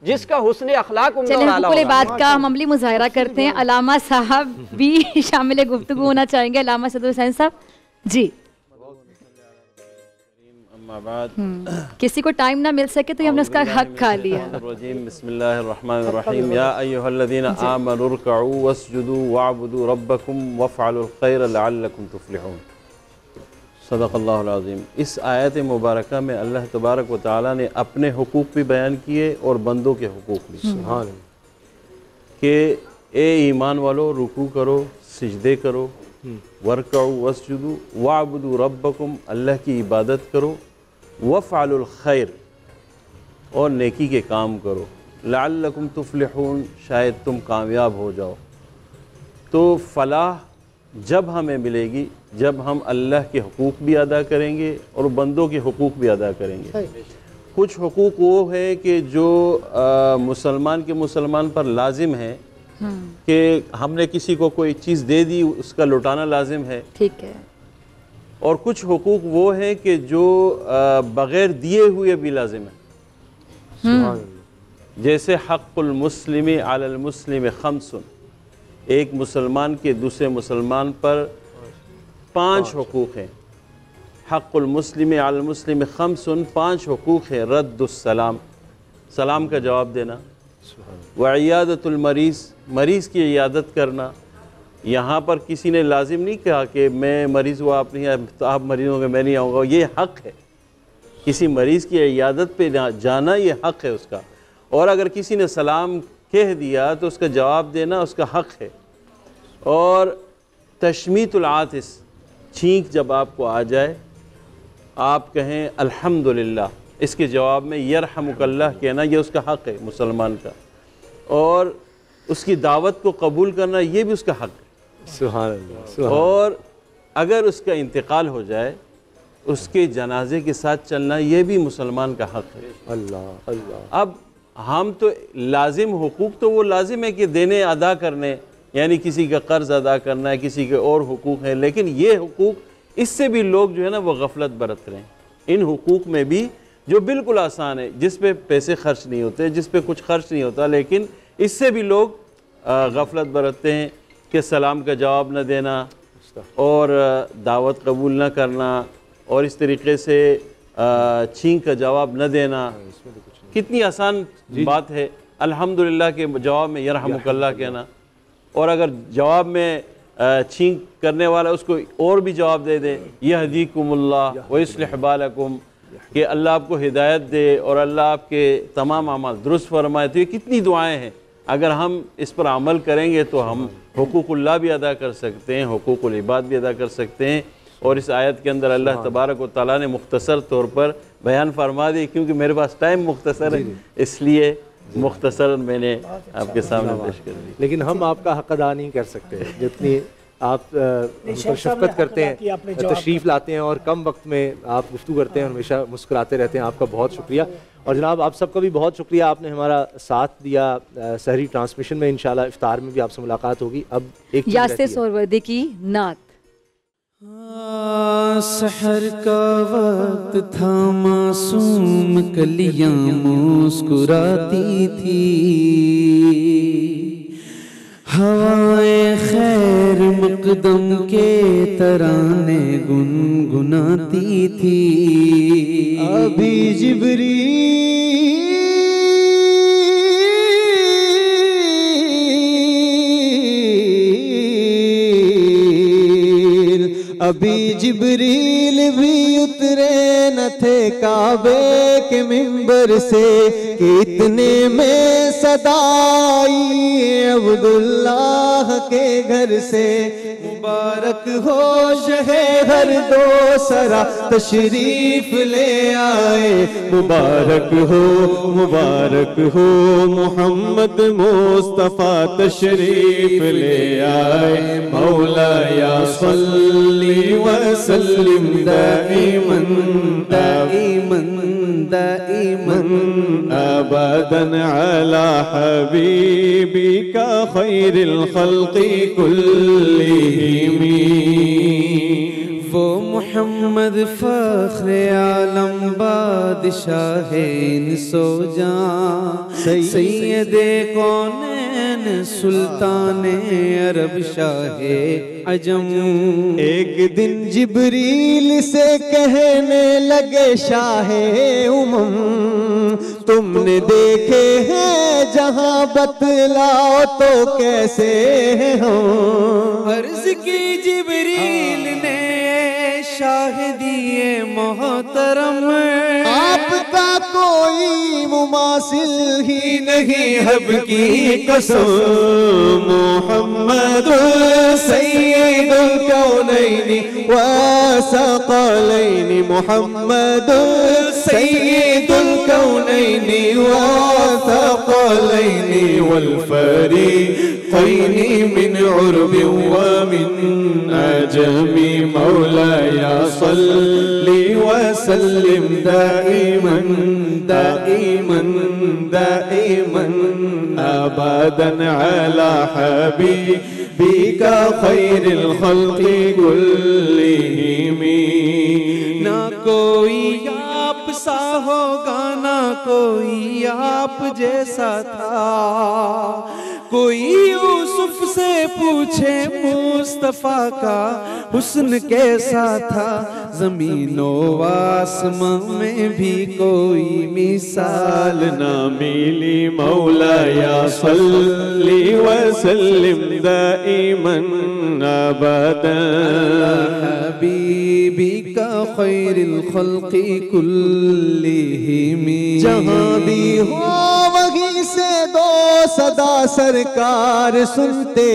जिसका हुस्न अखलाक उम्दा और आला चलिए होगा। बात का हम अमली मुजाहरा करते हैं। अलामा साहब भी शामिल गुफ्तगू होना चाहेंगे। अलामा सदर हुसैन साहब जी। किसी को टाइम ना मिल सके तो हमने उसका हक खा लिया। बिस्मिल्लाहिर्रहमानिर्रहीम या अय्युहल्लज़ीना आमनु रुकऊ वस्जुदू वअबुदू रब्बकुम वफ़अलुल खैर लअल्लकुम तुफ़्लिहून। सदक़ल्लाहुल अज़ीम। इस आयत मुबारका में अल्लाह तबारक व तआला ने अपने हुकूक भी बयान किए और बंदों के हुकूक भी। सुभान अल्लाह। कि ए ईमान वालो रुकू करो, सिजदे करो, वरकऊ वस्जुदू वअबुदू रब्बकुम, अल्लाह की इबादत करो, वफ़अलुल खैर, और नेकी के काम करो, लअल्लकुम तुफ़्लिहून, शायद तुम कामयाब हो जाओ। तो फलाह जब हमें मिलेगी जब हम अल्लाह के हुकूक भी अदा करेंगे और बंदों के हुकूक भी अदा करेंगे। कुछ हुकूक वो है कि जो आ, मुसलमान के मुसलमान पर लाजिम है कि हमने किसी को कोई चीज़ दे दी उसका लौटाना लाजिम है, ठीक है। और कुछ हुकूक वो है कि जो आ, बग़ैर दिए हुए भी लाजिम है। जैसे हक़्क़ुल मुस्लिमी अलल मुस्लिम खम्सुन, एक मुसलमान के दूसरे मुसलमान पर पांच हुकूक हैं। हक़्क़ुल मुस्लिम अल मुस्लिम खम्सुन, पांच हुकूक हैं। रद्दुस्सलाम, सलाम का जवाब देना, व इयादतुल मरीज़, मरीज़ की इयादत करना। यहाँ पर किसी ने लाजिम नहीं कहा कि मैं मरीज़ हुआ आप नहीं आए तो आप मरीज़ होंगे मैं नहीं आऊँगा, ये हक़ है। किसी मरीज़ की इयादत पे जाना ये हक़ है उसका। और अगर किसी ने सलाम कह दिया तो उसका जवाब देना उसका हक़ है। और तशमीतुल आतिस, छींक जब आपको आ जाए आप कहें अल्हम्दुलिल्लाह, इसके जवाब में यरहमुकल्लाह कहना ये उसका हक़ है मुसलमान का। और उसकी दावत को कबूल करना ये भी उसका हक़ है। सुभान अल्लाह। और अगर उसका इंतकाल हो जाए उसके जनाजे के साथ चलना ये भी मुसलमान का हक़ है। अल्लाह अल्लाह। अब हम तो लाजिम हुकूक तो वो लाजिम है कि देने अदा करने, यानी किसी का कर्ज अदा करना है, किसी के और हुकूक है, लेकिन ये हुकूक इससे भी लोग जो है ना वो गफलत बरत रहे हैं। इन हुकूक में भी जो बिल्कुल आसान है, जिस पे पैसे खर्च नहीं होते, जिस पे कुछ खर्च नहीं होता, लेकिन इससे भी लोग गफलत बरतते हैं कि सलाम का जवाब न देना और दावत कबूल न करना और इस तरीके से छींक का जवाब न देना। कितनी आसान बात है अल्हम्दुलिल्लाह के जवाब में यरहमुकल्लाह कहना। और अगर जवाब में छींक करने वाला उसको और भी जवाब दे दे यहदीकुमुल्लाह व युस्लिह बालकुम, कि अल्लाह आपको हिदायत दे और अल्लाह आपके तमाम अमाल दुरुस्त फरमाए। तो ये कितनी दुआएं हैं, अगर हम इस पर अमल करेंगे तो हम हुकूकुल्लाह भी अदा कर सकते हैं, हुकूकुल इबाद भी अदा कर सकते हैं। और इस आयत के अंदर अल्लाह तबारक व तआला ने मुख्तसर तौर पर बयान फरमा दी, क्योंकि मेरे पास टाइम मुख्तसर है इसलिए मुख्तसर मैंने आपके सामने पेश कर दी। लेकिन हम आपका हक़ अदा नहीं कर सकते जितनी आप हम पर शफ़क़त करते हैं, तशरीफ़ लाते हैं और कम वक्त में आप गुफ्तगू करते हैं, हमेशा मुस्कुराते रहते हैं। आपका बहुत शुक्रिया। और जनाब आप सबका भी बहुत शुक्रिया, आपने हमारा साथ दिया सहरी ट्रांसमिशन में। इंशाल्लाह इफ्तार में भी आपसे मुलाकात होगी। अब एक यासिर सोहरवर्दी की नात। सहर का वक्त था, मासूम कलियां मुस्कुराती थी, हवाएं खैर मुकदम के तराने गुनगुनाती थी। अभी जिब्री अभी जिब्रील भी उतरे न थे काबे के मिंबर से, कि इतने में सदाई अब्दुल्लाह के घर से। मुबारक हो शहे हर दो सरा तशरीफ ले आए, मुबारक हो मुबारक हो मोहम्मद मुस्तफ़ा तशरीफ ले आए। मौला या सल्ली वसल्लिम दाइमन दाइमन दाइमन अबदन अला हबीबिका खैरिल खल्क़ि कुल्लिहिम। वो मोहम्मद फख्र आलम बादशाह सो जां सैयदे कौनैन सुल्तान अरब शाहे अजम। एक दिन जिब्रील से कहने लगे शाहे उमम, तुमने देखे हैं जहां बतलाओ तो कैसे हम। अर्ज की जिब्रील ने शाहिदिए मोहतरम, आपका कोई मुमासिल ही नहीं हब की कसम। मोहम्मद सैयदुल कौनैनि व सकलैनि, मोहम्मद सैयदुल कौनैनि व सकलैनि वल फरीक़ैनि मिन उर्बि व मिन अजमी। मौलाया सल्ली व सल्लिम दाइमन दाइमन दाइमन अबदन अला हबीबिका खैरिल खल्क़ि कुल्लिहिम। ना कोई आप सा होगा ना कोई आप जैसा था, कोई यूसुफ से पूछे मुस्तफा का हुस्न कैसा था। जमीनो आसमां में भी कोई मिसाल ना मिली। मौलाया सल्ली व सल्लिम दाइमन अबदन हबीबिका खैरिल खल्क़ि कुल्लिहिम। जहां भी हो वहीं से दो सदा सरकार सुनते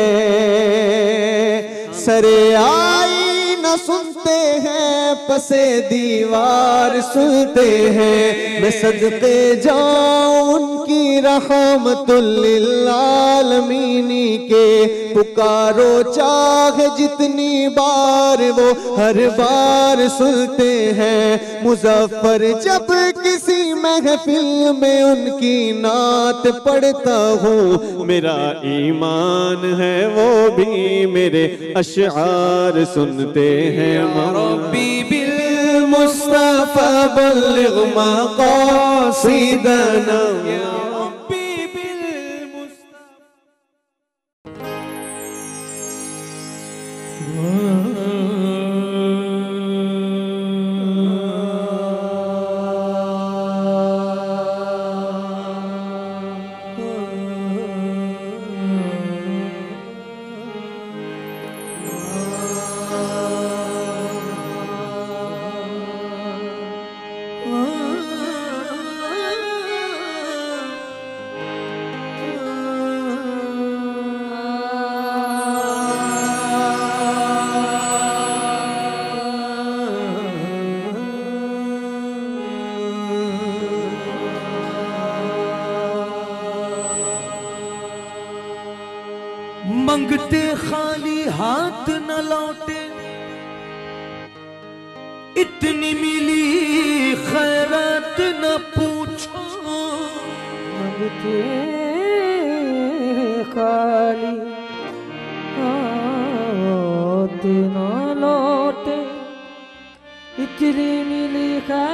हैं, सरे आई न सुनते हैं, पसे दीवार सुनते हैं। मैं सदके जाऊं उनकी रहमतुल लिल आलमीनी के, पुकारो चाहे जितनी बार वो हर बार सुनते हैं। मुजफ्फर जब किसी महफिल में उनकी नात पढ़ता हूँ, मेरा ईमान है वो भी मेरे अशआर सुनते हैं। रब्बी बिल मुस्तफा बल्लिग मक़ासिदना। मंगते खाली हाथ न लौटे, इतनी मिली खैरात न पूछो। मंगते खाली हाथ न लौटे, इतनी मिली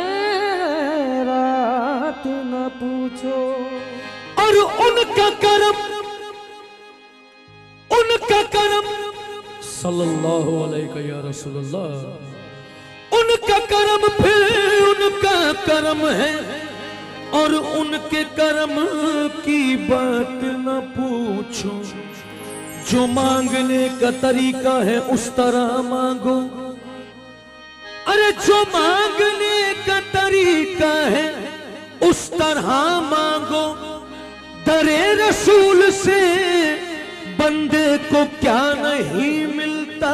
खैरात न पूछो। और उनका करम उनका करम सल्लल्लाहु अलैहि या रसूलुल्लाह, उनका करम फिर उनका करम है, और उनके करम की बात न पूछो। जो मांगने का तरीका है उस तरह मांगो, अरे जो मांगने का तरीका है उस तरह मांगो। दरे रसूल से बंदे को क्या नहीं मिलता,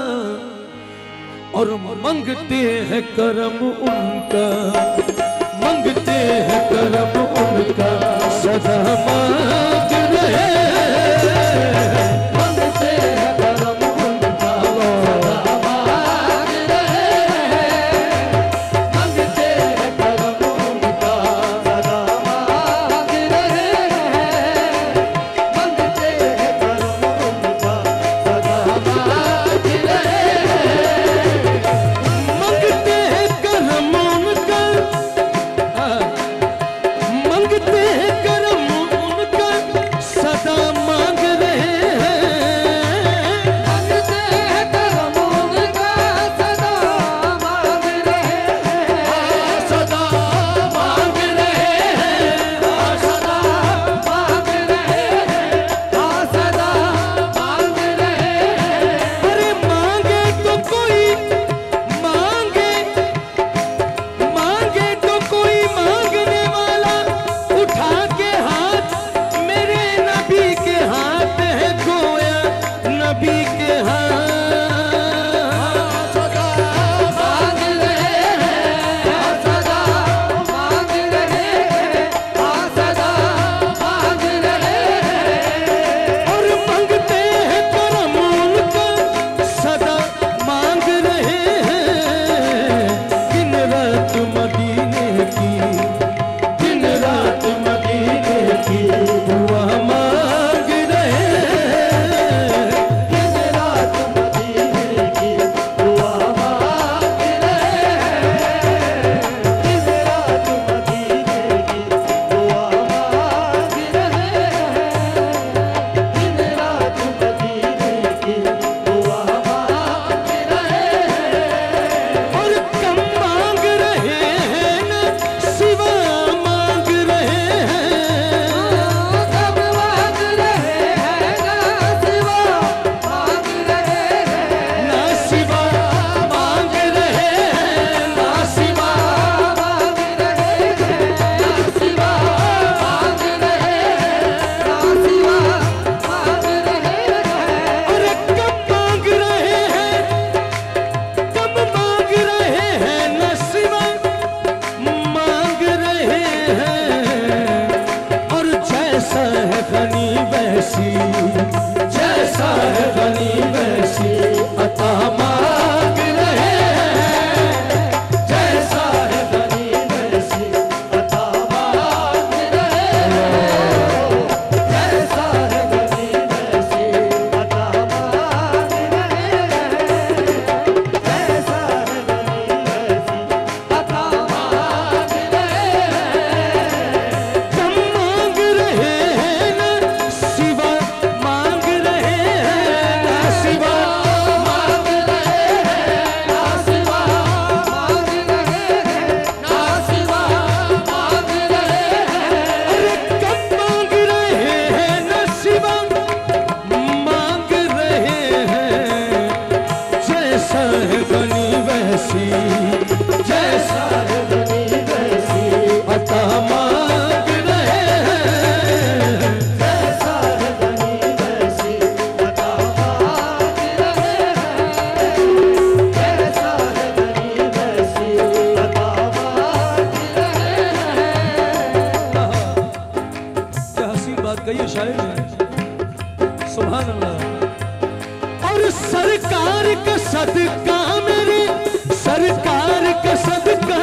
और मांगते हैं करम उनका, मांगते हैं करम उनका, सदा मांग रहे। मांगते हैं करम उनका, सदा मांग रहे। मांगते हैं करम उनका, सदा मांग रहे। मांगते हैं करम उनका, सदा मांग रहे। नबी के हाँ सदा मांग रहे हैं, सदा मांग रहे हैं, हाँ सदा मांग रहे हैं। और मांगते हैं करम उनका सदा मांग रहे हैं। दिन रात मदीने की, दिन रात मदीने की दुआ मांग रहे हैं। दिन रात मदीने की दुआ मांग रहे हैं। दिन रात मदीने की दुआ मांग रहे हैं। दिन रात मदीने की दुआ मांग रहे हैं। और कम मांग रहे हैं न सिवा मांग रहे हैं। कम मांग रहे हैं न सिवा मांग रहे हैं। ना सिवा मांग रहे हैं, ना सिवा मांग रहे हैं, ना सिवा मांग रहे हैं, ना सिवा मांग रहे हैं। अरे कम मांग रहे हैं, कम मांग रहे हैं, न सिवा मांग रहे हैं। और जैसा है गनी वैसी, जैसा है गनी वैसी अता मांग रहे हैं। जैसा है गनी वैसी अता मांग रहे हैं। जैसा है गनी वैसी अता मांग रहे हैं। जैसा है गनी वैसी अता मांग रहे हैं। कम मांग रहे हैं न सिवा मांग रहे हैं, ना सिवा मांग रहे हैं, ना सिवा मांग रहे हैं, ना सिवा मांग रहे हैं। अरे कम मांग रहे हैं न सिवा मांग रहे हैं। जैसा है गनी वैसी, जैसा है गनी वैसी अता मांग रहे हैं। जैसा है गनी वैसी अता मांग रहे हैं। जैसा है गनी वैसी अता मांग रहे हैं। क्या हसीन बात कही है शायर ने, सुभान अल्लाह। और सरकार का सदका मेरे, सरकार का सदका,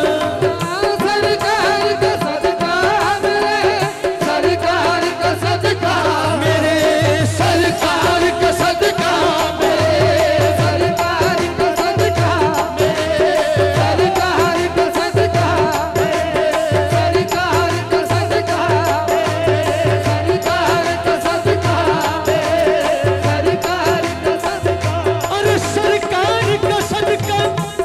सरकार का सदका मेरे, सरकार का सदका मेरे, सरकार का सदका मेरे, सरकार का सदका मेरे, सरकार का सदका मेरे, सरकार का सदका मेरे, सरकार का सदका मेरे, सरकार का सदका। अरे सरकार का सदका,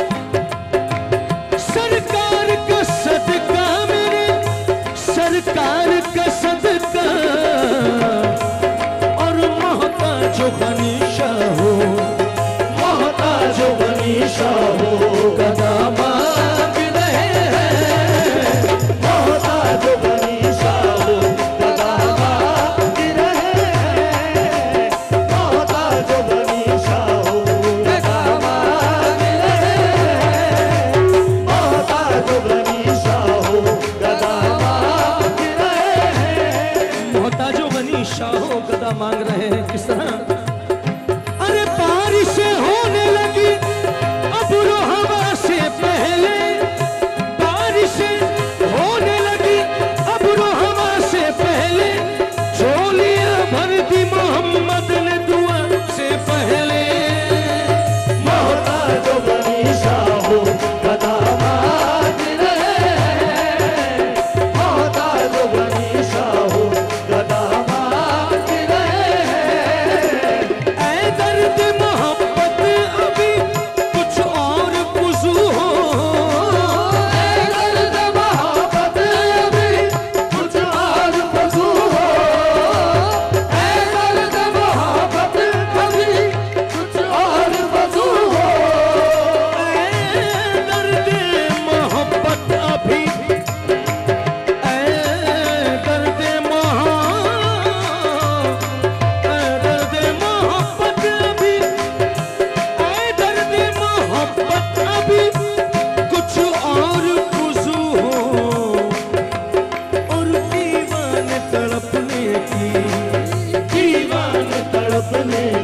सरकार का सदका मेरे, सरकार का सदका। और मोहताज गनी शाहो, मोहताज गनी शाहो गदा मांग रहे हैं। मोहताज गनी शाहो गदा मांग रहे हैं। मोहताज गनी शाहो गदा मांग रहे हैं। मोहताज गनी शाहो गदा मांग रहे हैं। मोहताजो गनी शाहो गदा मांग रहे हैं। किस तरह? अरे बारिशें होने लगी अब्रो हवा से पहले, बारिशें होने लगी अब्रो हवा से पहले। झोलियां भर दी मोहम्मद ने दुआ से पहले। मोहताज गनी शाहो गदा मांग रहे हैं। मोहताज गनी शाहो गदा मांग रहे हैं।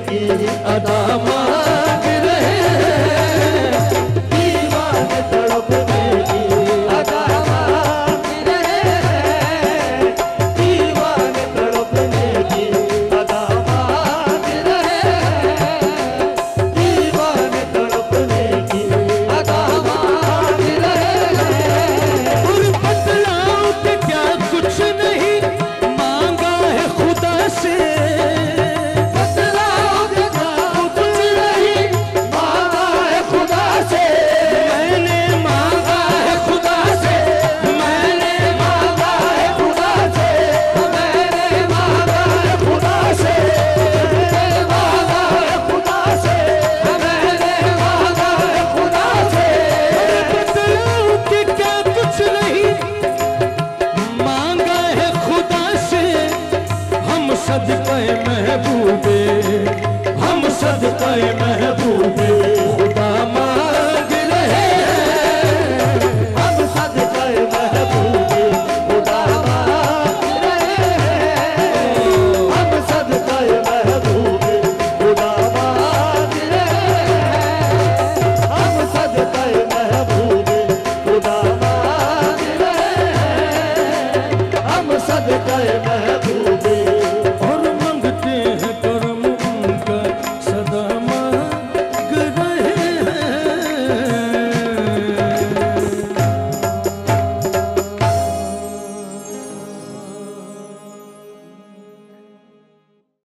की अदा मांग रहे हैं, दीवाने तड़पने की अदा मांग रहे हैं, दीवाने तड़पने की अदा मांग रहे हैं, दीवाने तड़पने की अदा मांग रहे हैं। और बतलाओ कि क्या कुछ नहीं मांगा है खुदा से, बतलाओ कि क्या कुछ नहीं मांगा है खुदा से, मैंने मांगा है खुदा से, मैंने मांगा है खुदा से, मैंने मांगा है खुदा से, मैंने मांगा है खुदा से, मैंने मांगा है खुदा से। बतलाओ कि क्या कुछ नहीं मांगा है खुदा से, हम सदक़े महबूबे, हम सदक़े महबूबे